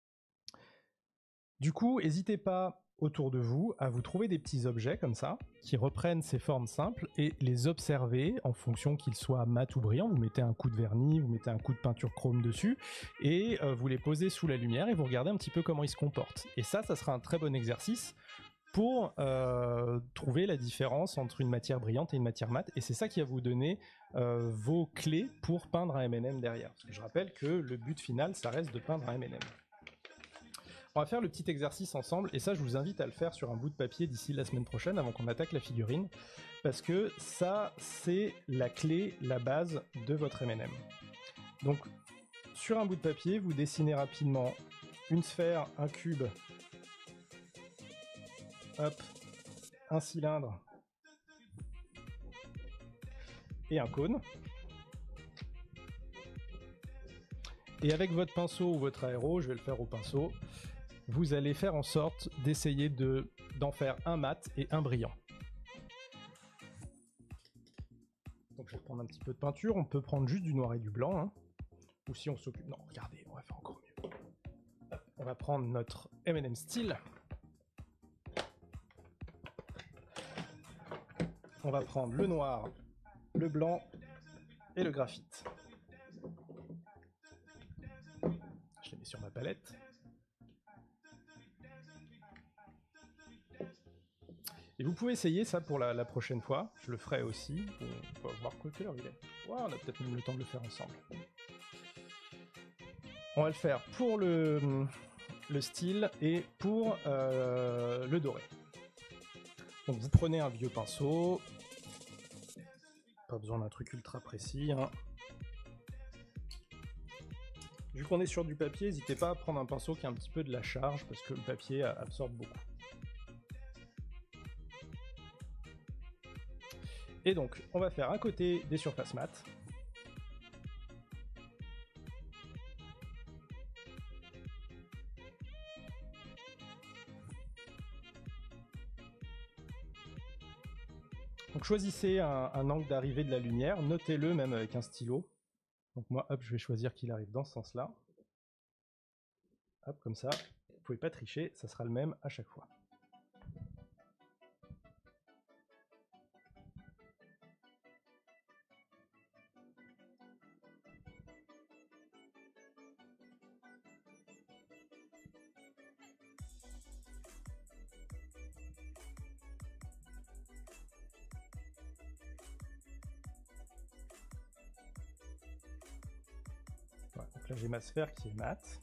Du coup, n'hésitez pas autour de vous à vous trouver des petits objets comme ça, qui reprennent ces formes simples et les observer en fonction qu'ils soient mat ou brillants. Vous mettez un coup de vernis, vous mettez un coup de peinture chrome dessus et euh, vous les posez sous la lumière et vous regardez un petit peu comment ils se comportent. Et ça, ça sera un très bon exercice pour euh, trouver la différence entre une matière brillante et une matière mate, et c'est ça qui va vous donner euh, vos clés pour peindre un M and M derrière. Parce que je rappelle que le but final, ça reste de peindre un M and M. On va faire le petit exercice ensemble, et ça je vous invite à le faire sur un bout de papier d'ici la semaine prochaine, avant qu'on attaque la figurine, parce que ça c'est la clé, la base de votre M and M. Donc sur un bout de papier, vous dessinez rapidement une sphère, un cube, hop, un cylindre et un cône. Et avec votre pinceau ou votre aéro, je vais le faire au pinceau, vous allez faire en sorte d'essayer de, d'en faire un mat et un brillant. Donc je vais prendre un petit peu de peinture, on peut prendre juste du noir et du blanc, hein. Ou si on s'occupe... Non, regardez, on va faire encore mieux. Hop, on va prendre notre M and M Steel. On va prendre le noir, le blanc et le graphite. Je les mets sur ma palette. Et vous pouvez essayer ça pour la, la prochaine fois. Je le ferai aussi. On va voir quoi quelle heure il est. Wow, on a peut-être même le temps de le faire ensemble. On va le faire pour le, le style et pour euh, le doré. Donc vous prenez un vieux pinceau. Pas besoin d'un truc ultra précis, hein. Vu qu'on est sur du papier, n'hésitez pas à prendre un pinceau qui a un petit peu de la charge parce que le papier absorbe beaucoup. Et donc, on va faire un côté des surfaces mates. Donc choisissez un, un angle d'arrivée de la lumière, notez-le même avec un stylo. Donc moi, hop, je vais choisir qu'il arrive dans ce sens-là. Hop, comme ça, vous pouvez pas tricher, ça sera le même à chaque fois. Voilà, donc là j'ai ma sphère qui est mate.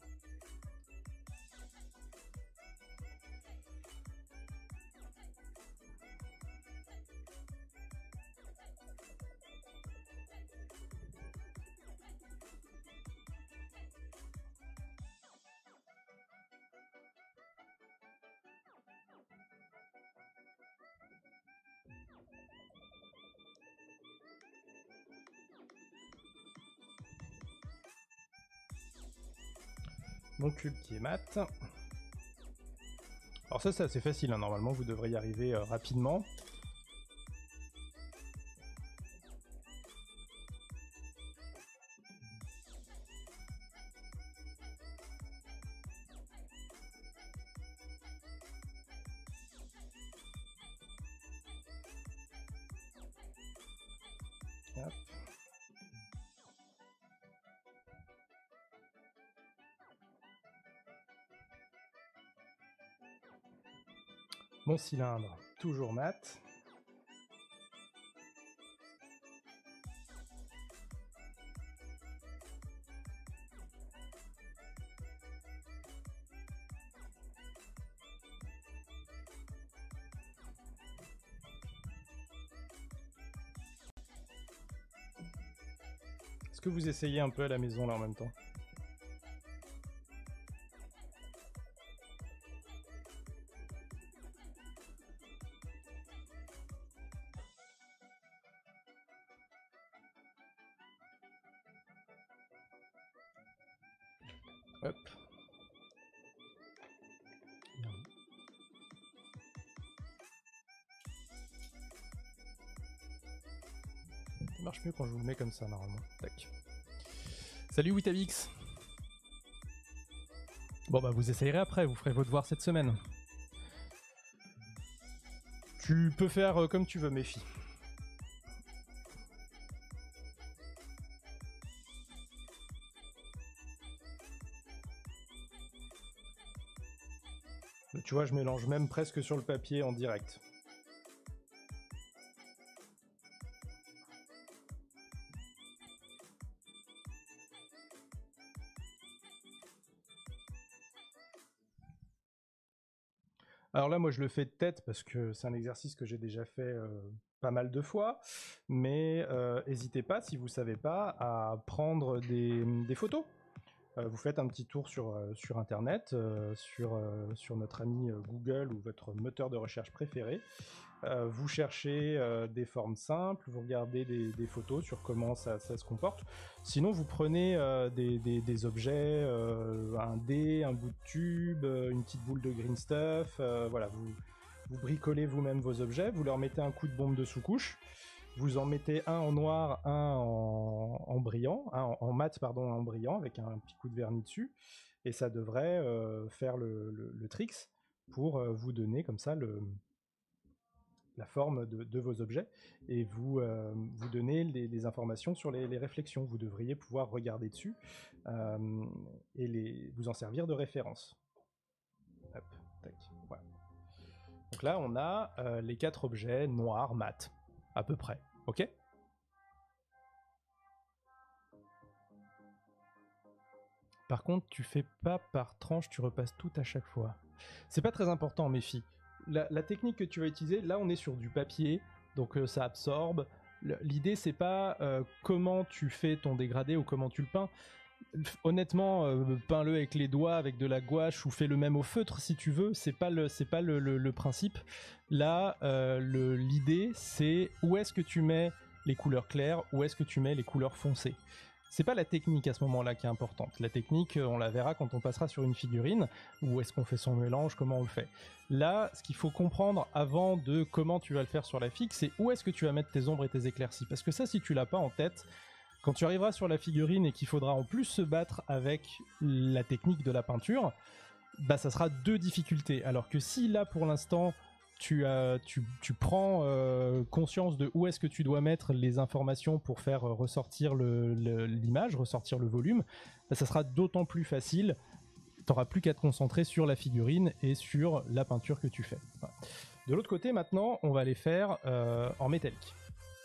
Mon cube qui est mat. Alors ça c'est assez facile, hein. Normalement vous devriez y arriver euh, rapidement. Hop. Mon cylindre, toujours mat. Est-ce que vous essayez un peu à la maison là en même temps? Hop. Ça marche mieux quand je vous le mets comme ça normalement. Tac. Salut Witabix. Bon bah vous essayerez après, vous ferez vos devoirs cette semaine. Tu peux faire comme tu veux, mes filles. Tu vois, je mélange même presque sur le papier en direct. Alors là, moi, je le fais de tête parce que c'est un exercice que j'ai déjà fait euh, pas mal de fois. Mais n'hésitez euh, pas, si vous ne savez pas, à prendre des, des photos. Euh, vous faites un petit tour sur, euh, sur Internet, euh, sur, euh, sur notre ami euh, Google ou votre moteur de recherche préféré. Euh, vous cherchez euh, des formes simples, vous regardez des, des photos sur comment ça, ça se comporte. Sinon, vous prenez euh, des, des, des objets, euh, un dé, un bout de tube, une petite boule de green stuff. Euh, voilà, vous, vous bricolez vous-même vos objets, vous leur mettez un coup de bombe de sous-couche. vous en mettez un en noir, un en, en brillant, un en, en mat, pardon, en brillant, avec un petit coup de vernis dessus, et ça devrait euh, faire le, le, le tricks pour euh, vous donner comme ça le, la forme de, de vos objets, et vous, euh, vous donner les, les informations sur les, les réflexions. Vous devriez pouvoir regarder dessus euh, et les, vous en servir de référence. Hop, tac, voilà. Donc là, on a euh, les quatre objets noirs, mat, à peu près, ok? Par contre, tu fais pas par tranche, tu repasses tout à chaque fois. C'est pas très important, mes filles. La, la technique que tu vas utiliser, là on est sur du papier, donc euh, ça absorbe. L'idée c'est pas euh, comment tu fais ton dégradé ou comment tu le peins. Honnêtement, euh, peins-le avec les doigts, avec de la gouache, ou fais-le même au feutre si tu veux. C'est pas le, c'est pas le, le, le principe. Là, euh, le, l'idée c'est où est-ce que tu mets les couleurs claires, où est-ce que tu mets les couleurs foncées. C'est pas la technique à ce moment-là qui est importante. La technique, on la verra quand on passera sur une figurine, où est-ce qu'on fait son mélange, comment on le fait. Là, ce qu'il faut comprendre avant de comment tu vas le faire sur la figue, c'est où est-ce que tu vas mettre tes ombres et tes éclaircies. Parce que ça, si tu l'as pas en tête, quand tu arriveras sur la figurine et qu'il faudra en plus se battre avec la technique de la peinture, bah ça sera deux difficultés. Alors que si là, pour l'instant, Tu, euh, tu, tu prends euh, conscience de où est-ce que tu dois mettre les informations pour faire ressortir le, le, l'image, ressortir le volume, bah, ça sera d'autant plus facile. Tu n'auras plus qu'à te concentrer sur la figurine et sur la peinture que tu fais. Voilà. De l'autre côté, maintenant, on va les faire euh, en métallique.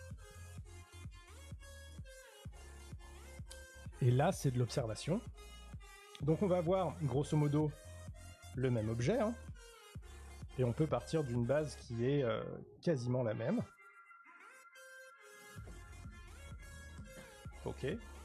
Et là, c'est de l'observation. Donc on va avoir, grosso modo, le même objet, hein. Et on peut partir d'une base qui est euh, quasiment la même. Ok.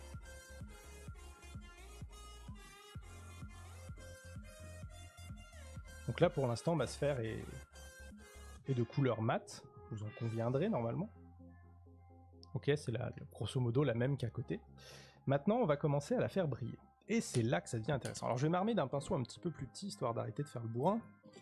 Donc là, pour l'instant, ma sphère est, est de couleur mat. Vous en conviendrez normalement. Ok, c'est la, grosso modo la même qu'à côté. Maintenant, on va commencer à la faire briller. Et c'est là que ça devient intéressant. Alors je vais m'armer d'un pinceau un petit peu plus petit, histoire d'arrêter de faire le bourrin.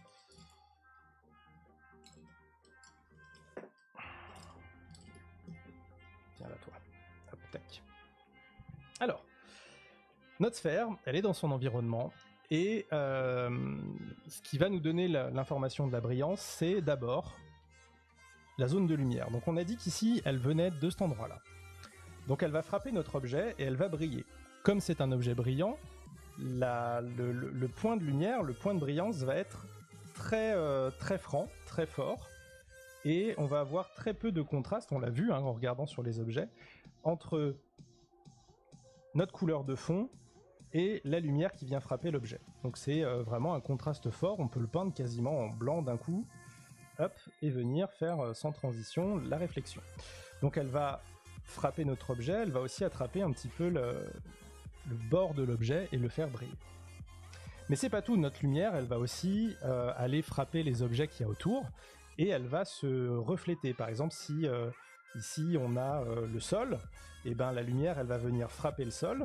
Tiens là, toi. Hop, tac. Alors, notre sphère, elle est dans son environnement, et euh, ce qui va nous donner l'information de la brillance, c'est d'abord la zone de lumière. Donc on a dit qu'ici, elle venait de cet endroit-là. Donc elle va frapper notre objet et elle va briller. Comme c'est un objet brillant, la, le, le, le point de lumière, le point de brillance va être très, euh, très franc, très fort, et on va avoir très peu de contraste, on l'a vu hein, en regardant sur les objets, entre notre couleur de fond et la lumière qui vient frapper l'objet. Donc c'est euh, vraiment un contraste fort, on peut le peindre quasiment en blanc d'un coup, hop, et venir faire euh, sans transition la réflexion. Donc elle va frapper notre objet, elle va aussi attraper un petit peu le, le bord de l'objet et le faire briller. Mais c'est pas tout, notre lumière, elle va aussi euh, aller frapper les objets qu'il y a autour, et elle va se refléter. Par exemple, si euh, ici on a euh, le sol, et ben la lumière, elle va venir frapper le sol,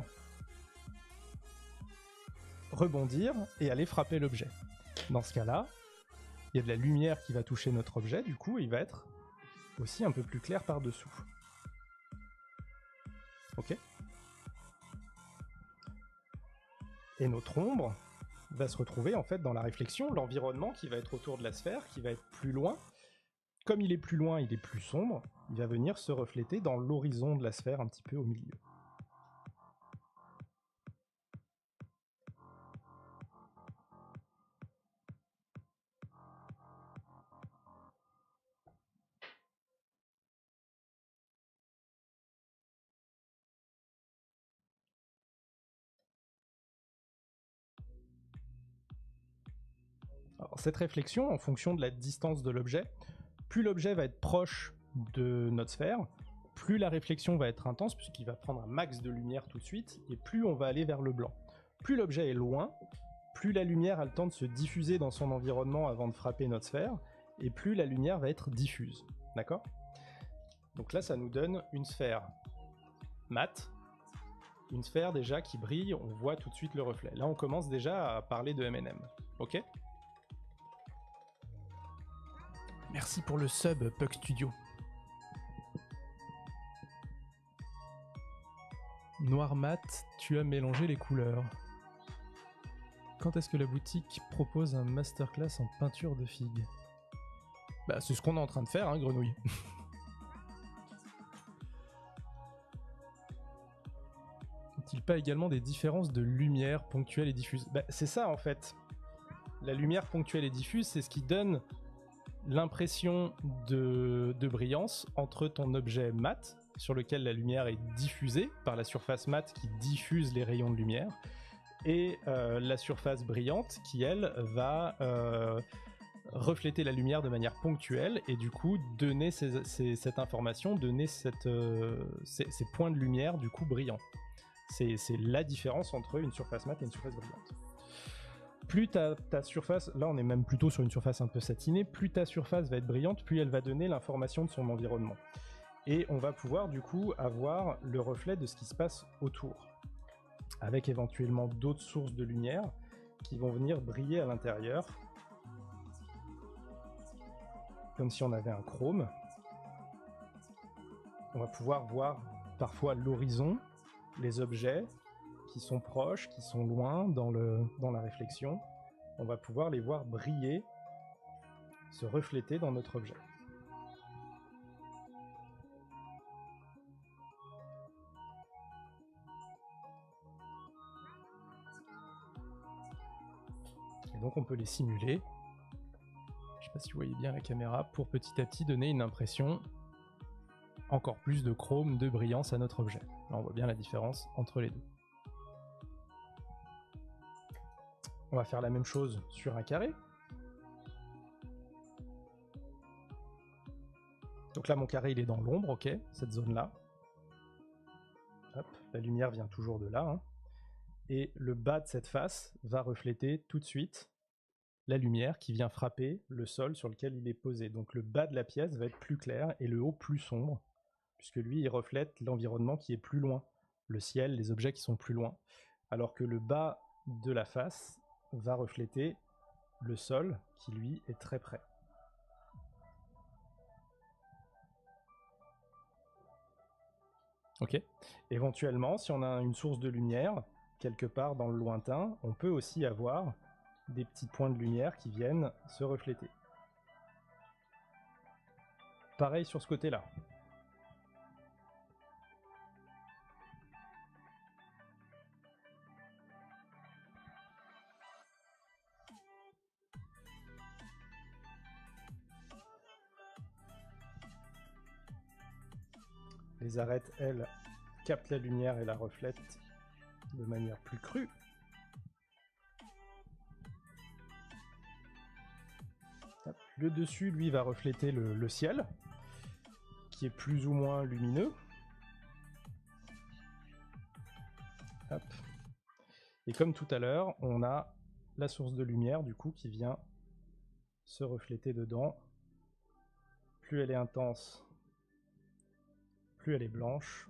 rebondir et aller frapper l'objet. Dans ce cas-là, il y a de la lumière qui va toucher notre objet, du coup il va être aussi un peu plus clair par-dessous. Ok ? Et notre ombre va se retrouver en fait dans la réflexion, l'environnement qui va être autour de la sphère, qui va être plus loin. Comme il est plus loin, il est plus sombre, il va venir se refléter dans l'horizon de la sphère un petit peu au milieu. Alors, cette réflexion, en fonction de la distance de l'objet, plus l'objet va être proche de notre sphère, plus la réflexion va être intense, puisqu'il va prendre un max de lumière tout de suite, et plus on va aller vers le blanc. Plus l'objet est loin, plus la lumière a le temps de se diffuser dans son environnement avant de frapper notre sphère, et plus la lumière va être diffuse. D'accord ? Donc là, ça nous donne une sphère mate, une sphère déjà qui brille, on voit tout de suite le reflet. Là, on commence déjà à parler de M and M. Ok ? Merci pour le sub, Puck Studio. Noir mat, tu as mélangé les couleurs. Quand est-ce que la boutique propose un masterclass en peinture de figues? Bah, c'est ce qu'on est en train de faire, hein, Grenouille. N'est-il pas également des différences de lumière ponctuelle et diffuse? Bah, c'est ça en fait. La lumière ponctuelle et diffuse, c'est ce qui donne l'impression de, de brillance entre ton objet mat, sur lequel la lumière est diffusée par la surface mat qui diffuse les rayons de lumière, et euh, la surface brillante qui, elle, va euh, refléter la lumière de manière ponctuelle et du coup donner ces, ces, cette information, donner cette, euh, ces, ces points de lumière du coup brillants. C'est, c'est la différence entre une surface mat et une surface brillante. Plus ta, ta surface, là on est même plutôt sur une surface un peu satinée, plus ta surface va être brillante, plus elle va donner l'information de son environnement. Et on va pouvoir du coup avoir le reflet de ce qui se passe autour, avec éventuellement d'autres sources de lumière qui vont venir briller à l'intérieur, comme si on avait un chrome. On va pouvoir voir parfois l'horizon, les objets qui sont proches, qui sont loin dans, le, dans la réflexion. On va pouvoir les voir briller, se refléter dans notre objet. Et donc on peut les simuler. Je ne sais pas si vous voyez bien la caméra, pour petit à petit donner une impression encore plus de chrome, de brillance à notre objet. Là on voit bien la différence entre les deux. On va faire la même chose sur un carré. Donc là mon carré il est dans l'ombre, ok, cette zone là. Hop, la lumière vient toujours de là. Hein. Et le bas de cette face va refléter tout de suite la lumière qui vient frapper le sol sur lequel il est posé. Donc le bas de la pièce va être plus clair et le haut plus sombre, puisque lui il reflète l'environnement qui est plus loin, le ciel, les objets qui sont plus loin, alors que le bas de la face va refléter le sol qui lui est très près. Ok. Éventuellement, si on a une source de lumière quelque part dans le lointain, on peut aussi avoir des petits points de lumière qui viennent se refléter. Pareil sur ce côté-là. Les arêtes, elles, captent la lumière et la reflètent de manière plus crue. Le dessus, lui, va refléter le, le ciel, qui est plus ou moins lumineux. Hop. Et comme tout à l'heure, on a la source de lumière, du coup, qui vient se refléter dedans. Plus elle est intense, plus elle est blanche.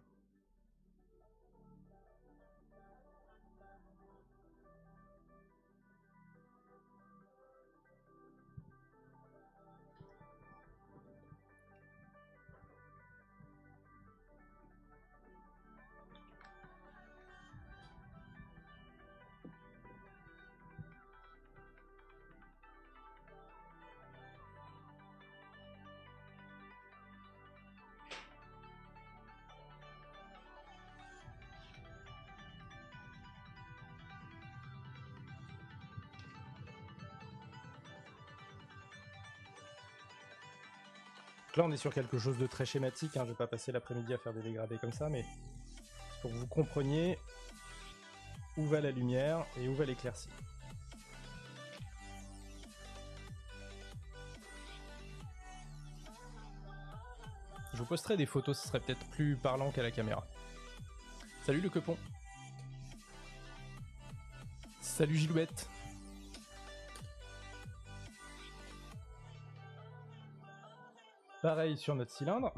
Là on est sur quelque chose de très schématique, hein. Je vais pas passer l'après-midi à faire des dégradés comme ça, mais pour que vous compreniez où va la lumière et où va l'éclaircie. Je vous posterai des photos, ce serait peut-être plus parlant qu'à la caméra. Salut le quepon. Salut Gilouette. Pareil sur notre cylindre.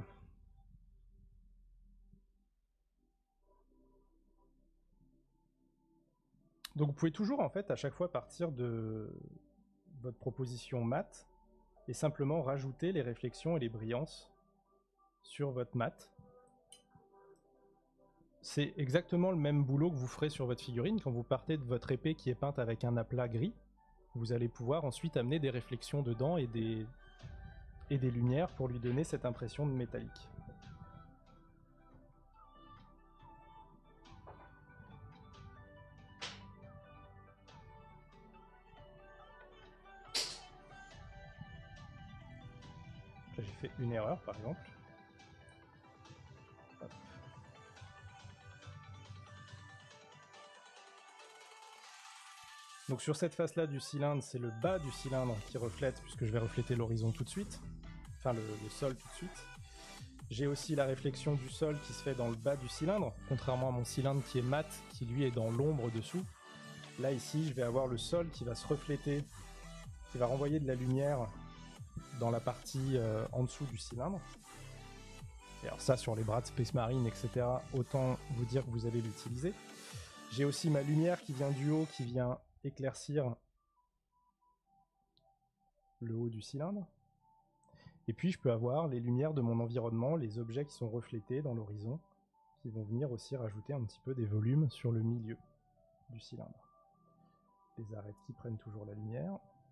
Donc vous pouvez toujours en fait à chaque fois partir de votre proposition mat et simplement rajouter les réflexions et les brillances sur votre mat. c'est exactement le même boulot que vous ferez sur votre figurine. Quand vous partez de votre épée qui est peinte avec un aplat gris, vous allez pouvoir ensuite amener des réflexions dedans et des, et des lumières pour lui donner cette impression de métallique. Là, j'ai fait une erreur, par exemple. Hop. Donc sur cette face-là du cylindre, c'est le bas du cylindre qui reflète, puisque je vais refléter l'horizon tout de suite. Enfin, le, le sol tout de suite. J'ai aussi la réflexion du sol qui se fait dans le bas du cylindre, contrairement à mon cylindre qui est mat, qui lui est dans l'ombre dessous. Là, ici, je vais avoir le sol qui va se refléter, qui va renvoyer de la lumière dans la partie euh, en dessous du cylindre. Et alors ça, sur les bras de Space Marine, et cetera, autant vous dire que vous allez l'utiliser. J'ai aussi ma lumière qui vient du haut, qui vient éclaircir le haut du cylindre. Et puis je peux avoir les lumières de mon environnement, les objets qui sont reflétés dans l'horizon, qui vont venir aussi rajouter un petit peu des volumes sur le milieu du cylindre. Les arêtes qui prennent toujours la lumière.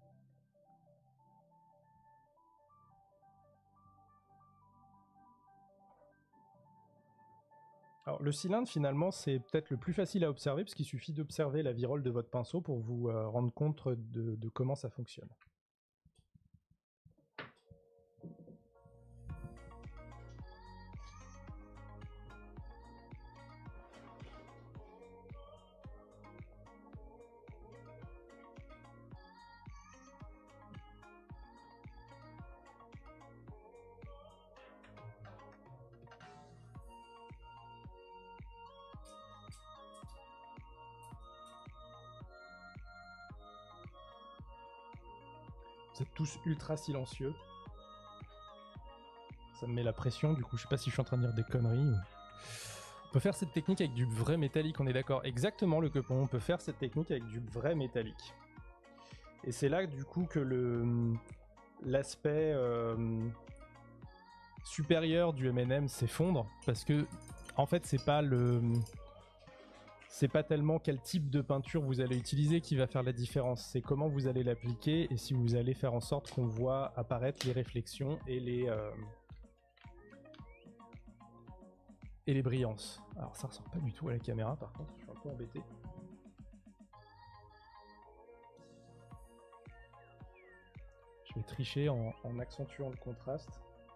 Alors le cylindre finalement c'est peut-être le plus facile à observer parce qu'il suffit d'observer la virole de votre pinceau pour vous euh, rendre compte de, de comment ça fonctionne. Vous êtes tous ultra silencieux. Ça me met la pression, du coup je sais pas si je suis en train de dire des conneries. Ou... On peut faire cette technique avec du vrai métallique, on est d'accord. Exactement le quepon, on peut faire cette technique avec du vrai métallique. Et c'est là du coup que le l'aspect euh, supérieur du M and M s'effondre, parce que en fait c'est pas le... c'est pas tellement quel type de peinture vous allez utiliser qui va faire la différence, c'est comment vous allez l'appliquer et si vous allez faire en sorte qu'on voit apparaître les réflexions et les, euh, et les brillances. Alors ça ressemble pas du tout à la caméra par contre, je suis un peu embêté. Je vais tricher en, en accentuant le contraste.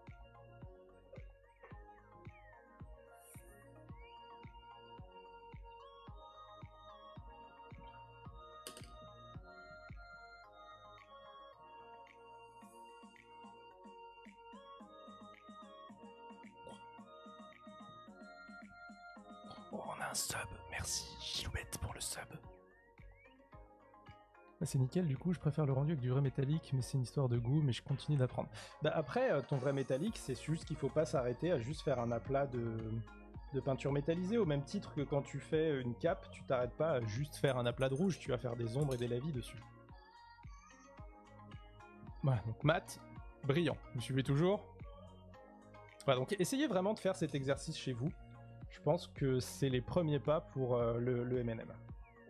Oh, on a un sub, merci Giloubette pour le sub. Bah, c'est nickel, du coup je préfère le rendu avec du vrai métallique, mais c'est une histoire de goût, mais je continue d'apprendre. Bah après, euh, ton vrai métallique, c'est juste qu'il faut pas s'arrêter à juste faire un aplat de, de peinture métallisée, au même titre que quand tu fais une cape, tu t'arrêtes pas à juste faire un aplat de rouge, tu vas faire des ombres et des lavis dessus. Voilà, donc mat, brillant, vous suivez toujours? Voilà, donc essayez vraiment de faire cet exercice chez vous. Je pense que c'est les premiers pas pour euh, le, le M and M.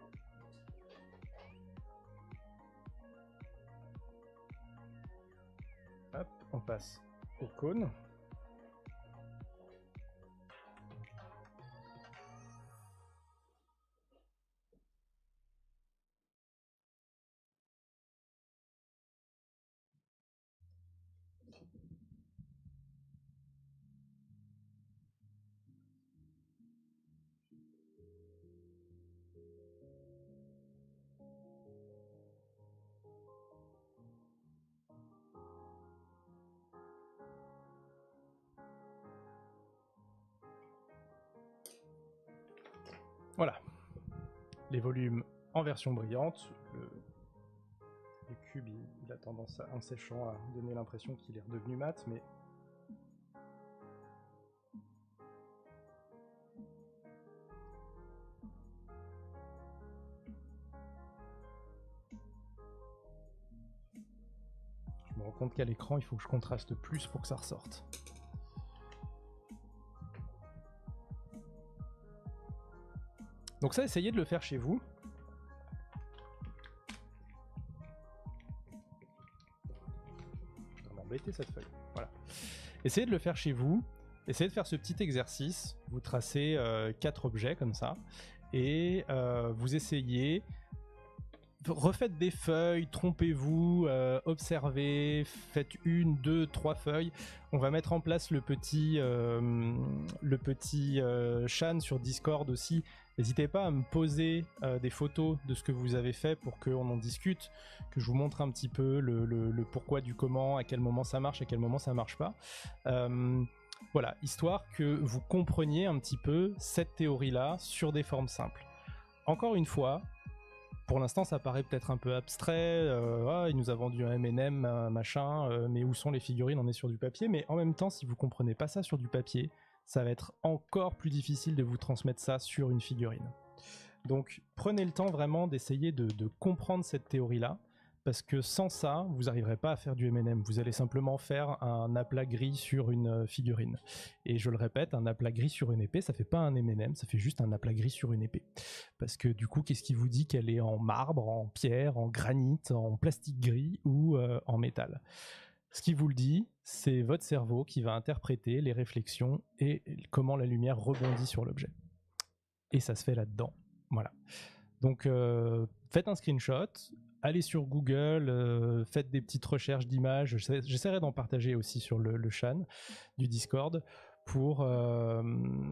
Hop, on passe au cône. Voilà, les volumes en version brillante. Le, le cube, il, il a tendance à, en séchant, à donner l'impression qu'il est redevenu mat, mais je me rends compte qu'à l'écran, il faut que je contraste plus pour que ça ressorte. Donc ça, essayez de le faire chez vous. On va embêter cette feuille. Voilà. Essayez de le faire chez vous. Essayez de faire ce petit exercice. Vous tracez euh, quatre objets comme ça. Et euh, vous essayez... Refaites des feuilles, trompez-vous, euh, observez, faites une, deux, trois feuilles. On va mettre en place le petit, euh, le petit euh, Chan sur Discord aussi. N'hésitez pas à me poser euh, des photos de ce que vous avez fait pour qu'on en discute, que je vous montre un petit peu le, le, le pourquoi du comment, à quel moment ça marche, à quel moment ça marche pas. Euh, voilà, histoire que vous compreniez un petit peu cette théorie-là sur des formes simples. Encore une fois, pour l'instant, ça paraît peut-être un peu abstrait. Euh, ah, il nous a vendu un M and M, un machin, euh, mais où sont les figurines? On est sur du papier. Mais en même temps, si vous comprenez pas ça sur du papier, ça va être encore plus difficile de vous transmettre ça sur une figurine. Donc, prenez le temps vraiment d'essayer de, de comprendre cette théorie-là, parce que sans ça, vous n'arriverez pas à faire du M and M. Vous allez simplement faire un aplat gris sur une figurine. Et je le répète, un aplat gris sur une épée, ça fait pas un M and M, ça fait juste un aplat gris sur une épée. Parce que du coup, qu'est-ce qui vous dit qu'elle est en marbre, en pierre, en granit, en plastique gris ou euh, en métal? Ce qui vous le dit, c'est votre cerveau qui va interpréter les réflexions et comment la lumière rebondit sur l'objet. Et ça se fait là-dedans. Voilà. Donc, euh, faites un screenshot, allez sur Google, euh, faites des petites recherches d'images. J'essaierai d'en partager aussi sur le, le Chan du Discord pour... Euh...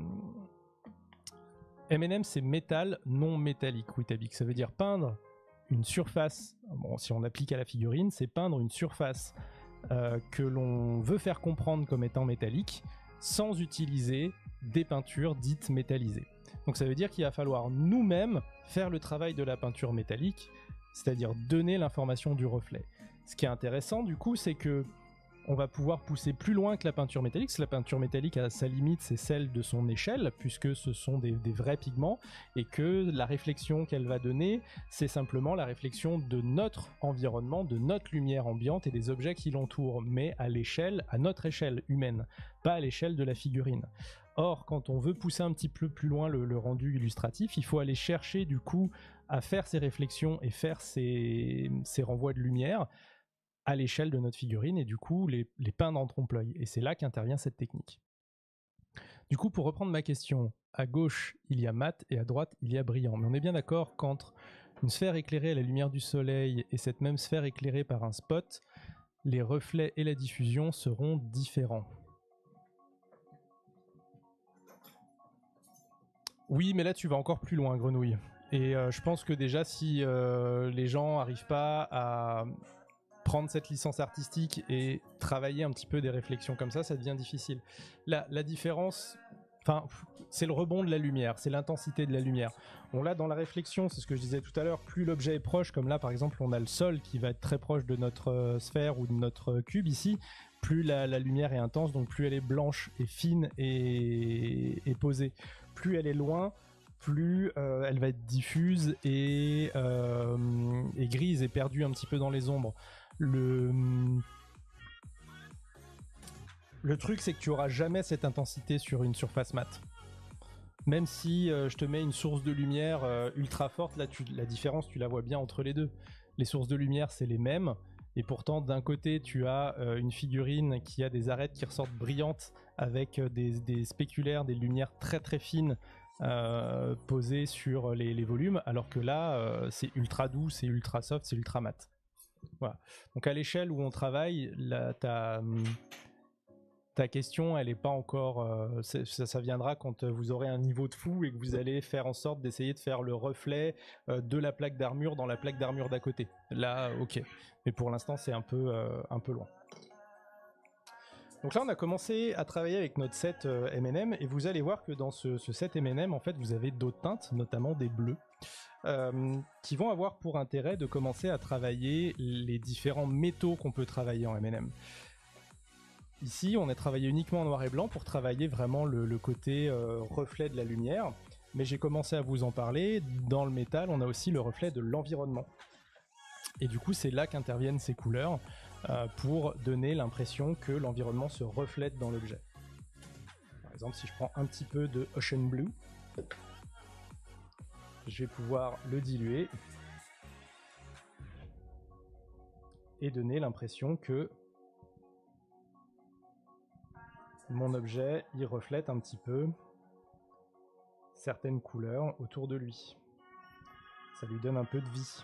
M and M, c'est métal non métallique, Weetabix. Ça veut dire peindre une surface, bon, si on applique à la figurine, c'est peindre une surface euh, que l'on veut faire comprendre comme étant métallique sans utiliser des peintures dites métallisées. Donc ça veut dire qu'il va falloir nous-mêmes faire le travail de la peinture métallique, c'est-à-dire donner l'information du reflet. Ce qui est intéressant du coup, c'est que on va pouvoir pousser plus loin que la peinture métallique. La peinture métallique, à sa limite, c'est celle de son échelle, puisque ce sont des, des vrais pigments, et que la réflexion qu'elle va donner, c'est simplement la réflexion de notre environnement, de notre lumière ambiante et des objets qui l'entourent, mais à l'échelle, à notre échelle humaine, pas à l'échelle de la figurine. Or, quand on veut pousser un petit peu plus loin le, le rendu illustratif, il faut aller chercher du coup à faire ces réflexions et faire ces, ces renvois de lumière à l'échelle de notre figurine et du coup les, les peindre en trompe-l'œil. Et c'est là qu'intervient cette technique. Du coup, pour reprendre ma question, à gauche il y a mat et à droite il y a brillant. Mais on est bien d'accord qu'entre une sphère éclairée à la lumière du soleil et cette même sphère éclairée par un spot, les reflets et la diffusion seront différents. Oui, mais là tu vas encore plus loin, Grenouille. Et euh, je pense que déjà si euh, les gens n'arrivent pas à prendre cette licence artistique et travailler un petit peu des réflexions comme ça, ça devient difficile. La, la différence, enfin, c'est le rebond de la lumière, c'est l'intensité de la lumière. On l'a dans la réflexion, c'est ce que je disais tout à l'heure, plus l'objet est proche, comme là par exemple on a le sol qui va être très proche de notre euh, sphère ou de notre cube ici, plus la, la lumière est intense, donc plus elle est blanche et fine et, et posée. Plus elle est loin, plus euh, elle va être diffuse et, euh, et grise et perdue un petit peu dans les ombres. Le, le truc, c'est que tu auras jamais cette intensité sur une surface mate. Même si euh, je te mets une source de lumière euh, ultra forte, là, tu, la différence, tu la vois bien entre les deux. Les sources de lumière, c'est les mêmes. Et pourtant, d'un côté, tu as euh, une figurine qui a des arêtes qui ressortent brillantes avec des, des spéculaires, des lumières très très fines euh, posées sur les, les volumes, alors que là, euh, c'est ultra doux, c'est ultra soft, c'est ultra mat. Voilà. Donc à l'échelle où on travaille, là, ta, ta question, elle n'est pas encore... Euh, ça, ça viendra quand vous aurez un niveau de fou et que vous allez faire en sorte d'essayer de faire le reflet euh, de la plaque d'armure dans la plaque d'armure d'à côté. Là, ok. Mais pour l'instant, c'est un peu, euh, un peu loin. Donc là, on a commencé à travailler avec notre set euh, M and M et vous allez voir que dans ce, ce set M and M, en fait, vous avez d'autres teintes, notamment des bleus. Euh, qui vont avoir pour intérêt de commencer à travailler les différents métaux qu'on peut travailler en M and M. Ici, on a travaillé uniquement en noir et blanc pour travailler vraiment le, le côté euh, reflet de la lumière, mais j'ai commencé à vous en parler. Dans le métal, on a aussi le reflet de l'environnement. Et du coup, c'est là qu'interviennent ces couleurs euh, pour donner l'impression que l'environnement se reflète dans l'objet. Par exemple, si je prends un petit peu de Ocean Blue, je vais pouvoir le diluer et donner l'impression que mon objet il reflète un petit peu certaines couleurs autour de lui. Ça lui donne un peu de vie.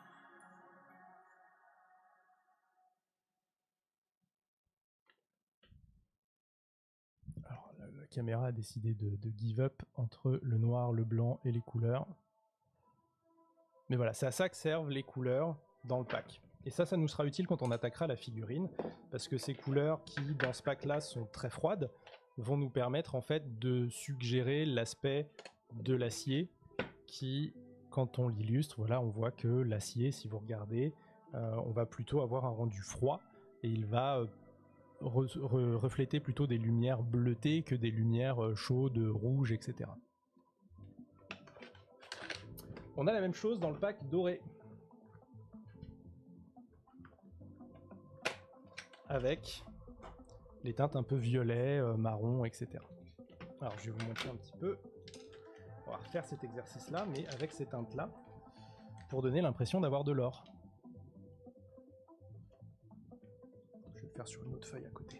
Alors, la, la caméra a décidé de, de give up entre le noir, le blanc et les couleurs. Mais voilà, c'est à ça que servent les couleurs dans le pack. Et ça, ça nous sera utile quand on attaquera la figurine, parce que ces couleurs qui, dans ce pack-là, sont très froides, vont nous permettre en fait de suggérer l'aspect de l'acier qui, quand on l'illustre, voilà, on voit que l'acier, si vous regardez, euh, on va plutôt avoir un rendu froid et il va euh, re re refléter plutôt des lumières bleutées que des lumières euh, chaudes, rouges, et cetera. On a la même chose dans le pack doré. Avec les teintes un peu violet, euh, marron, et cetera. Alors je vais vous montrer un petit peu. On va refaire cet exercice-là, mais avec ces teintes-là, pour donner l'impression d'avoir de l'or. Je vais le faire sur une autre feuille à côté.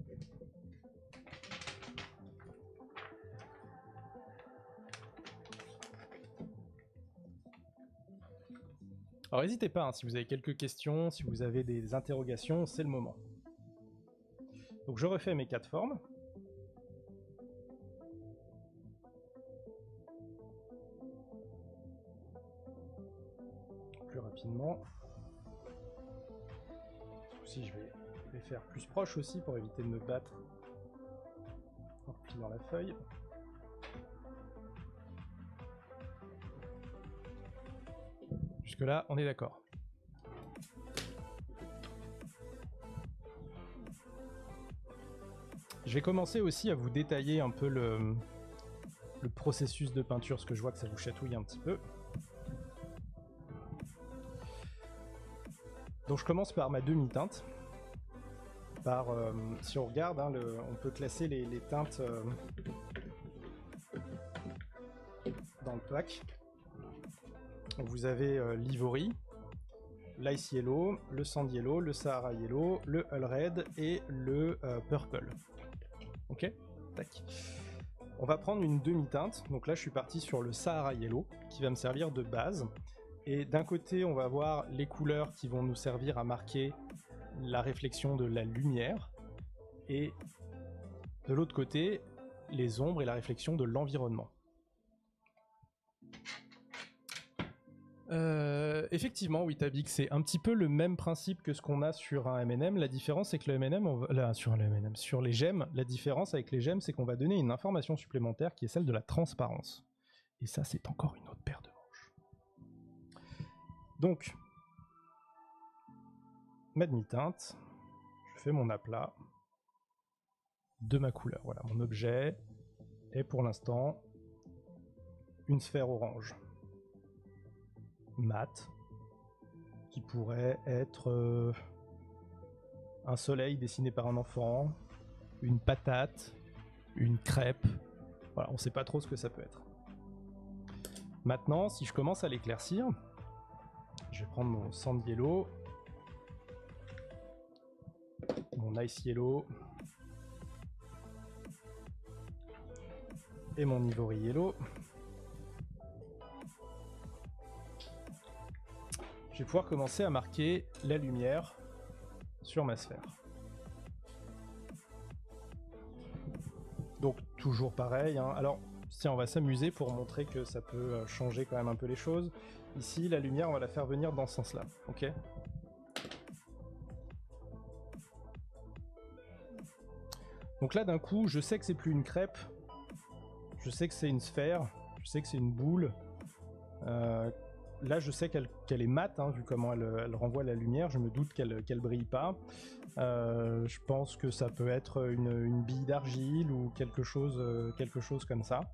Alors n'hésitez pas, hein, si vous avez quelques questions, si vous avez des interrogations, c'est le moment. Donc je refais mes quatre formes. Plus rapidement. Si je vais les faire plus proches aussi pour éviter de me battre en repliant la feuille. Jusque là, on est d'accord. Je vais commencer aussi à vous détailler un peu le, le processus de peinture, parce que je vois que ça vous chatouille un petit peu. Donc je commence par ma demi-teinte. Par, euh, si on regarde, hein, le, on peut classer les, les teintes euh, dans le pack. Donc vous avez euh, l'ivory, l'ice yellow, le sand yellow, le Sahara yellow, le hull red et le euh, purple. Ok, tac. On va prendre une demi-teinte. Donc là, je suis parti sur le Sahara yellow qui va me servir de base. Et d'un côté, on va avoir les couleurs qui vont nous servir à marquer la réflexion de la lumière. Et de l'autre côté, les ombres et la réflexion de l'environnement. Euh, effectivement, oui, Tabik, c'est un petit peu le même principe que ce qu'on a sur un M and M. La différence, c'est que le M and M, on va, là, sur le M and M, sur les gemmes, la différence avec les gemmes, c'est qu'on va donner une information supplémentaire qui est celle de la transparence. Et ça, c'est encore une autre paire de manches. Donc, ma demi-teinte, je fais mon aplat de ma couleur. Voilà, mon objet est pour l'instant une sphère orange. Mat, qui pourrait être euh, un soleil dessiné par un enfant, une patate, une crêpe. Voilà, on ne sait pas trop ce que ça peut être. Maintenant, si je commence à l'éclaircir, je vais prendre mon sand yellow, mon ice yellow et mon ivory yellow. Je vais pouvoir commencer à marquer la lumière sur ma sphère. Donc toujours pareil, hein. Alors tiens, on va s'amuser pour montrer que ça peut changer quand même un peu les choses. Ici, la lumière, on va la faire venir dans ce sens-là, ok? Donc là, d'un coup, je sais que c'est plus une crêpe, je sais que c'est une sphère, je sais que c'est une boule. Euh, Là, je sais qu'elle qu'elle est mate, hein, vu comment elle, elle renvoie la lumière. Je me doute qu'elle qu'elle brille pas. Euh, je pense que ça peut être une, une bille d'argile ou quelque chose, euh, quelque chose comme ça.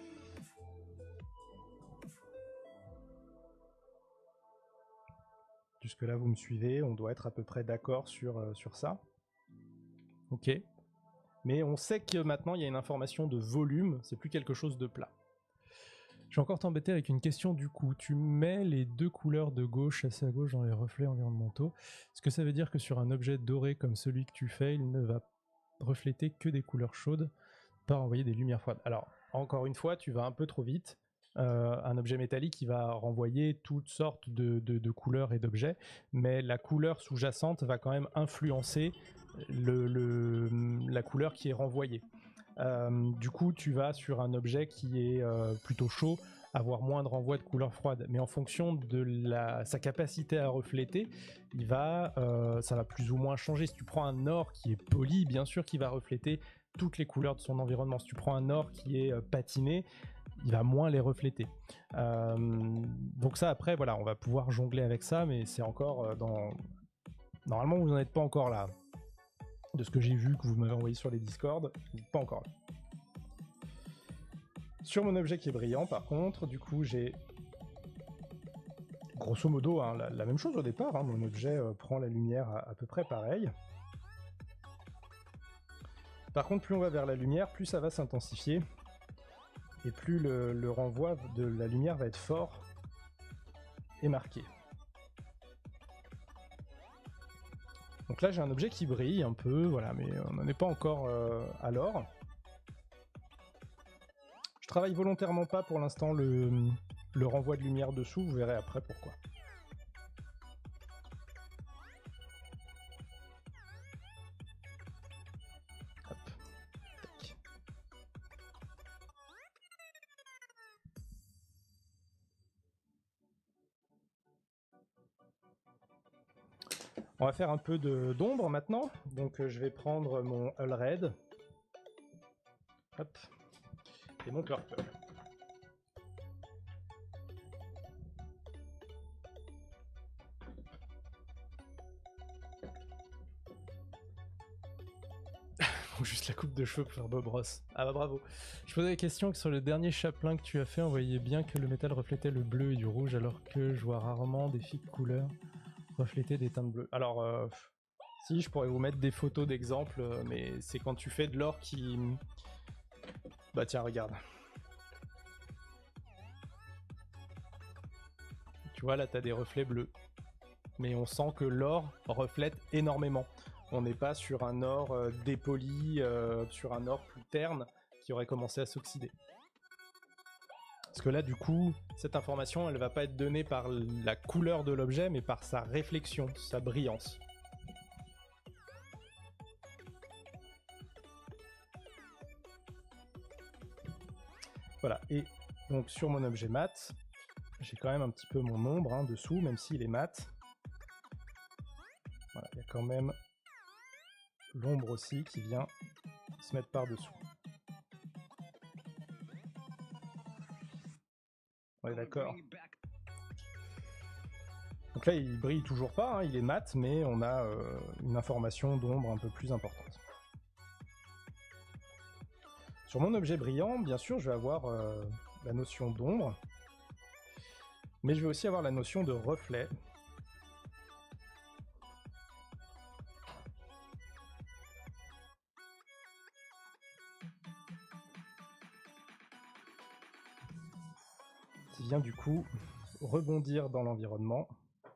Jusque là, vous me suivez. On doit être à peu près d'accord sur, euh, sur ça. Ok. Mais on sait que maintenant, il y a une information de volume. C'est plus quelque chose de plat. Je vais encore t'embêter avec une question du coup. Tu mets les deux couleurs de gauche assez à gauche dans les reflets environnementaux. Est-ce que ça veut dire que sur un objet doré comme celui que tu fais, il ne va refléter que des couleurs chaudes, pas renvoyer des lumières froides? Alors, encore une fois, tu vas un peu trop vite. Euh, un objet métallique, il va renvoyer toutes sortes de, de, de couleurs et d'objets, mais la couleur sous-jacente va quand même influencer le, le, la couleur qui est renvoyée. Euh, du coup, tu vas sur un objet qui est euh, plutôt chaud, avoir moins de renvoi de couleur froide. Mais en fonction de la, sa capacité à refléter, il va, euh, ça va plus ou moins changer. Si tu prends un or qui est poli, bien sûr qu'il va refléter toutes les couleurs de son environnement. Si tu prends un or qui est euh, patiné, il va moins les refléter. Euh, donc ça, après, voilà, on va pouvoir jongler avec ça, mais c'est encore euh, dans... Normalement, vous n'en êtes pas encore là. De ce que j'ai vu, que vous m'avez envoyé sur les Discord, pas encore là. Sur mon objet qui est brillant, par contre, du coup, j'ai grosso modo hein, la, la même chose au départ. Hein, mon objet euh, prend la lumière à, à peu près pareil. Par contre, plus on va vers la lumière, plus ça va s'intensifier. Et plus le, le renvoi de la lumière va être fort et marqué. Donc là j'ai un objet qui brille un peu, voilà, mais on n'en est pas encore euh, à l'or. Je travaille volontairement pas pour l'instant le, le renvoi de lumière dessous, vous verrez après pourquoi. Hop. Tac. On va faire un peu d'ombre maintenant, donc euh, je vais prendre mon Hull Red. Hop. Et mon Purple. Juste la coupe de cheveux pour faire Bob Ross. Ah bah bravo. Je posais la question que sur le dernier chapelain que tu as fait, on voyait bien que le métal reflétait le bleu et du rouge, alors que je vois rarement des filles de couleur refléter des teintes bleues. Alors, euh, si, je pourrais vous mettre des photos d'exemples, mais c'est quand tu fais de l'or qui... Bah tiens, regarde. Tu vois, là, t'as des reflets bleus. Mais on sent que l'or reflète énormément. On n'est pas sur un or euh, dépoli, euh, sur un or plus terne qui aurait commencé à s'oxyder. Parce que là, du coup, cette information, elle va pas être donnée par la couleur de l'objet, mais par sa réflexion, sa brillance. Voilà, et donc sur mon objet mat, j'ai quand même un petit peu mon ombre hein, dessous, même s'il est mat. Voilà, il y a quand même l'ombre aussi qui vient se mettre par-dessous. On est d'accord. Donc là, il brille toujours pas, hein, il est mat, mais on a euh, une information d'ombre un peu plus importante. Sur mon objet brillant, bien sûr, je vais avoir euh, la notion d'ombre, mais je vais aussi avoir la notion de reflet. Qui vient du coup rebondir dans l'environnement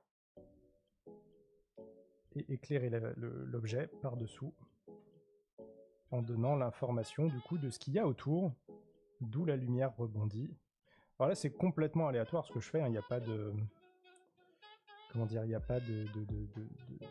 et éclairer l'objet par-dessous en donnant l'information du coup de ce qu'il y a autour, d'où la lumière rebondit. Alors là c'est complètement aléatoire ce que je fais, il hein, n'y a pas de... Comment dire, il n'y a pas de, de, de, de, de,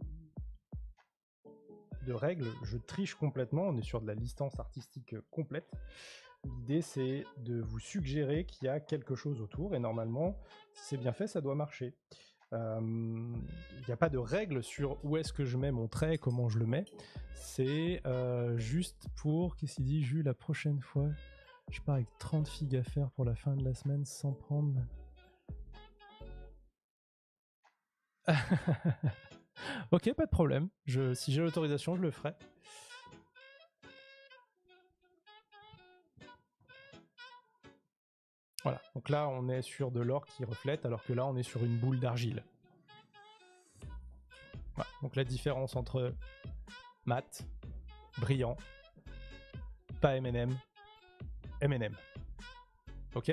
de règles, je triche complètement, on est sur de la licence artistique complète. L'idée c'est de vous suggérer qu'il y a quelque chose autour et normalement si c'est bien fait ça doit marcher. Il euh, n'y a pas de règle sur où est-ce que je mets mon trait et comment je le mets, c'est euh, juste pour, qu'est-ce qu'il dit Jules, la prochaine fois je pars avec trente figs à faire pour la fin de la semaine sans prendre... Ok, pas de problème, je, si j'ai l'autorisation je le ferai. Voilà, donc là on est sur de l'or qui reflète, alors que là on est sur une boule d'argile. Voilà, donc la différence entre mat, brillant, pas M and M, M and M. Ok ?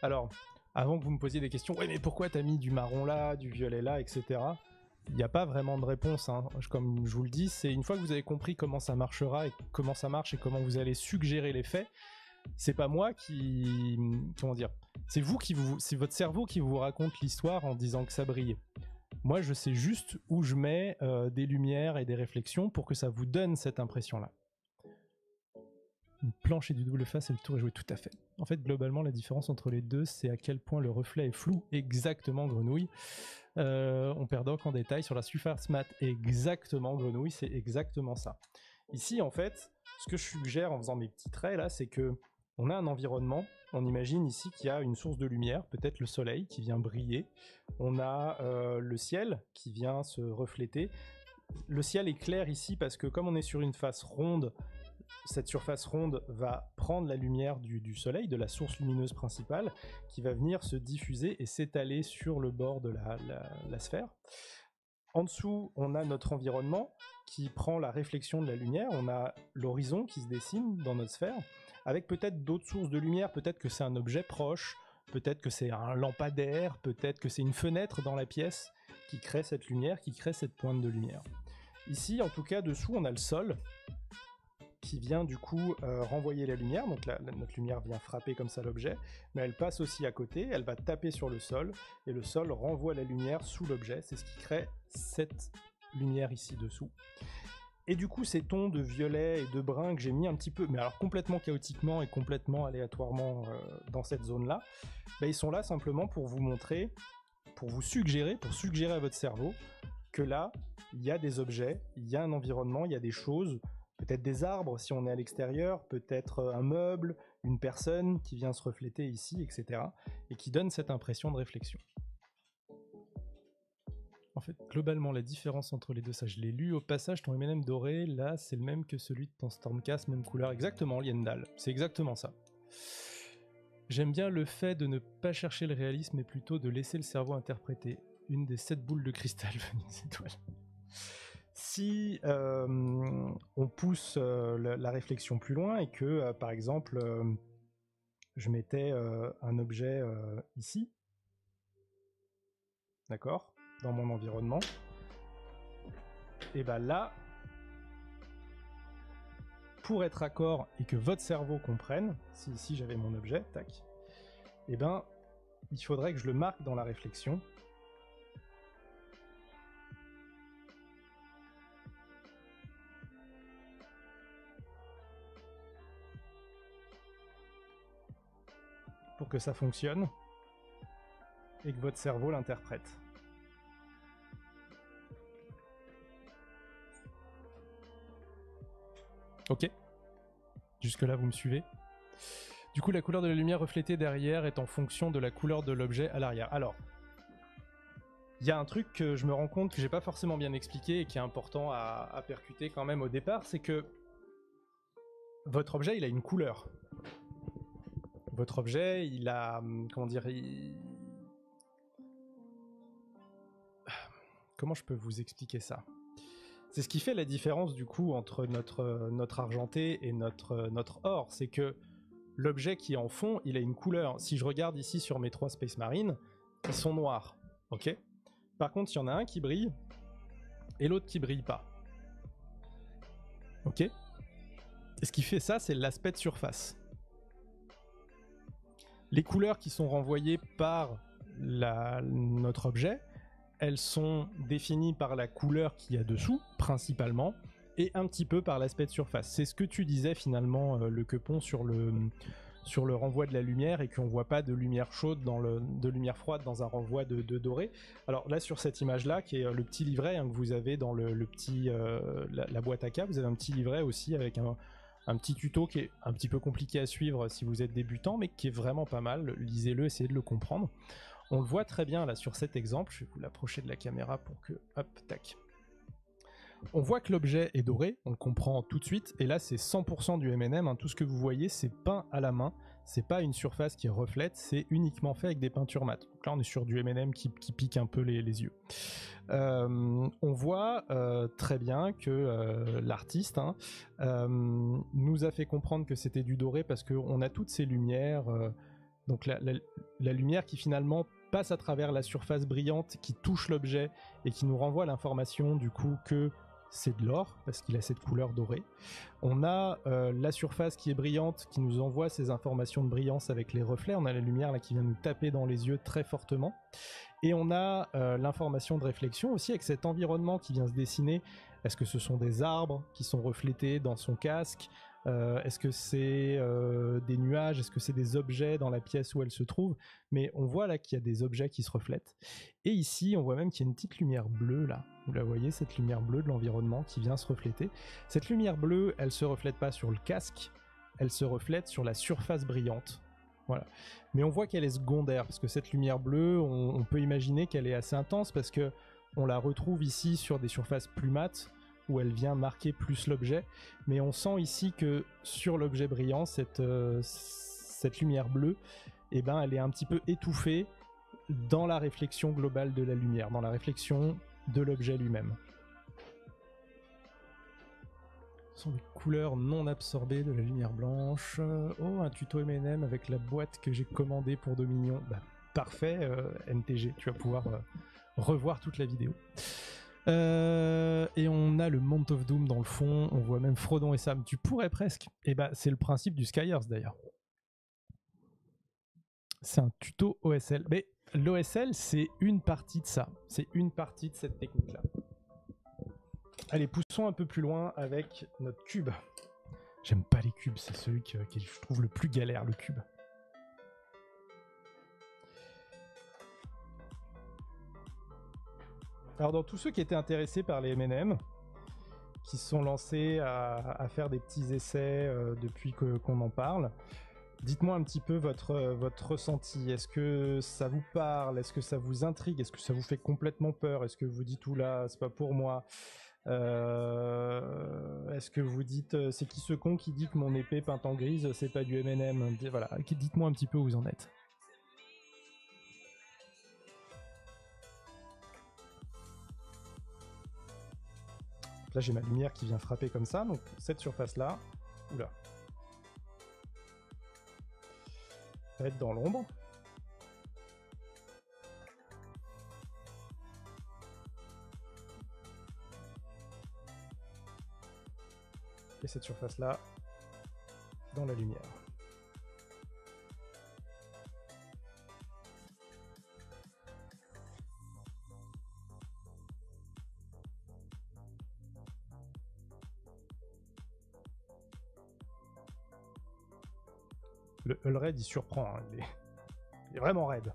Alors, avant que vous me posiez des questions, ouais mais pourquoi t'as mis du marron là, du violet là, et cetera. Il n'y a pas vraiment de réponse, hein. Comme je vous le dis, c'est une fois que vous avez compris comment ça marchera et comment ça marche et comment vous allez suggérer les faits, c'est pas moi qui... Comment dire? C'est vous qui vous... C'est votre cerveau qui vous raconte l'histoire en disant que ça brille. Moi, je sais juste où je mets euh, des lumières et des réflexions pour que ça vous donne cette impression-là. Une planche et du double face et le tour est joué, tout à fait. En fait, globalement, la différence entre les deux, c'est à quel point le reflet est flou, exactement Grenouille. Euh, on perd donc en détail sur la surface mat, exactement Grenouille, c'est exactement ça. Ici, en fait, ce que je suggère en faisant mes petits traits là, c'est que on a un environnement. On imagine ici qu'il y a une source de lumière, peut-être le soleil qui vient briller. On a euh, le ciel qui vient se refléter. Le ciel est clair ici parce que comme on est sur une face ronde, cette surface ronde va prendre la lumière du, du soleil, de la source lumineuse principale, qui va venir se diffuser et s'étaler sur le bord de la, la, la sphère. En dessous, on a notre environnement qui prend la réflexion de la lumière. On a l'horizon qui se dessine dans notre sphère, avec peut-être d'autres sources de lumière. Peut-être que c'est un objet proche, peut-être que c'est un lampadaire, peut-être que c'est une fenêtre dans la pièce qui crée cette lumière, qui crée cette pointe de lumière. Ici, en tout cas, dessous, on a le sol qui vient du coup euh, renvoyer la lumière, donc la, la, notre lumière vient frapper comme ça l'objet, mais elle passe aussi à côté, elle va taper sur le sol, et le sol renvoie la lumière sous l'objet, c'est ce qui crée cette lumière ici dessous. Et du coup ces tons de violet et de brun que j'ai mis un petit peu, mais alors complètement chaotiquement et complètement aléatoirement euh, dans cette zone-là, bah, ils sont là simplement pour vous montrer, pour vous suggérer, pour suggérer à votre cerveau que là, il y a des objets, il y a un environnement, il y a des choses, peut-être des arbres si on est à l'extérieur, peut-être un meuble, une personne qui vient se refléter ici, et cetera. Et qui donne cette impression de réflexion. En fait, globalement, la différence entre les deux, ça je l'ai lu au passage, ton M and M doré, là c'est le même que celui de ton Stormcast, même couleur, exactement, Liendal, c'est exactement ça. J'aime bien le fait de ne pas chercher le réalisme, mais plutôt de laisser le cerveau interpréter. Une des sept boules de cristal venues des étoiles. Si euh, on pousse euh, la, la réflexion plus loin et que, euh, par exemple, euh, je mettais euh, un objet euh, ici, d'accord, dans mon environnement, et bien là, pour être accord et que votre cerveau comprenne, si ici j'avais mon objet, tac, et ben il faudrait que je le marque dans la réflexion. Pour que ça fonctionne et que votre cerveau l'interprète. Ok. Jusque-là, vous me suivez? Du coup, la couleur de la lumière reflétée derrière est en fonction de la couleur de l'objet à l'arrière. Alors, il y a un truc que je me rends compte que j'ai pas forcément bien expliqué et qui est important à, à percuter quand même au départ, c'est que votre objet, il a une couleur. Votre objet, il a... Comment dire il... Comment je peux vous expliquer ça? C'est ce qui fait la différence du coup entre notre, notre argenté et notre, notre or, c'est que l'objet qui est en fond, il a une couleur. Si je regarde ici sur mes trois Space Marines, ils sont noirs, ok? Par contre, il y en a un qui brille et l'autre qui brille pas. Ok? Et ce qui fait ça, c'est l'aspect de surface. Les couleurs qui sont renvoyées par la, notre objet, elles sont définies par la couleur qu'il y a dessous, principalement, et un petit peu par l'aspect de surface. C'est ce que tu disais finalement, euh, le quepon, sur le, sur le renvoi de la lumière, et qu'on voit pas de lumière chaude, dans le, de lumière froide dans un renvoi de, de doré. Alors là, sur cette image-là, qui est le petit livret hein, que vous avez dans le, le petit, euh, la, la boîte à cas, vous avez un petit livret aussi avec un... Un petit tuto qui est un petit peu compliqué à suivre si vous êtes débutant, mais qui est vraiment pas mal. Lisez-le, essayez de le comprendre. On le voit très bien là sur cet exemple. Je vais vous l'approcher de la caméra pour que... Hop, tac. On voit que l'objet est doré, on le comprend tout de suite. Et là, c'est cent pour cent du M and M. Hein. Tout ce que vous voyez, c'est peint à la main. C'est pas une surface qui reflète, c'est uniquement fait avec des peintures mates. Donc là, on est sur du M and M qui, qui pique un peu les, les yeux. Euh, on voit euh, très bien que euh, l'artiste hein, euh, nous a fait comprendre que c'était du doré parce qu'on a toutes ces lumières euh, Donc la, la, la lumière qui finalement passe à travers la surface brillante, qui touche l'objet et qui nous renvoie l'information du coup que c'est de l'or, parce qu'il a cette couleur dorée. On a euh, la surface qui est brillante, qui nous envoie ces informations de brillance avec les reflets. On a la lumière là qui vient nous taper dans les yeux très fortement. Et on a euh, l'information de réflexion aussi avec cet environnement qui vient se dessiner. Est-ce que ce sont des arbres qui sont reflétés dans son casque ? Euh, est-ce que c'est euh, des nuages? Est-ce que c'est des objets dans la pièce où elle se trouve? Mais on voit là qu'il y a des objets qui se reflètent. Et ici, on voit même qu'il y a une petite lumière bleue là. Vous la voyez, cette lumière bleue de l'environnement qui vient se refléter. Cette lumière bleue, elle se reflète pas sur le casque, elle se reflète sur la surface brillante. Voilà. Mais on voit qu'elle est secondaire, parce que cette lumière bleue, on, on peut imaginer qu'elle est assez intense, parce que on la retrouve ici sur des surfaces plus mates, où elle vient marquer plus l'objet, mais on sent ici que sur l'objet brillant, cette, euh, cette lumière bleue, eh ben, elle est un petit peu étouffée dans la réflexion globale de la lumière, dans la réflexion de l'objet lui-même. Ce sont des couleurs non absorbées de la lumière blanche. Oh, un tuto M and M avec la boîte que j'ai commandée pour Dominion. Bah, parfait, euh, N T G, tu vas pouvoir euh, revoir toute la vidéo. Euh, et on a le Mount of Doom dans le fond, on voit même Frodon et Sam. Tu pourrais presque. Et bah, c'est le principe du Skyers d'ailleurs. C'est un tuto O S L. Mais l'O S L, c'est une partie de ça. C'est une partie de cette technique-là. Allez, poussons un peu plus loin avec notre cube. J'aime pas les cubes, c'est celui que, que je trouve le plus galère, le cube. Alors dans tous ceux qui étaient intéressés par les M and M, qui se sont lancés à, à faire des petits essais euh, depuis que, qu'on en parle, dites-moi un petit peu votre, euh, votre ressenti. Est-ce que ça vous parle? Est-ce que ça vous intrigue? Est-ce que ça vous fait complètement peur? Est-ce que vous dites oula, c'est pas pour moi? euh, Est-ce que vous dites euh, c'est qui ce con qui dit que mon épée peinte en grise c'est pas du M and M? Voilà, dites-moi un petit peu où vous en êtes. Là j'ai ma lumière qui vient frapper comme ça, donc cette surface là, oula, va être dans l'ombre. Et cette surface là, dans la lumière. Le, le raid il surprend, hein. il, est, il est vraiment raid.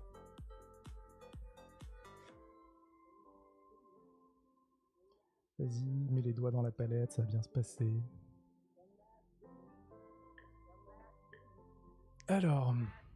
Vas-y, mets les doigts dans la palette, ça va bien se passer. Alors,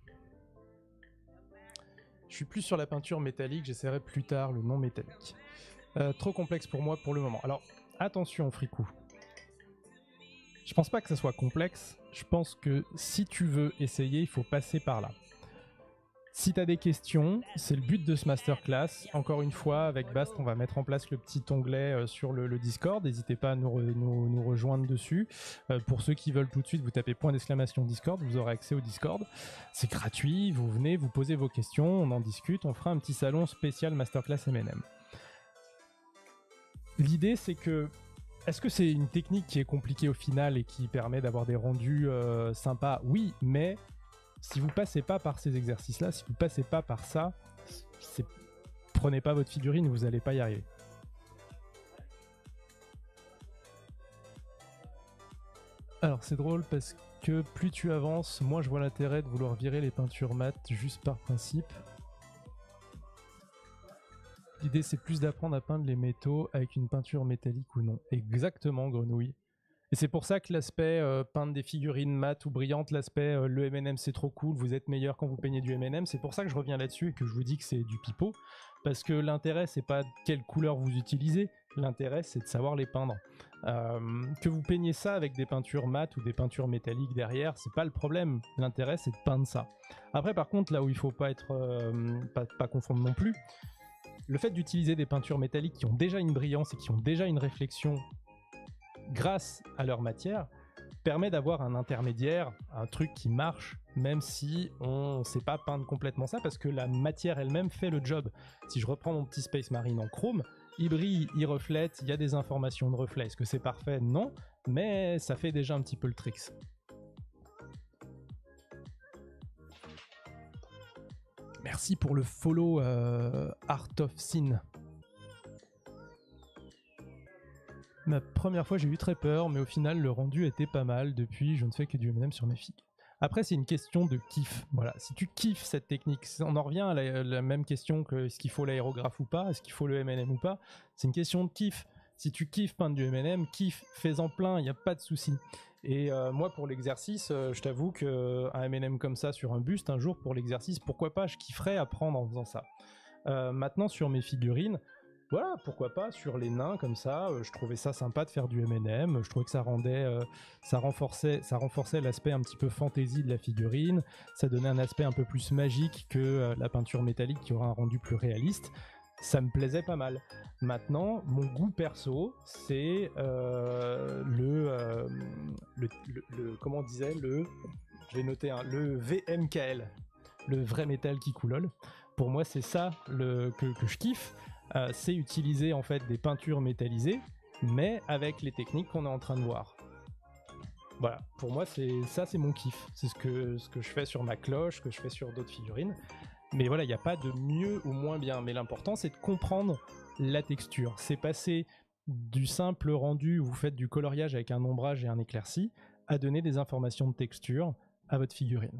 je suis plus sur la peinture métallique, j'essaierai plus tard le non métallique. Euh, trop complexe pour moi pour le moment. Alors, attention fricou. Je pense pas que ça soit complexe, je pense que si tu veux essayer, il faut passer par là. Si tu as des questions, c'est le but de ce masterclass. Encore une fois, avec Bast, on va mettre en place le petit onglet euh, sur le, le Discord. N'hésitez pas à nous, re, nous, nous rejoindre dessus. Euh, pour ceux qui veulent tout de suite, vous tapez point d'exclamation Discord, vous aurez accès au Discord. C'est gratuit, vous venez, vous posez vos questions, on en discute, on fera un petit salon spécial masterclass M and M. L'idée, c'est que est-ce que c'est une technique qui est compliquée au final et qui permet d'avoir des rendus euh, sympas? Oui, mais si vous passez pas par ces exercices-là, si vous passez pas par ça, c'est... prenez pas votre figurine, vous allez pas y arriver. Alors c'est drôle parce que plus tu avances, moins je vois l'intérêt de vouloir virer les peintures mates juste par principe. L'idée c'est plus d'apprendre à peindre les métaux avec une peinture métallique ou non. Exactement, Grenouille. Et c'est pour ça que l'aspect euh, peindre des figurines mates ou brillantes, l'aspect euh, le M and M c'est trop cool, vous êtes meilleur quand vous peignez du M and M, c'est pour ça que je reviens là-dessus et que je vous dis que c'est du pipeau. Parce que l'intérêt c'est pas quelle couleur vous utilisez, l'intérêt c'est de savoir les peindre. Euh, que vous peignez ça avec des peintures mates ou des peintures métalliques derrière, c'est pas le problème. L'intérêt c'est de peindre ça. Après par contre là où il faut pas être euh, pas, pas confondre non plus, le fait d'utiliser des peintures métalliques qui ont déjà une brillance et qui ont déjà une réflexion grâce à leur matière, permet d'avoir un intermédiaire, un truc qui marche, même si on ne sait pas peindre complètement ça, parce que la matière elle-même fait le job. Si je reprends mon petit Space Marine en chrome, il brille, il reflète, il y a des informations de reflet. Est-ce que c'est parfait? Non, mais ça fait déjà un petit peu le tricks. Merci pour le follow euh, Art of Sin. Ma première fois, j'ai eu très peur, mais au final, le rendu était pas mal. Depuis, je ne fais que du M and M sur mes figues. Après, c'est une question de kiff. Voilà, si tu kiffes cette technique, on en revient à la, la même question que est-ce qu'il faut l'aérographe ou pas, est-ce qu'il faut le M and M ou pas. C'est une question de kiff. Si tu kiffes peindre du M and M, kiff, fais-en plein, il n'y a pas de souci. Et euh, moi, pour l'exercice, euh, je t'avoue qu'un M and M comme ça sur un buste, un jour, pour l'exercice, pourquoi pas, je kifferais apprendre en faisant ça. Euh, maintenant, sur mes figurines, voilà, pourquoi pas, sur les nains comme ça, euh, je trouvais ça sympa de faire du M and M, je trouvais que ça rendait, euh, ça renforçait, ça renforçait l'aspect un petit peu fantasy de la figurine, ça donnait un aspect un peu plus magique que euh, la peinture métallique qui aura un rendu plus réaliste. Ça me plaisait pas mal. Maintenant, mon goût perso, c'est euh, le, euh, le, le, le, comment on disait, le, je vais noter, hein, le V M K L, le vrai métal qui coulole. Pour moi, c'est ça le, que, que je kiffe. Euh, c'est utiliser en fait des peintures métallisées, mais avec les techniques qu'on est en train de voir. Voilà, pour moi, c'est ça, c'est mon kiff. C'est ce que, ce que je fais sur ma cloche, ce que je fais sur d'autres figurines. Mais voilà, il n'y a pas de mieux ou moins bien. Mais l'important, c'est de comprendre la texture. C'est passer du simple rendu où vous faites du coloriage avec un ombrage et un éclairci à donner des informations de texture à votre figurine.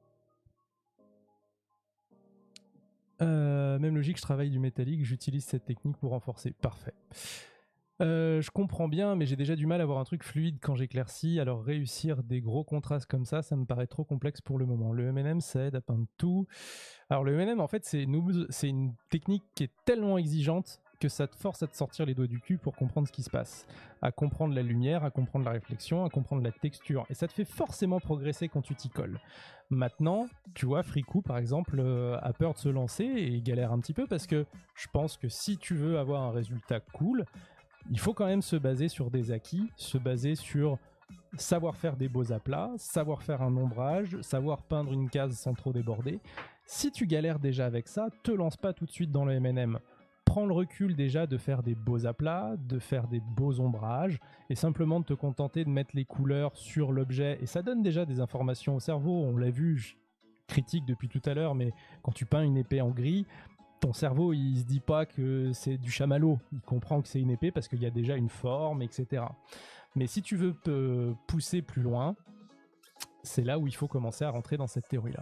Euh, même logique, je travaille du métallique, j'utilise cette technique pour renforcer. Parfait. Euh, je comprends bien, mais j'ai déjà du mal à avoir un truc fluide quand j'éclaircis, alors réussir des gros contrastes comme ça, ça me paraît trop complexe pour le moment. Le M and M, ça aide à peindre tout. Alors le M and M, en fait, c'est une, c'est une technique qui est tellement exigeante que ça te force à te sortir les doigts du cul pour comprendre ce qui se passe, à comprendre la lumière, à comprendre la réflexion, à comprendre la texture, et ça te fait forcément progresser quand tu t'y colles. Maintenant, tu vois, Fricou, par exemple, euh, a peur de se lancer et galère un petit peu parce que je pense que si tu veux avoir un résultat cool, il faut quand même se baser sur des acquis, se baser sur savoir faire des beaux aplats, savoir faire un ombrage, savoir peindre une case sans trop déborder. Si tu galères déjà avec ça, te lance pas tout de suite dans le M and M. Prends le recul déjà de faire des beaux aplats, de faire des beaux ombrages, et simplement de te contenter de mettre les couleurs sur l'objet. Et ça donne déjà des informations au cerveau. On l'a vu, je critique depuis tout à l'heure, mais quand tu peins une épée en gris, ton cerveau, il se dit pas que c'est du chamallow. Il comprend que c'est une épée parce qu'il y a déjà une forme, et cetera. Mais si tu veux te pousser plus loin, c'est là où il faut commencer à rentrer dans cette théorie-là.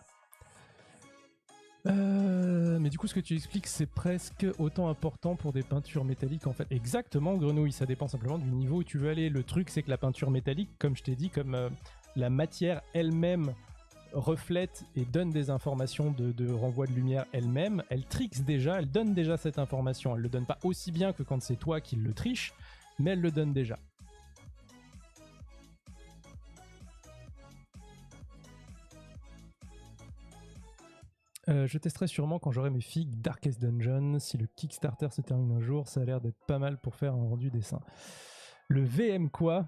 Euh, mais du coup, ce que tu expliques, c'est presque autant important pour des peintures métalliques en fait. Exactement, Grenouille, ça dépend simplement du niveau où tu veux aller. Le truc, c'est que la peinture métallique, comme je t'ai dit, comme euh, la matière elle-même reflète et donne des informations de, de renvoi de lumière elle-même, elle trixe déjà, elle donne déjà cette information. Elle le donne pas aussi bien que quand c'est toi qui le triche, mais elle le donne déjà. Euh, je testerai sûrement quand j'aurai mes figues Darkest Dungeon. Si le Kickstarter se termine un jour, ça a l'air d'être pas mal pour faire un rendu dessin. Le V M quoi?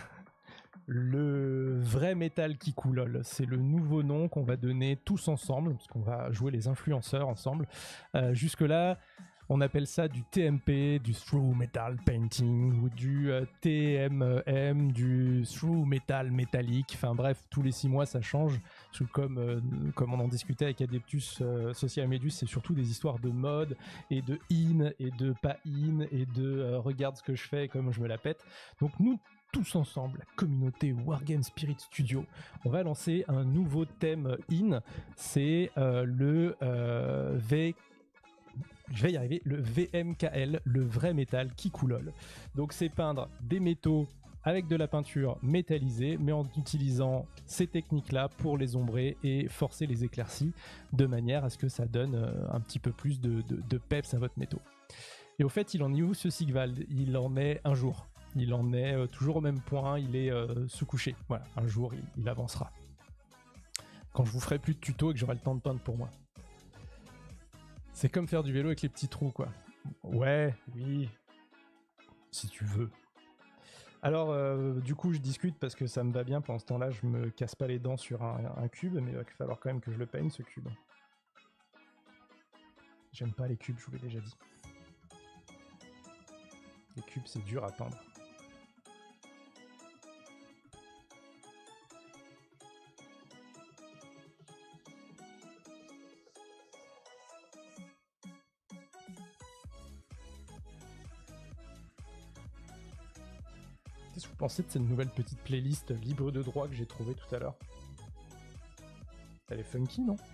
Le vrai métal qui coulole. C'est le nouveau nom qu'on va donner tous ensemble, parce qu'on va jouer les influenceurs ensemble. Euh, jusque-là, on appelle ça du T M P, du Through Metal Painting, ou du euh, T M M, du Through Metal métallique. Enfin bref, tous les six mois ça change. Parce que comme, euh, comme on en discutait avec Adeptus euh, Social Medus, c'est surtout des histoires de mode, et de in, et de pas in, et de euh, regarde ce que je fais, comme je me la pète. Donc nous, tous ensemble, la communauté Wargame Spirit Studio, on va lancer un nouveau thème in. C'est euh, le euh, V... Je vais y arriver, le V M K L, le vrai métal qui coulole. Donc c'est peindre des métaux avec de la peinture métallisée, mais en utilisant ces techniques-là pour les ombrer et forcer les éclaircies, de manière à ce que ça donne euh, un petit peu plus de, de, de peps à votre métaux. Et au fait, il en est où ce Sigvald? Il en est un jour. Il en est euh, toujours au même point, il est euh, sous-couché. Voilà, un jour, il, il avancera. Quand je vous ferai plus de tutos et que j'aurai le temps de peindre pour moi. C'est comme faire du vélo avec les petits trous, quoi. Ouais, oui. Si tu veux. Alors, euh, du coup, je discute parce que ça me va bien. Pendant ce temps-là, je me casse pas les dents sur un, un cube, mais il va falloir quand même que je le peigne, ce cube. J'aime pas les cubes, je vous l'ai déjà dit. Les cubes, c'est dur à peindre. Qu'est-ce que vous pensez de cette nouvelle petite playlist libre de droit que j'ai trouvée tout à l'heure? Elle est funky, non?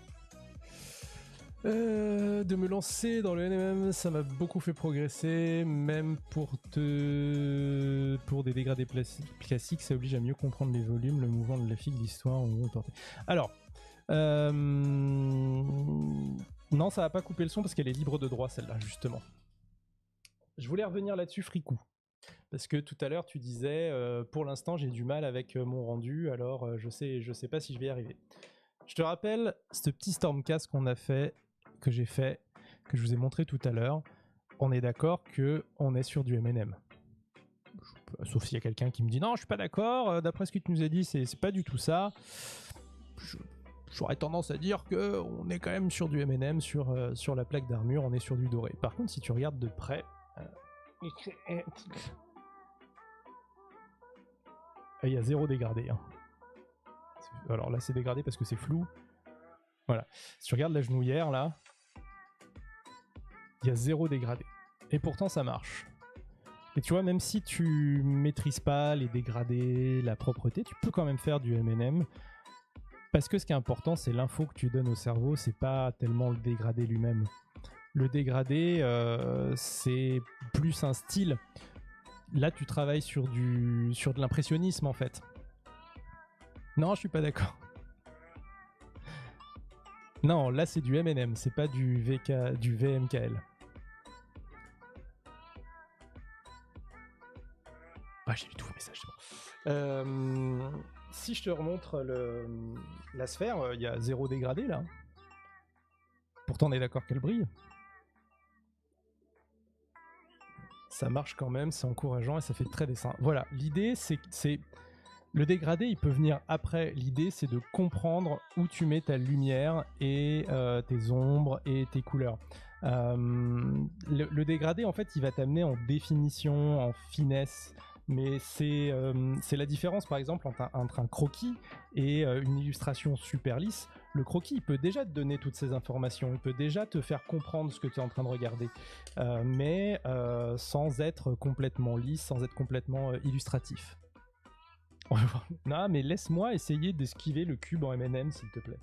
Euh, de me lancer dans le N M M, ça m'a beaucoup fait progresser, même pour te... pour des dégradés classiques, ça oblige à mieux comprendre les volumes, le mouvement de la fille, l'histoire, où on portait. Alors, euh... non, ça va pas couper le son parce qu'elle est libre de droit, celle-là, justement. Je voulais revenir là-dessus, Fricou. Parce que tout à l'heure, tu disais, euh, pour l'instant, j'ai du mal avec euh, mon rendu, alors euh, je sais, je sais pas si je vais y arriver. Je te rappelle ce petit Stormcast qu'on a fait, que j'ai fait, que je vous ai montré tout à l'heure. On est d'accord que on est sur du M N M. Sauf s'il y a quelqu'un qui me dit non, je suis pas d'accord. D'après ce que tu nous as dit, c'est, c'est pas du tout ça. Je, j'aurais tendance à dire que on est quand même sur du M N M, sur euh, sur la plaque d'armure, on est sur du doré. Par contre, si tu regardes de près. Euh, il y a zéro dégradé. Hein. Alors là, c'est dégradé parce que c'est flou. Voilà. Si tu regardes la genouillère, là, il y a zéro dégradé. Et pourtant, ça marche. Et tu vois, même si tu maîtrises pas les dégradés, la propreté, tu peux quand même faire du M N M. Parce que ce qui est important, c'est l'info que tu donnes au cerveau, c'est pas tellement le dégradé lui-même. Le dégradé, euh, c'est plus un style. Là, tu travailles sur, du, sur de l'impressionnisme, en fait. Non, je suis pas d'accord. Non, là, c'est du M N M, c'est pas du, V K, du V M K L. Ah, j'ai lu tous vos messages, c'est bon. Euh, si je te remontre le, la sphère, il y a zéro dégradé, là. Pourtant, on est d'accord qu'elle brille. Ça marche quand même, c'est encourageant et ça fait très dessin. Voilà, l'idée, c'est, c'est... Le dégradé, il peut venir après. L'idée, c'est de comprendre où tu mets ta lumière et euh, tes ombres et tes couleurs. Euh, le, le dégradé, en fait, il va t'amener en définition, en finesse. Mais c'est, euh, c'est la différence, par exemple, entre un, entre un croquis et euh, une illustration super lisse. Le croquis, il peut déjà te donner toutes ces informations, il peut déjà te faire comprendre ce que tu es en train de regarder, euh, mais euh, sans être complètement lisse, sans être complètement euh, illustratif. Non, mais laisse-moi essayer d'esquiver le cube en M N M, s'il te plaît.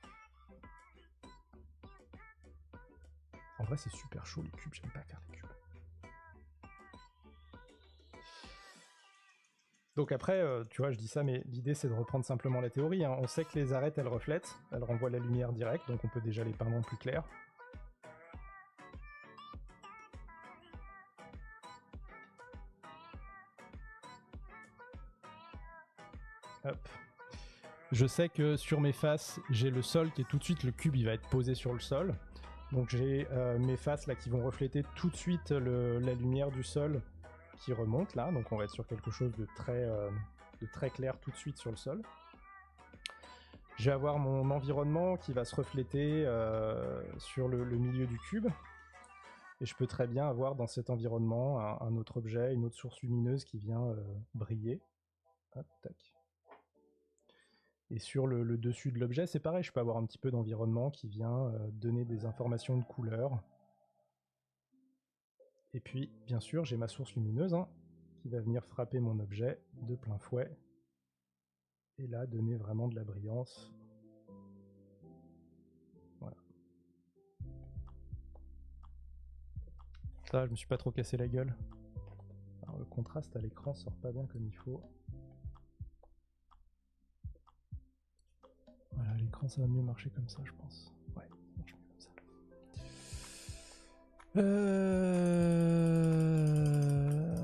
En vrai, c'est super chaud, les cubes, j'aime pas faire des cubes. Donc après, euh, tu vois, je dis ça, mais l'idée, c'est de reprendre simplement la théorie. Hein. On sait que les arêtes, elles reflètent, elles renvoient la lumière directe, donc on peut déjà les peindre en plus clair. Hop. Je sais que sur mes faces, j'ai le sol qui est tout de suite, le cube, il va être posé sur le sol. Donc j'ai euh, mes faces là qui vont refléter tout de suite le, la lumière du sol qui remonte là. Donc on va être sur quelque chose de très, euh, de très clair tout de suite sur le sol. Je vais avoir mon environnement qui va se refléter euh, sur le, le milieu du cube. Et je peux très bien avoir dans cet environnement un, un autre objet, une autre source lumineuse qui vient euh, briller. Hop, tac. Et sur le, le dessus de l'objet, c'est pareil, je peux avoir un petit peu d'environnement qui vient euh, donner des informations de couleur. Et puis, bien sûr, j'ai ma source lumineuse hein, qui va venir frapper mon objet de plein fouet. Et là, donner vraiment de la brillance. Voilà. Ça, je me suis pas trop cassé la gueule. Alors, le contraste à l'écran sort pas bien comme il faut. Voilà, l'écran, ça va mieux marcher comme ça, je pense. Ouais, ça marche mieux comme ça. Euh...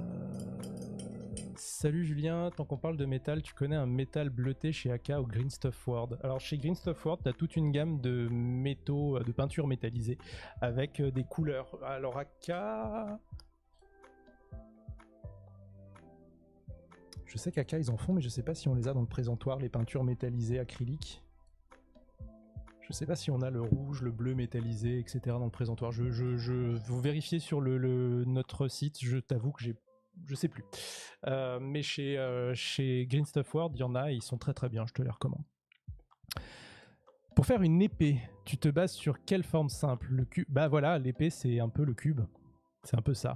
Salut Julien, tant qu'on parle de métal, tu connais un métal bleuté chez A K ou Green Stuff World? Alors chez Green Stuff World, tu as toute une gamme de métaux, de peintures métallisées avec des couleurs. Alors A K... Je sais qu'Aka ils en font, mais je sais pas si on les a dans le présentoir, les peintures métallisées acryliques. Je sais pas si on a le rouge, le bleu métallisé, et cetera dans le présentoir. Je, je, je vous vérifiez sur le, le, notre site, je t'avoue que j'ai, je sais plus. Euh, mais chez, euh, chez Green Stuff World, il y en a et ils sont très très bien, je te les recommande. Pour faire une épée, tu te bases sur quelle forme simple? Le cube. Bah voilà, l'épée c'est un peu le cube. C'est un peu ça.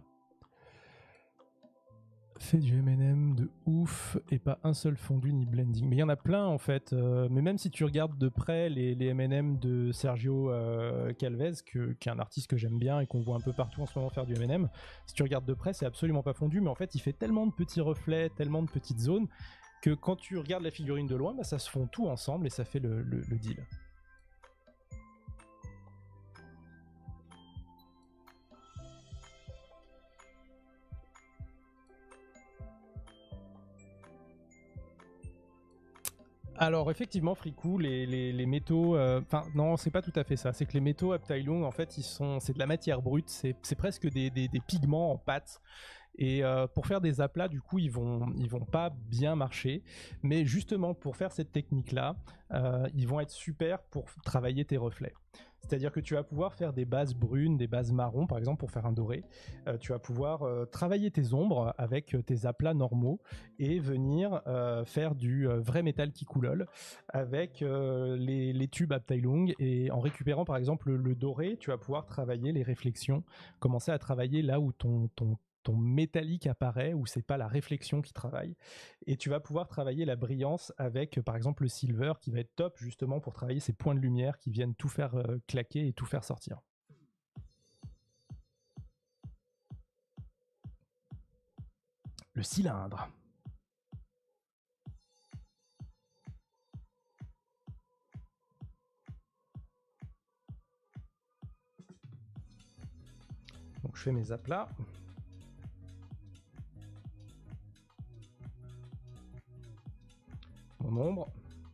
Fait du M and M de ouf et pas un seul fondu ni blending. Mais il y en a plein en fait. Euh, mais même si tu regardes de près les, les M and M de Sergio euh, Calvez, que, qui est un artiste que j'aime bien et qu'on voit un peu partout en ce moment faire du M and M, si tu regardes de près, c'est absolument pas fondu. Mais en fait, il fait tellement de petits reflets, tellement de petites zones que quand tu regardes la figurine de loin, bah, ça se fond tout ensemble et ça fait le, le, le deal. Alors effectivement, Fricou, les, les, les métaux, enfin euh, non, c'est pas tout à fait ça. C'est que les métaux Abteilung, en fait, ils sont, c'est de la matière brute, c'est, c'est presque des, des, des pigments en pâte. Et euh, pour faire des aplats, du coup, ils vont, ils vont pas bien marcher. Mais justement, pour faire cette technique-là, euh, ils vont être super pour travailler tes reflets. C'est-à-dire que tu vas pouvoir faire des bases brunes, des bases marron, par exemple, pour faire un doré. Euh, tu vas pouvoir euh, travailler tes ombres avec euh, tes aplats normaux et venir euh, faire du euh, vrai métal qui coulole avec euh, les, les tubes Abteilung. Et en récupérant, par exemple, le, le doré, tu vas pouvoir travailler les réflexions, commencer à travailler là où ton, ton ton métallique apparaît, où c'est pas la réflexion qui travaille, et tu vas pouvoir travailler la brillance avec par exemple le silver qui va être top justement pour travailler ces points de lumière qui viennent tout faire euh, claquer et tout faire sortir. Le cylindre. Donc je fais mes aplats. Mon ombre.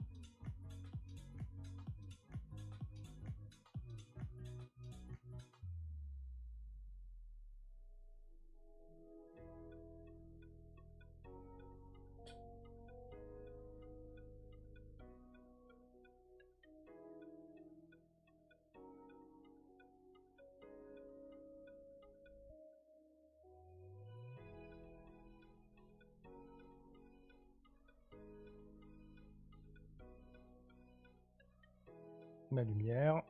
Ma lumière.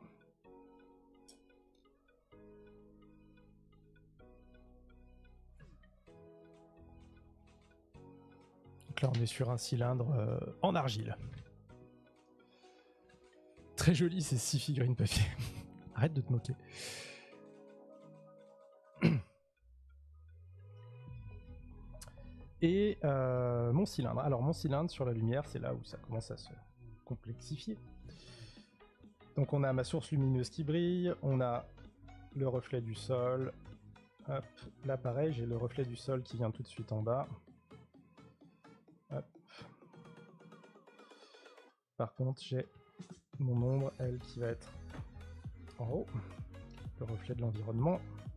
Donc là, on est sur un cylindre euh, en argile. Très joli ces six figurines papier. Arrête de te moquer. Et euh, mon cylindre. Alors mon cylindre sur la lumière, c'est là où ça commence à se complexifier. Donc on a ma source lumineuse qui brille, on a le reflet du sol. Hop, là pareil, j'ai le reflet du sol qui vient tout de suite en bas. Hop. Par contre, j'ai mon ombre, elle, qui va être en haut. Le reflet de l'environnement.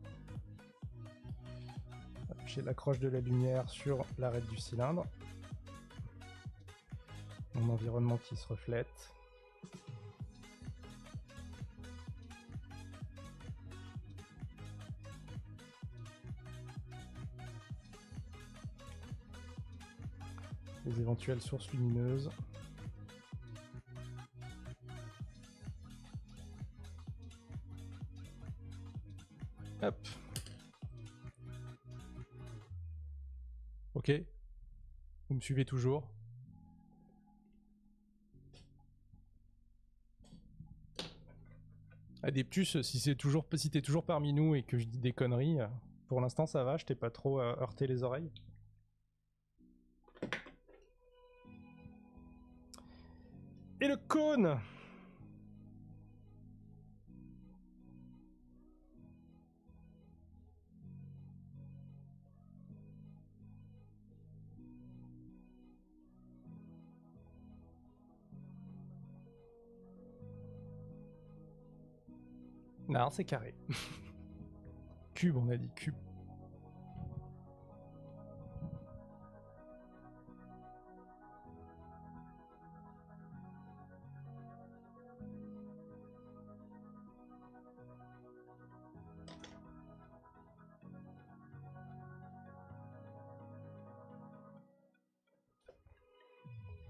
J'ai l'accroche de la lumière sur l'arête du cylindre. Mon environnement qui se reflète. Les éventuelles sources lumineuses. Hop. Ok. Vous me suivez toujours? Adeptus, si c'est toujours, si t'es toujours parmi nous et que je dis des conneries, pour l'instant ça va, je t'ai pas trop euh, heurté les oreilles. Et le cône! Non, c'est carré. Cube, on a dit cube.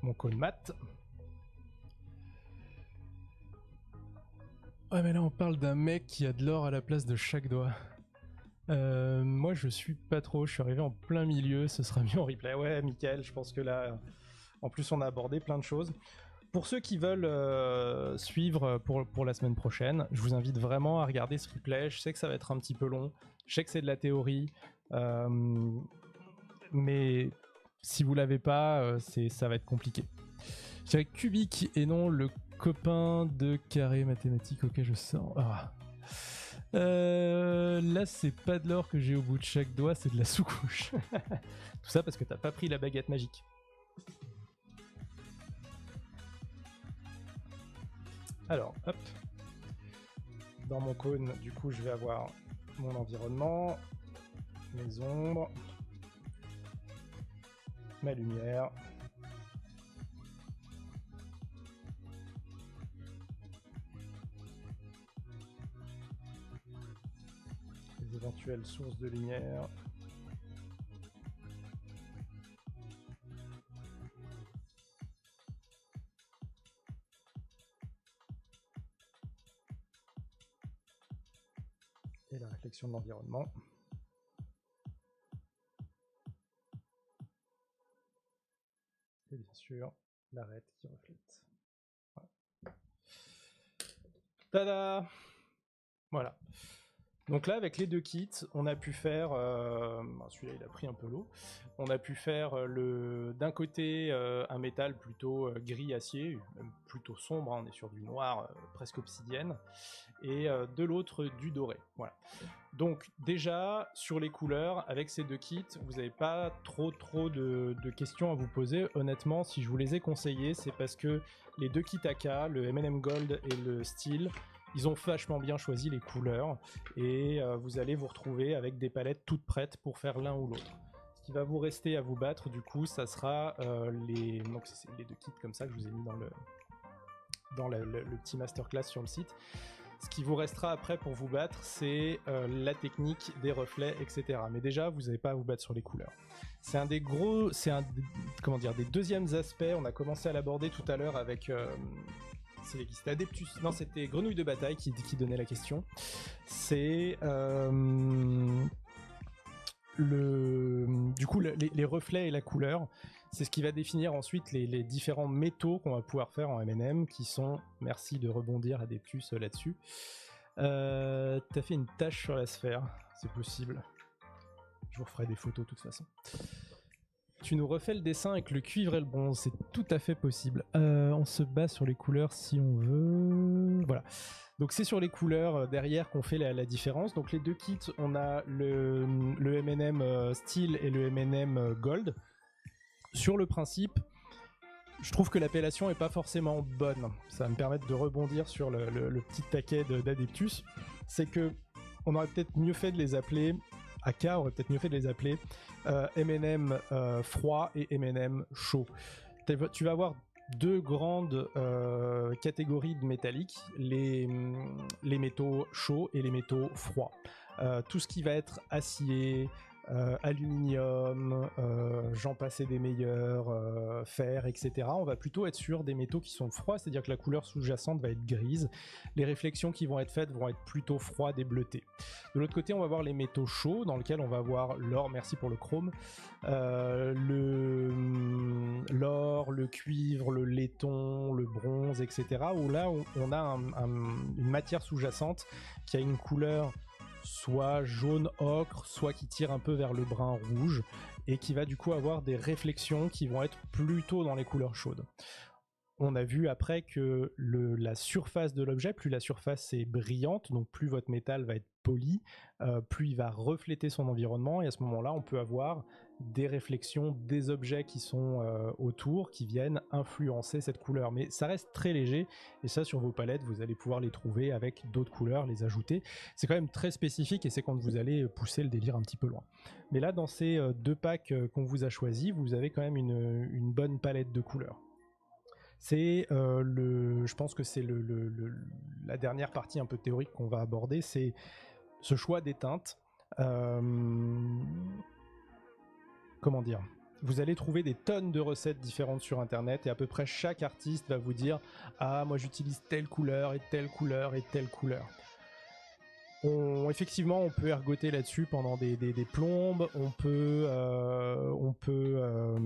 mon cône mat. Ouais, mais là on parle d'un mec qui a de l'or à la place de chaque doigt. Euh, moi je suis pas trop, je suis arrivé en plein milieu, ce sera mieux en replay. Ouais, Mickaël, je pense que là, en plus on a abordé plein de choses. Pour ceux qui veulent euh, suivre pour, pour la semaine prochaine, je vous invite vraiment à regarder ce replay. Je sais que ça va être un petit peu long, je sais que c'est de la théorie, euh, mais si vous l'avez pas, euh, c'est, ça va être compliqué. Je dirais Cubique et non le copain de carré mathématique auquel je sors. Ah. Euh, là, c'est pas de l'or que j'ai au bout de chaque doigt, c'est de la sous-couche. Tout ça parce que t'as pas pris la baguette magique. Alors, hop. Dans mon cône, du coup, je vais avoir mon environnement, mes ombres, ma lumière. Les éventuelles sources de lumière. Et la réflexion de l'environnement. Et bien sûr, l'arête qui reflète. Voilà. Tada! Voilà. Donc là, avec les deux kits, on a pu faire, euh, celui-là il a pris un peu l'eau, on a pu faire le, d'un côté euh, un métal plutôt euh, gris acier, même plutôt sombre, hein, on est sur du noir euh, presque obsidienne, et euh, de l'autre du doré. Voilà. Donc déjà, sur les couleurs, avec ces deux kits, vous n'avez pas trop trop de, de questions à vous poser. Honnêtement, si je vous les ai conseillés, c'est parce que les deux kits A K, le M and M Gold et le Steel, ils ont vachement bien choisi les couleurs et euh, vous allez vous retrouver avec des palettes toutes prêtes pour faire l'un ou l'autre. Ce qui va vous rester à vous battre, du coup, ça sera euh, les... Donc c'est les deux kits comme ça que je vous ai mis dans le, dans le, le, le petit masterclass sur le site. Ce qui vous restera après pour vous battre, c'est euh, la technique des reflets, et cetera. Mais déjà, vous n'avez pas à vous battre sur les couleurs. C'est un des gros... C'est un... Comment dire, des deuxièmes aspects. On a commencé à l'aborder tout à l'heure avec... Euh, C'était Adeptus, non c'était Grenouille de bataille qui, qui donnait la question. C'est euh, le, du coup le, les, les reflets et la couleur. C'est ce qui va définir ensuite les, les différents métaux qu'on va pouvoir faire en M and M, qui sont, merci de rebondir Adeptus là-dessus. Euh, T'as fait une tache sur la sphère, c'est possible. Je vous referai des photos de toute façon. Tu nous refais le dessin avec le cuivre et le bronze, c'est tout à fait possible. Euh, on se base sur les couleurs si on veut. Voilà. Donc c'est sur les couleurs derrière qu'on fait la, la différence. Donc les deux kits, on a le, le M and M Steel et le M and M Gold. Sur le principe, je trouve que l'appellation est pas forcément bonne. Ça va me permettre de rebondir sur le, le, le petit taquet d'Adeptus. C'est que on aurait peut-être mieux fait de les appeler... A K aurait peut-être mieux fait de les appeler euh, M and M euh, froid et M and M chaud. Tu vas avoir deux grandes euh, catégories de métalliques, les, les métaux chauds et les métaux froids. Euh, tout ce qui va être acier, euh, aluminium, euh, j'en passais des meilleurs, euh, fer, et cetera. On va plutôt être sur des métaux qui sont froids, c'est-à-dire que la couleur sous-jacente va être grise. Les réflexions qui vont être faites vont être plutôt froides et bleutées. De l'autre côté, on va voir les métaux chauds, dans lesquels on va voir l'or, merci pour le chrome, euh, le, l'or, le cuivre, le laiton, le bronze, et cetera. Où là, on, on a un, un, une matière sous-jacente qui a une couleur soit jaune ocre, soit qui tire un peu vers le brun rouge, et qui va du coup avoir des réflexions qui vont être plutôt dans les couleurs chaudes. On a vu après que le, la surface de l'objet, plus la surface est brillante, donc plus votre métal va être poli, euh, plus il va refléter son environnement, et à ce moment-là, on peut avoir des réflexions des objets qui sont euh, autour, qui viennent influencer cette couleur. Mais ça reste très léger, et ça, sur vos palettes, vous allez pouvoir les trouver avec d'autres couleurs, les ajouter. C'est quand même très spécifique, et c'est quand vous allez pousser le délire un petit peu loin. Mais là, dans ces euh, deux packs euh, qu'on vous a choisis, vous avez quand même une, une bonne palette de couleurs. C'est euh, le, je pense que c'est le, le, le, la dernière partie un peu théorique qu'on va aborder, c'est ce choix des teintes. Euh, comment dire ? vous allez trouver des tonnes de recettes différentes sur internet et à peu près chaque artiste va vous dire « Ah, moi j'utilise telle couleur et telle couleur et telle couleur ». On, effectivement, on peut ergoter là-dessus pendant des, des, des plombes, on peut, euh, on peut euh,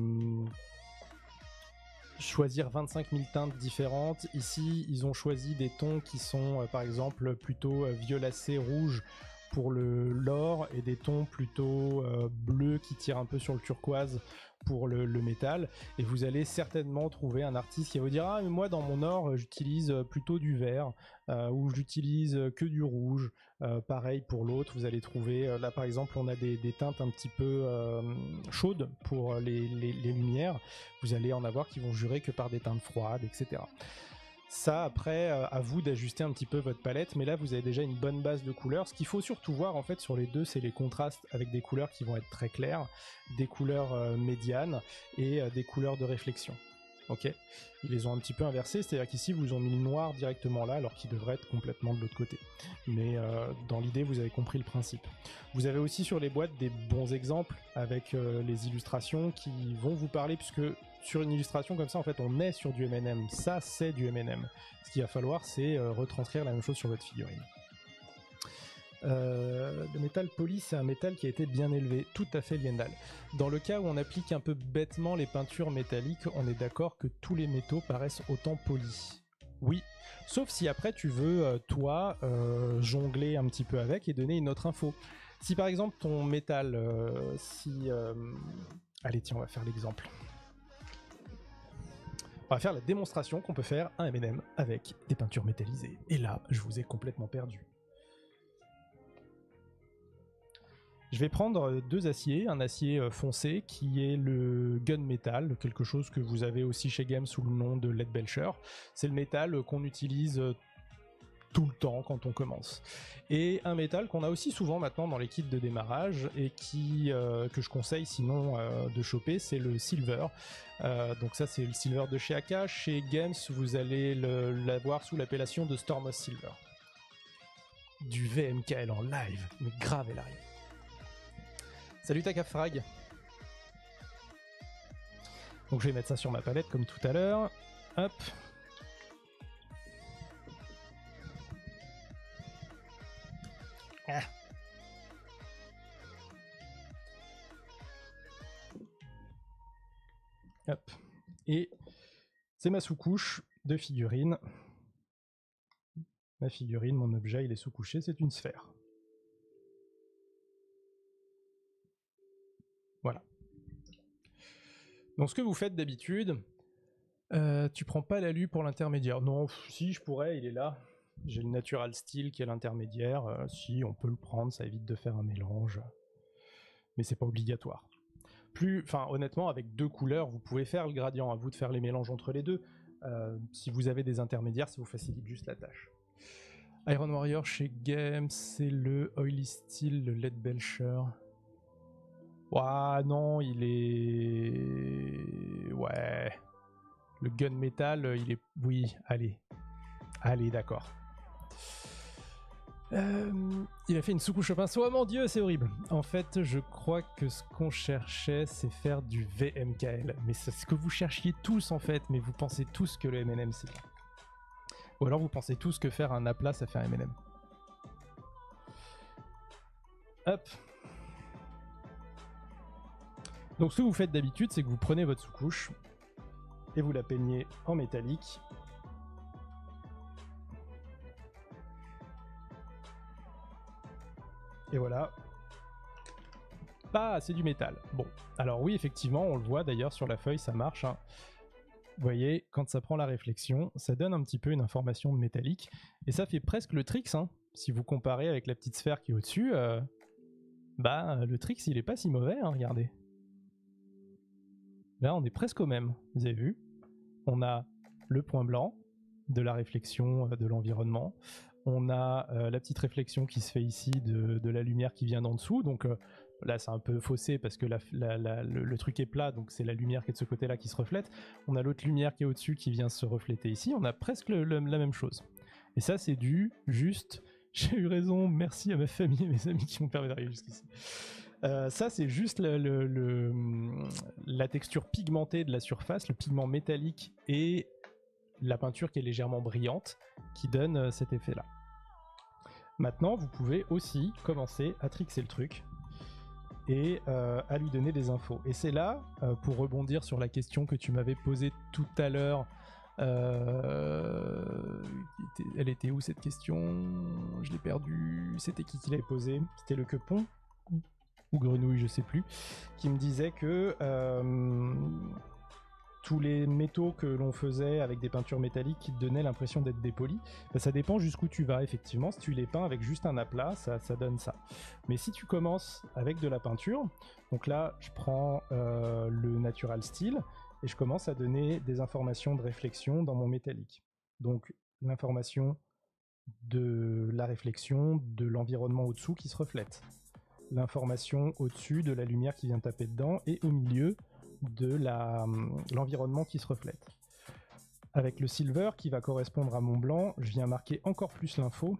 choisir vingt-cinq mille teintes différentes. Ici, ils ont choisi des tons qui sont, euh, par exemple, plutôt euh, violacés, rouges pour le l'or et des tons plutôt euh, bleus qui tirent un peu sur le turquoise pour le, le métal. Et vous allez certainement trouver un artiste qui va vous dire « Ah, mais moi, dans mon or, j'utilise plutôt du vert euh, ou j'utilise que du rouge. » Euh, pareil pour l'autre, vous allez trouver, euh, là par exemple on a des, des teintes un petit peu euh, chaudes pour les, les, les lumières, vous allez en avoir qui vont jurer que par des teintes froides, et cetera. Ça après, euh, à vous d'ajuster un petit peu votre palette, mais là vous avez déjà une bonne base de couleurs. Ce qu'il faut surtout voir en fait sur les deux, c'est les contrastes avec des couleurs qui vont être très claires, des couleurs euh, médianes et euh, des couleurs de réflexion. Ok, ils les ont un petit peu inversés, c'est-à-dire qu'ici vous ont mis le noir directement là alors qu'il devrait être complètement de l'autre côté. Mais euh, dans l'idée vous avez compris le principe. Vous avez aussi sur les boîtes des bons exemples avec euh, les illustrations qui vont vous parler, puisque sur une illustration comme ça en fait on est sur du M and M, ça c'est du M and M. Ce qu'il va falloir c'est euh, retranscrire la même chose sur votre figurine. Euh, le métal poli, c'est un métal qui a été bien élevé, tout à fait Liendal. Dans le cas où on applique un peu bêtement les peintures métalliques, on est d'accord que tous les métaux paraissent autant polis. Oui, sauf si après tu veux, euh, toi, euh, jongler un petit peu avec et donner une autre info. Si par exemple ton métal, euh, si... Euh... Allez tiens, on va faire l'exemple. On va faire la démonstration qu'on peut faire un M and M avec des peintures métallisées. Et là, je vous ai complètement perdu. Je vais prendre deux aciers, un acier foncé qui est le gunmetal, quelque chose que vous avez aussi chez Game sous le nom de Leadbelcher. C'est le métal qu'on utilise tout le temps quand on commence. Et un métal qu'on a aussi souvent maintenant dans les kits de démarrage et qui euh, que je conseille sinon euh, de choper, c'est le silver. Euh, donc ça c'est le silver de chez A K. Chez Games vous allez l'avoir sous l'appellation de Stormos Silver. Du V M K L en live, mais grave elle arrive. Salut Takafrag. Donc je vais mettre ça sur ma palette comme tout à l'heure. Hop. Ah. Hop. Et c'est ma sous-couche de figurine. Ma figurine, mon objet, il est sous-couché, c'est une sphère. Voilà. Donc ce que vous faites d'habitude, euh, tu prends pas l'alu pour l'intermédiaire. Non, pff, si je pourrais, il est là. J'ai le Natural Steel qui est l'intermédiaire. Euh, si, on peut le prendre, ça évite de faire un mélange. Mais c'est pas obligatoire. Plus, enfin honnêtement, avec deux couleurs, vous pouvez faire le gradient. À vous de faire les mélanges entre les deux. Euh, si vous avez des intermédiaires, ça vous facilite juste la tâche. Iron Warrior chez Game, c'est le Oily Steel, le Leadbelcher. Ouah, non, il est... Ouais. Le gunmetal, il est... Oui, allez. Allez, d'accord. Euh, il a fait une sous-couche au pinceau. Oh mon dieu, c'est horrible. En fait, je crois que ce qu'on cherchait, c'est faire du V M K L. Mais c'est ce que vous cherchiez tous, en fait. Mais vous pensez tous que le M and M, c'est bien. Ou alors vous pensez tous que faire un aplat, ça fait un M and M. Hop. Donc ce que vous faites d'habitude, c'est que vous prenez votre sous-couche et vous la peignez en métallique. Et voilà. Ah, c'est du métal. Bon, alors oui, effectivement, on le voit d'ailleurs sur la feuille, ça marche. Hein. Vous voyez, quand ça prend la réflexion, ça donne un petit peu une information de métallique. Et ça fait presque le Trix. Hein. Si vous comparez avec la petite sphère qui est au-dessus, euh, bah le Trix, il est pas si mauvais, hein, regardez. Là, on est presque au même, vous avez vu. On a le point blanc de la réflexion de l'environnement. On a euh, la petite réflexion qui se fait ici de, de la lumière qui vient d'en dessous. Donc euh, là, c'est un peu faussé parce que la, la, la, le, le truc est plat, donc c'est la lumière qui est de ce côté-là qui se reflète. On a l'autre lumière qui est au-dessus qui vient se refléter ici. On a presque le, le, la même chose. Et ça, c'est dû juste... J'ai eu raison, merci à ma famille et mes amis qui m'ont permis d'arriver jusqu'ici. Euh, ça, c'est juste le, le, le, la texture pigmentée de la surface, le pigment métallique et la peinture qui est légèrement brillante qui donne euh, cet effet-là. Maintenant, vous pouvez aussi commencer à trixer le truc et euh, à lui donner des infos. Et c'est là, euh, pour rebondir sur la question que tu m'avais posée tout à l'heure, euh, elle était où cette question? Je l'ai perdue. C'était qui qui l'avait posée? C'était le Quepon ou Grenouille, je sais plus, qui me disait que euh, tous les métaux que l'on faisait avec des peintures métalliques qui te donnaient l'impression d'être dépolis, bah ça dépend jusqu'où tu vas effectivement. Si tu les peins avec juste un aplat, ça, ça donne ça. Mais si tu commences avec de la peinture, donc là je prends euh, le Natural Steel et je commence à donner des informations de réflexion dans mon métallique. Donc l'information de la réflexion de l'environnement au-dessous qui se reflète, l'information au-dessus de la lumière qui vient taper dedans et au milieu de la, l'environnement qui se reflète. Avec le silver qui va correspondre à mon blanc, je viens marquer encore plus l'info.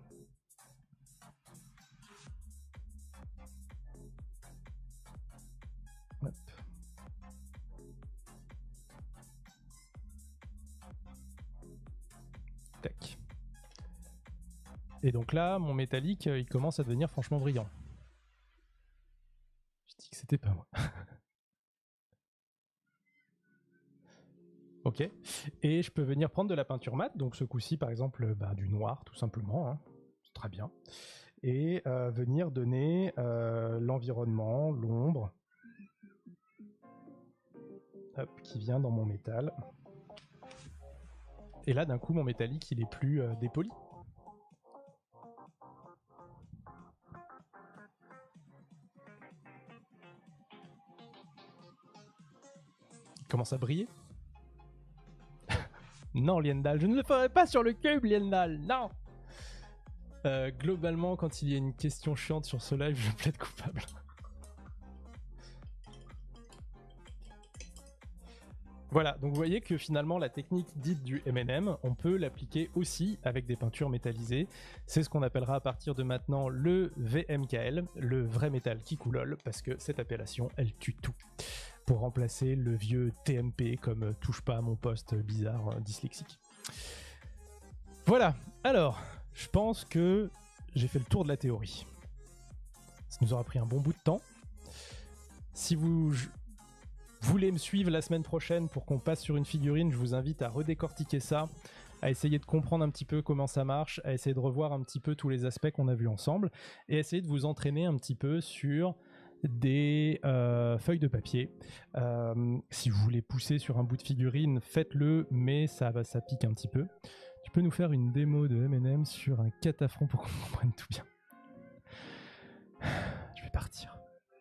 Hop. Tac. Et donc là, mon métallique, il commence à devenir franchement brillant. Je dis que c'était pas moi. Ok. Et je peux venir prendre de la peinture mat, donc ce coup-ci par exemple bah, du noir tout simplement, hein. C'est très bien. Et euh, venir donner euh, l'environnement, l'ombre, hop, qui vient dans mon métal. Et là d'un coup mon métallique il est plus euh, dépoli. Il commence à briller. Non, Liendal, je ne le ferai pas sur le cube, Liendal, non. euh, Globalement, quand il y a une question chiante sur ce live, je plaide coupable. Voilà, donc vous voyez que finalement la technique dite du M and M, on peut l'appliquer aussi avec des peintures métallisées. C'est ce qu'on appellera à partir de maintenant le V M K L, le vrai métal qui coulole, parce que cette appellation, elle tue tout. Pour remplacer le vieux T M P comme euh, touche pas à mon poste bizarre euh, dyslexique. Voilà, alors, je pense que j'ai fait le tour de la théorie. Ça nous aura pris un bon bout de temps. Si vous voulez me suivre la semaine prochaine pour qu'on passe sur une figurine, je vous invite à redécortiquer ça, à essayer de comprendre un petit peu comment ça marche, à essayer de revoir un petit peu tous les aspects qu'on a vus ensemble, et à essayer de vous entraîner un petit peu sur des euh, feuilles de papier. Euh, si vous voulez pousser sur un bout de figurine, faites-le, mais ça, ça pique un petit peu. Tu peux nous faire une démo de M and M sur un catafron pour qu'on comprenne tout bien. Je vais partir.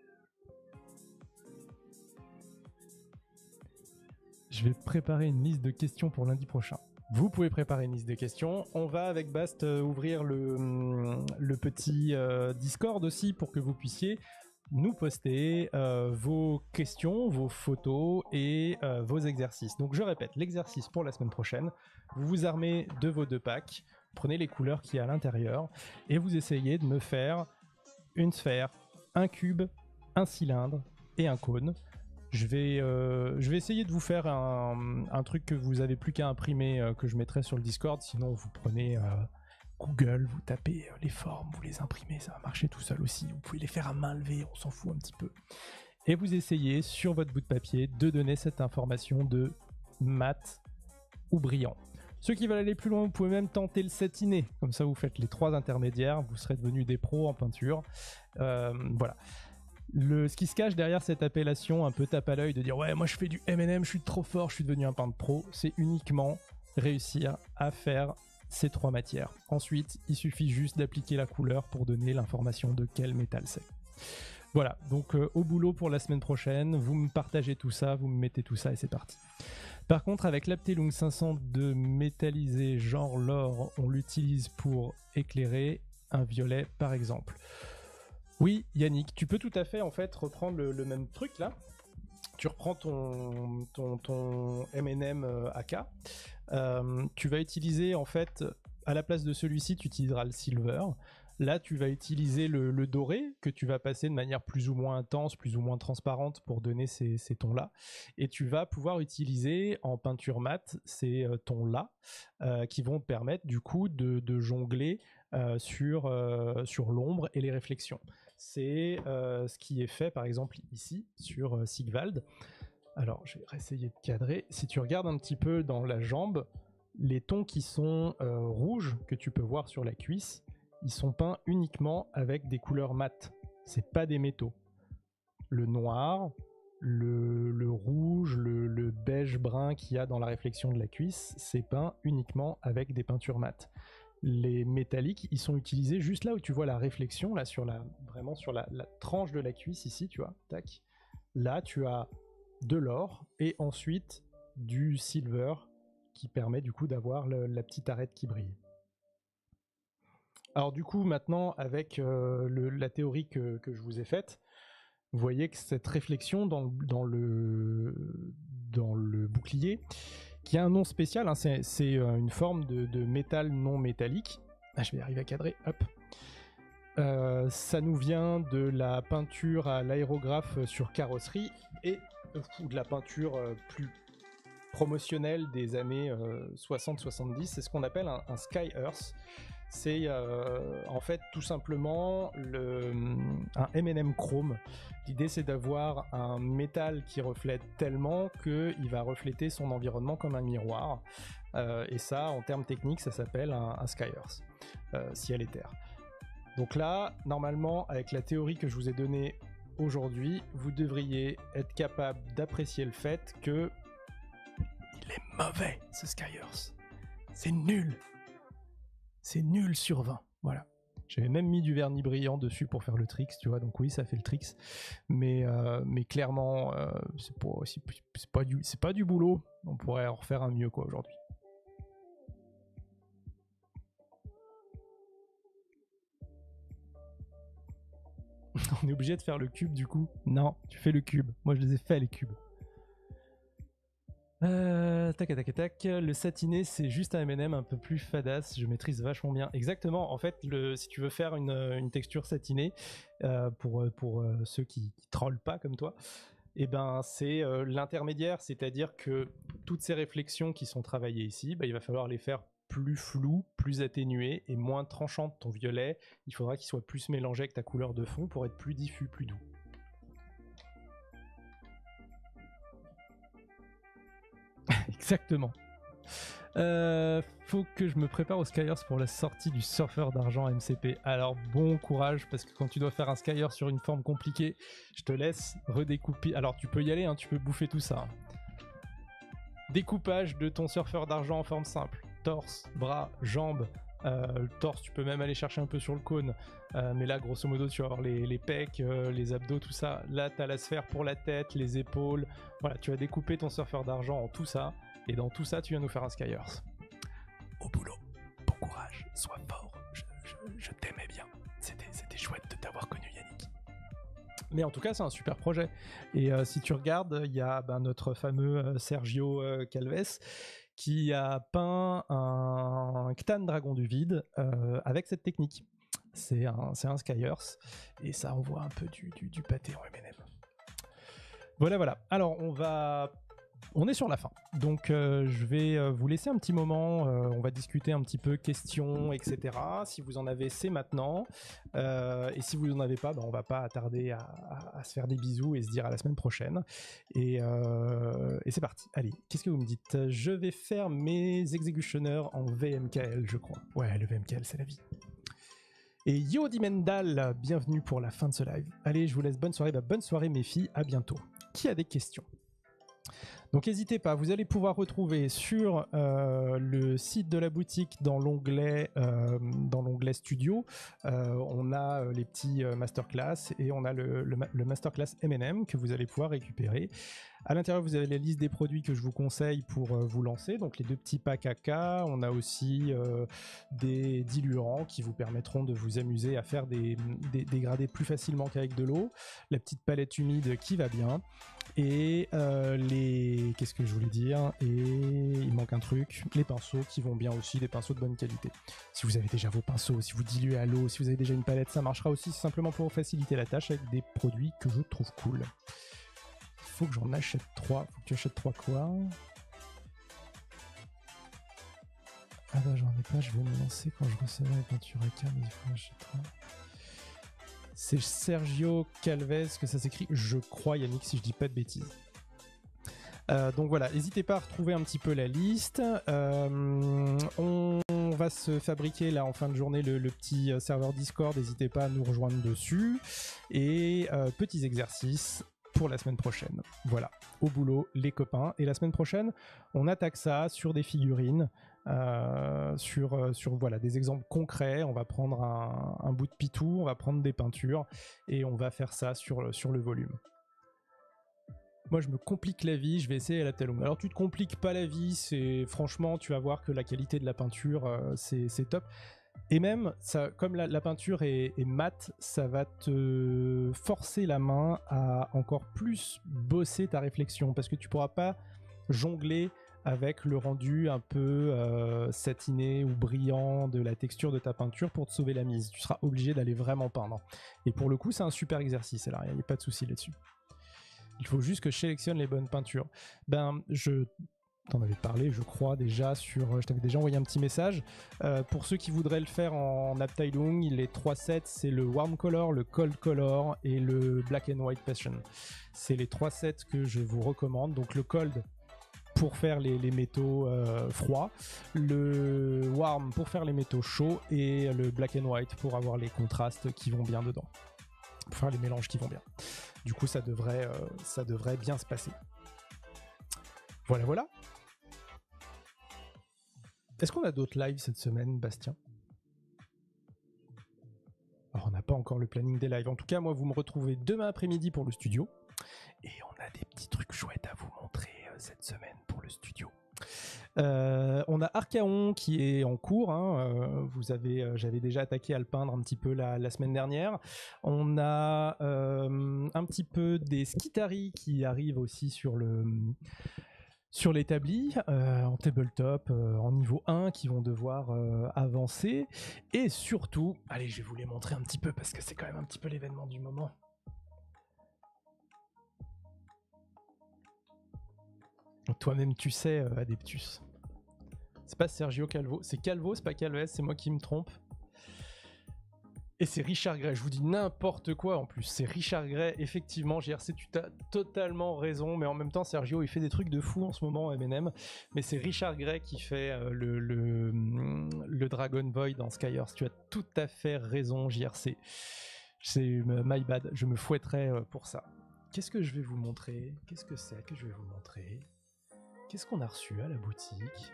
Je vais préparer une liste de questions pour lundi prochain. Vous pouvez préparer une liste de questions. On va avec Bast euh, ouvrir le, le petit euh, Discord aussi pour que vous puissiez nous poster euh, vos questions, vos photos et euh, vos exercices. Donc je répète, l'exercice pour la semaine prochaine, vous vous armez de vos deux packs, prenez les couleurs qu'il y a à l'intérieur et vous essayez de me faire une sphère, un cube, un cylindre et un cône. Je vais, euh, je vais essayer de vous faire un, un truc que vous n'avez plus qu'à imprimer, euh, que je mettrai sur le Discord, sinon vous prenez... Euh, Google, vous tapez les formes, vous les imprimez, ça va marcher tout seul aussi. Vous pouvez les faire à main levée, on s'en fout un petit peu. Et vous essayez sur votre bout de papier de donner cette information de mat ou brillant. Ceux qui veulent aller plus loin, vous pouvez même tenter le satiné. Comme ça, vous faites les trois intermédiaires, vous serez devenus des pros en peinture. Euh, voilà. Le, ce qui se cache derrière cette appellation un peu tape à l'œil de dire « Ouais, moi je fais du M and M, je suis trop fort, je suis devenu un peintre pro », c'est uniquement réussir à faire ces trois matières. Ensuite, il suffit juste d'appliquer la couleur pour donner l'information de quel métal c'est. Voilà, donc euh, au boulot pour la semaine prochaine, vous me partagez tout ça, vous me mettez tout ça et c'est parti. Par contre, avec l'Aptelung cinq cents de métallisé genre l'or, on l'utilise pour éclairer un violet par exemple. Oui, Yannick, tu peux tout à fait en fait reprendre le, le même truc là. Tu reprends ton, ton, ton M and M A K. Euh, tu vas utiliser en fait, à la place de celui-ci, tu utiliseras le silver. Là, tu vas utiliser le, le doré que tu vas passer de manière plus ou moins intense, plus ou moins transparente pour donner ces, ces tons-là. Et tu vas pouvoir utiliser en peinture mate ces euh, tons-là euh, qui vont te permettre du coup de, de jongler euh, sur, euh, sur l'ombre et les réflexions. C'est euh, ce qui est fait par exemple ici sur euh, Sigvald. Alors, je vais essayer de cadrer. Si tu regardes un petit peu dans la jambe, les tons qui sont euh, rouges que tu peux voir sur la cuisse, ils sont peints uniquement avec des couleurs mates. C'est pas des métaux. Le noir, le, le rouge, le, le beige brun qu'il y a dans la réflexion de la cuisse, c'est peint uniquement avec des peintures mates. Les métalliques, ils sont utilisés juste là où tu vois la réflexion, là sur la, vraiment sur la, la tranche de la cuisse ici, tu vois, tac. Là, tu as de l'or et ensuite du silver qui permet du coup d'avoir la petite arête qui brille. Alors du coup maintenant avec euh, le, la théorie que, que je vous ai faite, vous voyez que cette réflexion dans, dans, le, dans le bouclier, qui a un nom spécial, hein, c'est une forme de, de métal non métallique. Ah, je vais arriver à cadrer, hop. Euh, ça nous vient de la peinture à l'aérographe sur carrosserie et ou de la peinture euh, plus promotionnelle des années euh, soixante soixante-dix, c'est ce qu'on appelle un, un Sky Earth. C'est euh, en fait tout simplement le, un M and M chrome. L'idée c'est d'avoir un métal qui reflète tellement qu'il va refléter son environnement comme un miroir. Euh, et ça, en termes techniques, ça s'appelle un, un Sky Earth, euh, ciel et terre. Donc là, normalement, avec la théorie que je vous ai donnée aujourd'hui, vous devriez être capable d'apprécier le fait que il est mauvais, ce Sky Earth. C'est nul. C'est nul sur vingt. Voilà. J'avais même mis du vernis brillant dessus pour faire le tricks, tu vois. Donc oui, ça fait le tricks. Mais, euh, mais clairement, euh, c'est pas, c'est pas, du, c'est pas du boulot. On pourrait en refaire un mieux, quoi, aujourd'hui. On est obligé de faire le cube du coup. Non, tu fais le cube. Moi je les ai fait les cubes. Euh, tac tac tac. Le satiné c'est juste un M and M un peu plus fadasse. Je maîtrise vachement bien. Exactement. En fait, le, si tu veux faire une, une texture satinée euh, pour pour euh, ceux qui, qui trollent pas comme toi, et eh ben c'est euh, l'intermédiaire, c'est-à-dire que toutes ces réflexions qui sont travaillées ici, bah, il va falloir les faire plus flou, plus atténué et moins tranchant. Ton violet, il faudra qu'il soit plus mélangé avec ta couleur de fond pour être plus diffus, plus doux. Exactement. Euh, faut que je me prépare au Skyers pour la sortie du surfeur d'argent M C P. Alors bon courage, parce que quand tu dois faire un Skyers sur une forme compliquée, je te laisse redécouper. Alors tu peux y aller, hein, tu peux bouffer tout ça. Découpage de ton surfeur d'argent en forme simple. Torse, bras, jambes. Euh, le torse, tu peux même aller chercher un peu sur le cône. Euh, mais là, grosso modo, tu vas avoir les, les pecs, euh, les abdos, tout ça. Là, tu as la sphère pour la tête, les épaules. Voilà, tu vas découper ton surfeur d'argent en tout ça. Et dans tout ça, tu viens nous faire un Skyers. Au boulot. Bon courage. Sois fort. Je, je, je t'aimais bien. C'était chouette de t'avoir connu, Yannick. Mais en tout cas, c'est un super projet. Et euh, si tu regardes, il y a ben, notre fameux euh, Sergio euh, Calves qui a peint un Cthane Dragon du Vide euh, avec cette technique. C'est un, un Skyers. Et ça envoie un peu du, du, du pâté en M and M. Voilà, voilà. Alors, on va... On est sur la fin, donc euh, je vais euh, vous laisser un petit moment, euh, on va discuter un petit peu questions, et cetera. Si vous en avez, c'est maintenant, euh, et si vous n'en avez pas, bah, on va pas attarder à, à, à se faire des bisous et se dire à la semaine prochaine. Et, euh, et c'est parti, allez, qu'est-ce que vous me dites? Je vais faire mes exécutionneurs en V M K L, je crois. Ouais, le V M K L, c'est la vie. Et yo Dimendal, bienvenue pour la fin de ce live. Allez, je vous laisse bonne soirée, bah, bonne soirée mes filles, à bientôt. Qui a des questions? Donc n'hésitez pas, vous allez pouvoir retrouver sur euh, le site de la boutique dans l'onglet euh, dans l'onglet studio, euh, on a les petits euh, masterclass et on a le, le, le masterclass M and M que vous allez pouvoir récupérer. À l'intérieur, vous avez la liste des produits que je vous conseille pour euh, vous lancer. Donc les deux petits packs A K, on a aussi euh, des diluants qui vous permettront de vous amuser à faire des, des dégradés plus facilement qu'avec de l'eau. La petite palette humide qui va bien. Et euh, les... Qu'est-ce que je voulais dire? Et il manque un truc. Les pinceaux qui vont bien aussi, des pinceaux de bonne qualité. Si vous avez déjà vos pinceaux, si vous diluez à l'eau, si vous avez déjà une palette, ça marchera aussi simplement pour faciliter la tâche avec des produits que je trouve cool. Faut que j'en achète trois. Faut que tu achètes trois quoi? Ah bah j'en ai pas, je vais me lancer quand je recevrai la peinture à cam, il faut que j'achète trois. C'est Sergio Calvez que ça s'écrit, je crois Yannick, si je dis pas de bêtises. Euh, donc voilà, n'hésitez pas à retrouver un petit peu la liste. Euh, on va se fabriquer là en fin de journée le, le petit serveur Discord, n'hésitez pas à nous rejoindre dessus. Et euh, petits exercices pour la semaine prochaine. Voilà, au boulot les copains. Et la semaine prochaine, on attaque ça sur des figurines. Euh, sur, sur voilà, des exemples concrets. On va prendre un, un bout de pitou, on va prendre des peintures et on va faire ça sur, sur le volume. Moi je me complique la vie, je vais essayer à la Talung. Alors tu te compliques pas la vie, c'est franchement tu vas voir que la qualité de la peinture euh, c'est, c'est top. Et même ça, comme la, la peinture est, est mate, ça va te forcer la main à encore plus bosser ta réflexion parce que tu pourras pas jongler avec le rendu un peu euh, satiné ou brillant de la texture de ta peinture pour te sauver la mise. Tu seras obligé d'aller vraiment peindre. Et pour le coup, c'est un super exercice, là, il n'y a pas de souci là-dessus. Il faut juste que je sélectionne les bonnes peintures. Ben, je t'en avais parlé, je crois, déjà sur... Je t'avais déjà envoyé un petit message. Euh, pour ceux qui voudraient le faire en Abteilung, les trois sets, c'est le Warm Color, le Cold Color et le Black and White Passion. C'est les trois sets que je vous recommande. Donc le Cold... pour faire les, les métaux euh, froids, le warm pour faire les métaux chauds et le black and white pour avoir les contrastes qui vont bien dedans, pour faire les mélanges qui vont bien. Du coup ça devrait, euh, ça devrait bien se passer. Voilà voilà. Est-ce qu'on a d'autres lives cette semaine, Bastien? Alors on n'a pas encore le planning des lives. En tout cas moi vous me retrouvez demain après-midi pour le studio et on a des petits trucs chouettes à vous montrer cette semaine pour le studio. Euh, on a Archaon qui est en cours, hein. euh, vous avez, euh, j'avais déjà attaqué à le peindre un petit peu la, la semaine dernière. On a euh, un petit peu des Skitari qui arrivent aussi sur le sur l'établi, euh, en tabletop, euh, en niveau un, qui vont devoir euh, avancer. Et surtout, allez, je vais vous les montrer un petit peu parce que c'est quand même un petit peu l'événement du moment. Toi-même tu sais, euh, Adeptus. C'est pas Sergio Calvo, c'est Calvo, c'est pas Calves, c'est moi qui me trompe. Et c'est Richard Gray, je vous dis n'importe quoi en plus, c'est Richard Gray, effectivement, G R C, tu as totalement raison, mais en même temps Sergio il fait des trucs de fou en ce moment, M and M, mais c'est Richard Gray qui fait euh, le, le, le Dragon Void dans Skyers, tu as tout à fait raison J R C, c'est my bad, je me fouetterai euh, pour ça. Qu'est-ce que je vais vous montrer? Qu'est-ce que c'est que je vais vous montrer? Qu'est-ce qu'on a reçu à la boutique?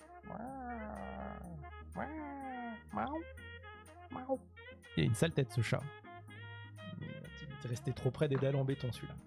Il a une sale tête ce chat. Il est resté trop près des dalles en béton celui-là.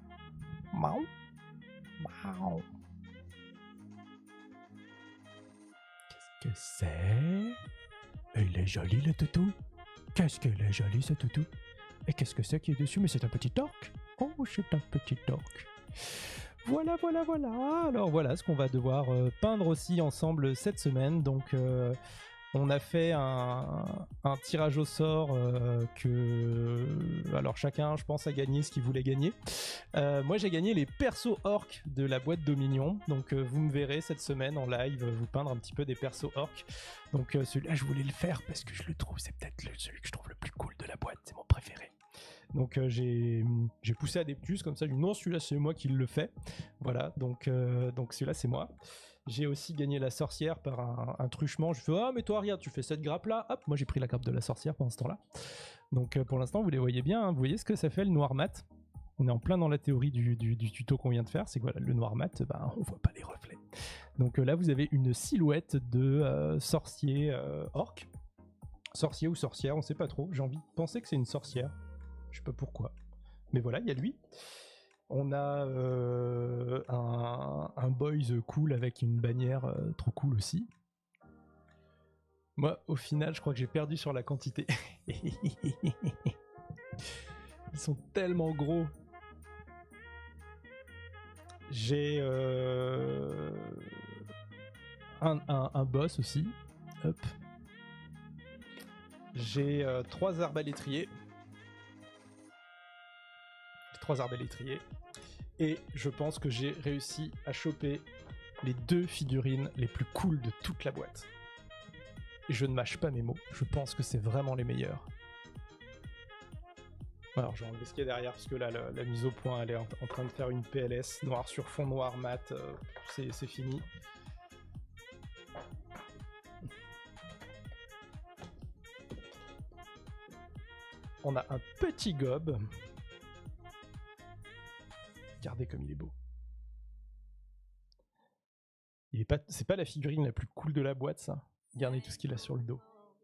Qu'est-ce que c'est? Il est joli le toutou. Qu'est-ce qu'il est joli ce toutou. Et qu'est-ce que c'est qui est dessus? Mais c'est un petit orc. Oh, c'est un petit orc. Voilà, voilà, voilà. Alors voilà ce qu'on va devoir euh, peindre aussi ensemble cette semaine. Donc euh, on a fait un, un tirage au sort euh, que... Alors chacun, je pense, a gagné ce qu'il voulait gagner. Euh, moi j'ai gagné les persos orques de la boîte Dominion. Donc euh, vous me verrez cette semaine en live vous peindre un petit peu des persos orques. Donc euh, celui-là je voulais le faire parce que je le trouve, c'est peut-être le, celui que je trouve le plus cool de la boîte. C'est mon préféré. Donc euh, j'ai, j'ai poussé Adeptus comme ça, j'ai dit non celui-là c'est moi qui le fais. Voilà, donc, euh, donc celui-là c'est moi. J'ai aussi gagné la sorcière par un, un truchement. Je fais ah mais toi regarde tu fais cette grappe là, hop moi j'ai pris la grappe de la sorcière pendant ce temps-là. Donc euh, pour l'instant vous les voyez bien, hein. Vous voyez ce que ça fait le noir mat. On est en plein dans la théorie du, du, du tuto qu'on vient de faire, c'est que voilà, le noir mat, bah, on voit pas les reflets. Donc euh, là vous avez une silhouette de euh, sorcier euh, orc. Sorcier ou sorcière, on sait pas trop, j'ai envie de penser que c'est une sorcière. Je sais pas pourquoi. Mais voilà, il y a lui. On a euh, un, un boys cool avec une bannière euh, trop cool aussi. Moi, au final, je crois que j'ai perdu sur la quantité. Ils sont tellement gros. J'ai euh, un, un, un boss aussi. Hop. J'ai euh, trois arbalétriers. Trois arbalétriers. Et je pense que j'ai réussi à choper les deux figurines les plus cool de toute la boîte. Et je ne mâche pas mes mots. Je pense que c'est vraiment les meilleurs. Alors je vais enlever ce qu'il y a derrière parce que là la, la mise au point elle est en, en train de faire une P L S noir sur fond noir mat, euh, c'est, c'est fini. On a un petit gob. Regardez comme il est beau. Il est pas, c'est pas la figurine la plus cool de la boîte ça. Regardez tout ce qu'il a sur le dos.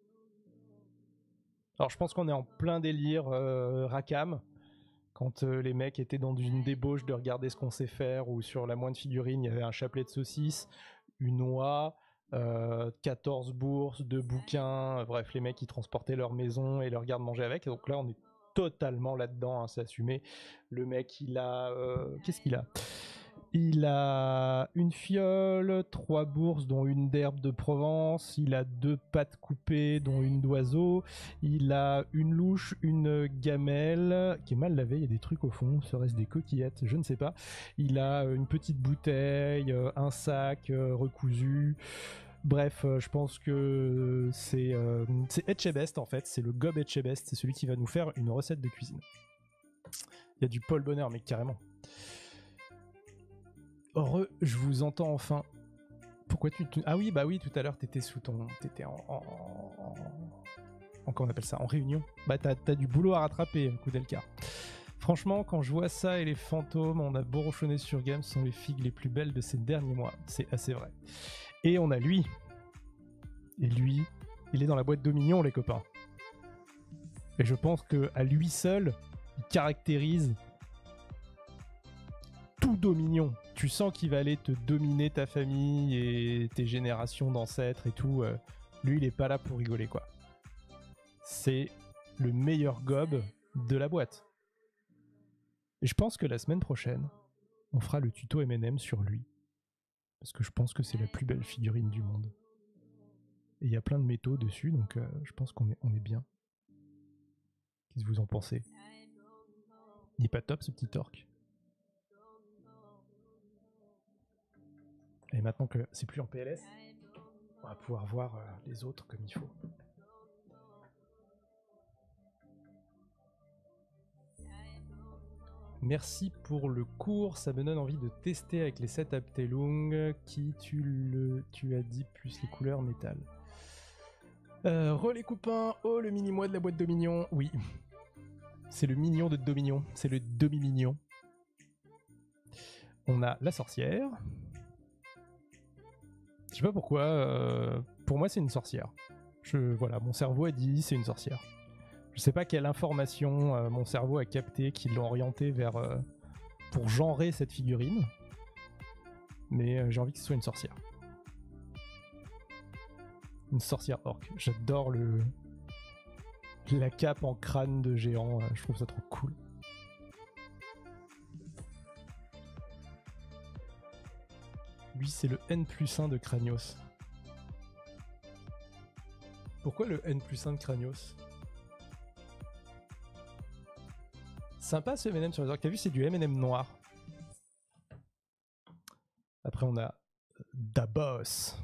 Alors je pense qu'on est en plein délire euh, Rackham, quand euh, les mecs étaient dans une débauche de regarder ce qu'on sait faire, ou sur la moindre figurine il y avait un chapelet de saucisses, une oie, euh, quatorze bourses, deux bouquins, euh, bref les mecs ils transportaient leur maison et leur garde-manger avec, et donc là on est totalement là-dedans, hein, c'est assumé. Le mec il a... Euh, qu'est-ce qu'il a ? Il a une fiole, trois bourses dont une d'herbe de Provence, il a deux pattes coupées dont une d'oiseau, il a une louche, une gamelle qui est mal lavée, il y a des trucs au fond, serait-ce des coquillettes, je ne sais pas. Il a une petite bouteille, un sac recousu. Bref, je pense que c'est, euh, c'est Etchebest en fait, c'est le gob Etchebest, c'est celui qui va nous faire une recette de cuisine. Il y a du Paul Bonheur, mais carrément. Heureux, je vous entends enfin. Pourquoi tu... tu... Ah oui, bah oui, tout à l'heure, t'étais sous ton... T'étais en... en... en... en... Comment on appelle ça ? En réunion. Bah t'as, t'as du boulot à rattraper, Koudelka. Franchement, quand je vois ça et les fantômes, on a beau ronchonner sur Game, ce sont les figues les plus belles de ces derniers mois. C'est assez vrai. Et on a lui. Et lui, il est dans la boîte Dominion, les copains. Et je pense qu'à lui seul, il caractérise tout Dominion. Tu sens qu'il va aller te dominer ta famille et tes générations d'ancêtres et tout. Euh, lui, il est pas là pour rigoler, quoi. C'est le meilleur gob de la boîte. Et je pense que la semaine prochaine, on fera le tuto M and M sur lui. Parce que je pense que c'est la plus belle figurine du monde. Et il y a plein de métaux dessus, donc euh, je pense qu'on est, on est bien. Qu'est-ce que vous en pensez ? Il est pas top, ce petit orc ? Et maintenant que c'est plus en P L S, on va pouvoir voir euh, les autres comme il faut. Merci pour le cours, ça me donne envie de tester avec les sept Abtelung qui tu le tu as dit plus les couleurs métal. Euh, re les copains, oh le mini-moi de la boîte Dominion, oui. C'est le mignon de Dominion, c'est le demi-mignon. On a la sorcière. Je sais pas pourquoi, euh, pour moi c'est une sorcière. Je, voilà, mon cerveau a dit c'est une sorcière. Je sais pas quelle information euh, mon cerveau a capté qui l'ont orienté vers euh, pour genrer cette figurine, mais euh, j'ai envie que ce soit une sorcière. Une sorcière orc. J'adore le la cape en crâne de géant. Euh, je trouve ça trop cool. Lui, c'est le N plus un de Kranios. Pourquoi le N plus un de Kranios ? Sympa ce M and M sur les orques. T'as vu, c'est du M and M noir. Après, on a Dabos.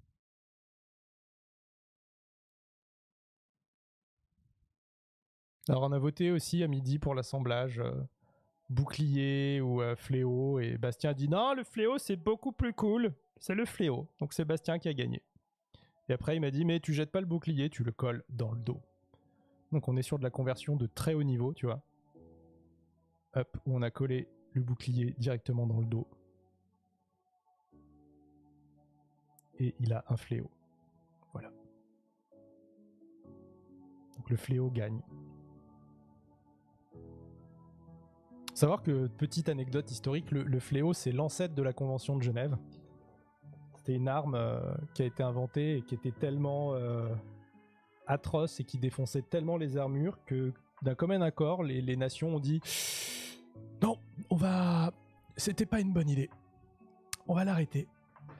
Alors, on a voté aussi à midi pour l'assemblage. Euh, bouclier ou euh, fléau, et Bastien a dit non, le fléau c'est beaucoup plus cool, c'est le fléau, donc c'est Bastien qui a gagné. Et après il m'a dit mais tu jettes pas le bouclier, tu le colles dans le dos. Donc on est sur de la conversion de très haut niveau, tu vois. Hop, où on a collé le bouclier directement dans le dos. Et il a un fléau. Voilà. Donc le fléau gagne. Savoir que, petite anecdote historique, le, le fléau c'est l'ancêtre de la Convention de Genève. C'était une arme euh, qui a été inventée et qui était tellement euh, atroce et qui défonçait tellement les armures que d'un commun accord, les, les nations ont dit non, on va c'était pas une bonne idée. On va l'arrêter.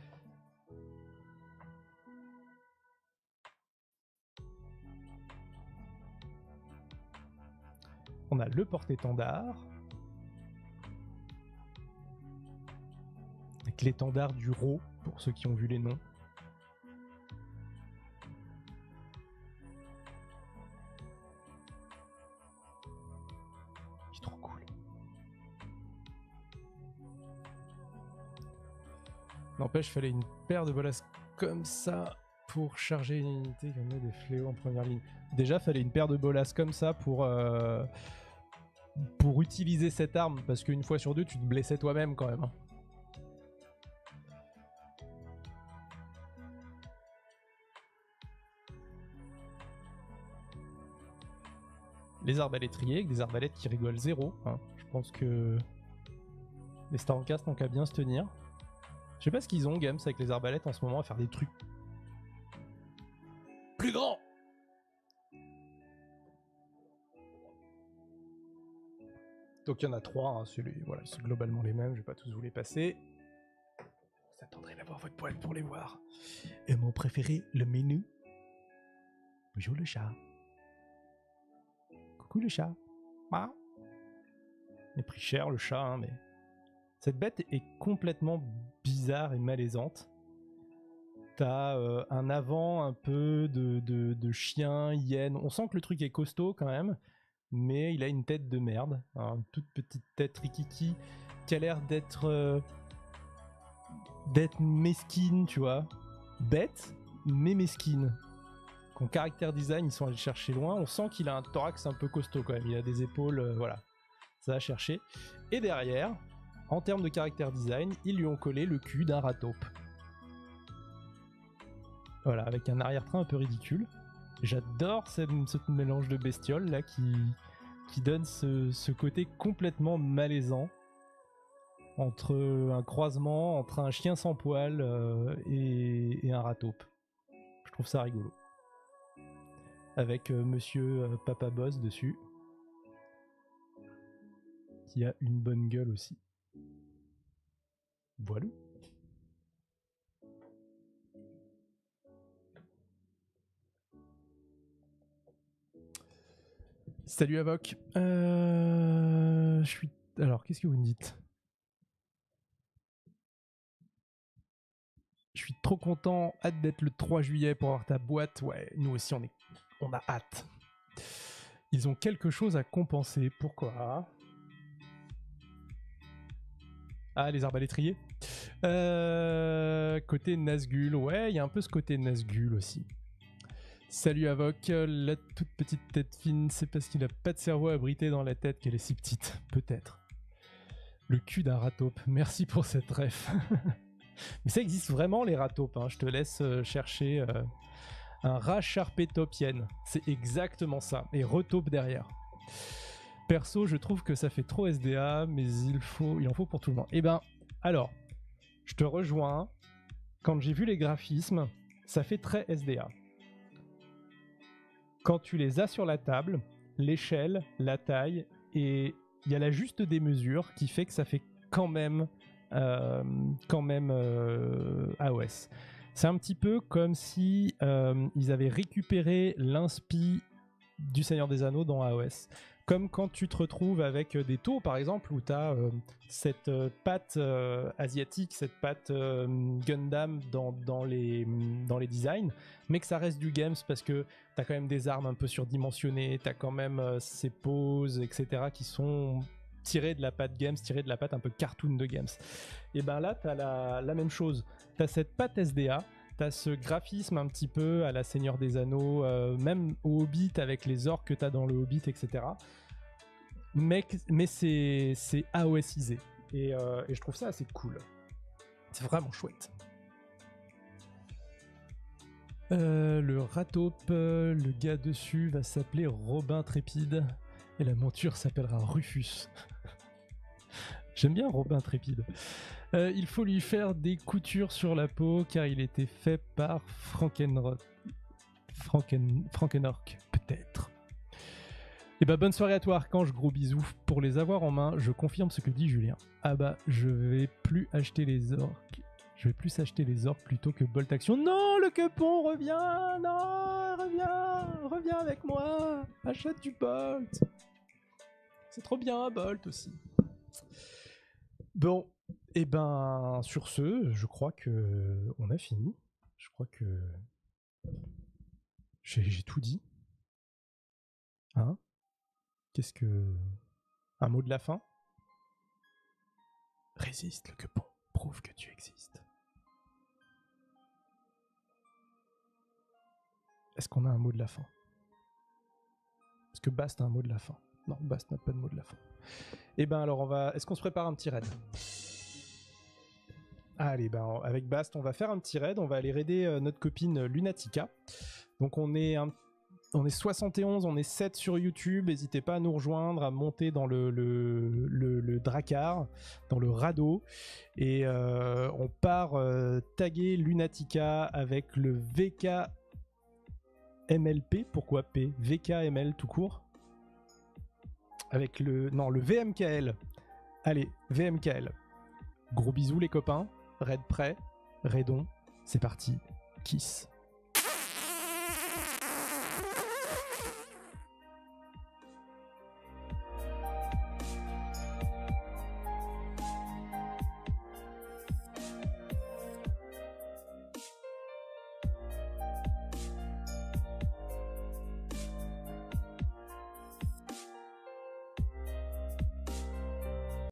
On a le porte-étendard. Avec l'étendard du Rho, pour ceux qui ont vu les noms. C'est trop cool. N'empêche, il fallait une paire de bolas comme ça pour charger une unité qui met des fléaux en première ligne. Déjà, fallait une paire de bolas comme ça pour, euh, pour utiliser cette arme, parce qu'une fois sur deux, tu te blessais toi-même quand même. Hein. Les arbalétriers, avec des arbalètes qui rigolent zéro. Hein. Je pense que les Stormcast n'ont qu'à bien se tenir. Je sais pas ce qu'ils ont, Games, avec les arbalètes en ce moment, à faire des trucs plus grands. Donc il y en a trois, hein, celui, voilà, c'est globalement les mêmes, je vais pas tous vous les passer. Vous attendrez d'avoir votre poil pour les voir. Et mon préféré, le menu. Bonjour le chat. Coucou le chat. Ah. Il a pris cher le chat, hein, mais... Cette bête est complètement bizarre et malaisante. T'as euh, un avant un peu de, de, de chien, hyène. On sent que le truc est costaud quand même, mais il a une tête de merde. Hein, une toute petite tête rikiki qui a l'air d'être euh, d'être mesquine, tu vois. Bête, mais mesquine. En caractère design, ils sont allés chercher loin. On sent qu'il a un thorax un peu costaud quand même. Il a des épaules, euh, voilà. Ça a cherché. Et derrière... En termes de caractère design, ils lui ont collé le cul d'un rataupe. Voilà, avec un arrière-train un peu ridicule. J'adore ce, ce mélange de bestioles là qui, qui donne ce, ce côté complètement malaisant entre un croisement entre un chien sans poil euh, et, et un rataupe. Je trouve ça rigolo. Avec euh, monsieur euh, Papa Boss dessus, qui a une bonne gueule aussi. Voilà. Salut Avoc. Euh... Je suis... Alors, qu'est-ce que vous me dites? Je suis trop content, hâte d'être le trois juillet pour avoir ta boîte. Ouais, nous aussi on est... on a hâte. Ils ont quelque chose à compenser. Pourquoi? Ah, les arbalétriers. Euh... Côté Nazgûl, ouais, il y a un peu ce côté Nazgûl aussi. Salut Avoc, la toute petite tête fine, c'est parce qu'il a pas de cerveau abrité dans la tête qu'elle est si petite, peut-être. Le cul d'un rataupe, merci pour cette ref. Mais ça existe vraiment les rataupes, hein. Je te laisse euh, chercher euh, un rat charpé taupienne, c'est exactement ça, et retaupe derrière. Perso, je trouve que ça fait trop S D A, mais il, faut, il en faut pour tout le monde. Eh ben, alors, je te rejoins, quand j'ai vu les graphismes, ça fait très S D A. Quand tu les as sur la table, l'échelle, la taille, et il y a la juste des mesures qui fait que ça fait quand même, euh, quand même euh, A O S. C'est un petit peu comme si euh, ils avaient récupéré l'inspi du Seigneur des Anneaux dans A O S. Comme quand tu te retrouves avec des taux, par exemple, où tu as euh, cette euh, patte euh, asiatique, cette patte euh, Gundam dans, dans, les, dans les designs, mais que ça reste du games parce que tu as quand même des armes un peu surdimensionnées, tu as quand même euh, ces poses, et cetera, qui sont tirées de la patte games, tirées de la patte un peu cartoon de games. Et ben là, tu as la, la même chose. Tu as cette patte S D A, t'as ce graphisme un petit peu à la Seigneur des Anneaux, euh, même au Hobbit avec les orques que t'as dans le Hobbit, et cetera. Mais, mais c'est, c'est AOSisé. Et, euh, et je trouve ça assez cool. C'est vraiment chouette. Euh, le rataupe, euh, le gars dessus va s'appeler Robin Trépide. Et la monture s'appellera Rufus. J'aime bien Robin Trépide. Euh, il faut lui faire des coutures sur la peau car il était fait par Frankenro... Franken... Frankenork, peut-être. Et bah bonne soirée à toi Archange, gros bisous. Pour les avoir en main, je confirme ce que dit Julien. Ah bah je vais plus acheter les orques. Je vais plus acheter les orques plutôt que Bolt Action. Non, le Quepon, reviens. Non, reviens. Reviens avec moi. Achète du Bolt. C'est trop bien, Bolt aussi. Bon, et ben sur ce, je crois que on a fini. Je crois que j'ai, j'ai tout dit. Hein? Qu'est-ce que... Un mot de la fin? Résiste, le Quepon. Prouve que tu existes. Est-ce qu'on a un mot de la fin? Est-ce que Bast a un mot de la fin? Non, Bast n'a pas de mot de la fin. Eh ben alors on va... Est-ce qu'on se prépare un petit raid? Allez, ben avec Bast, on va faire un petit raid. On va aller raider euh, notre copine Lunatica. Donc on est un... on est soixante et onze, on est sept sur YouTube. N'hésitez pas à nous rejoindre, à monter dans le, le, le, le Drakkar, dans le radeau. Et euh, on part euh, taguer Lunatica avec le V K M L P. Pourquoi P? V K M L tout court. Avec le... Non, le V M K L. Allez, V M K L. Gros bisous les copains. Raid prêt. Raidon. C'est parti. Kiss.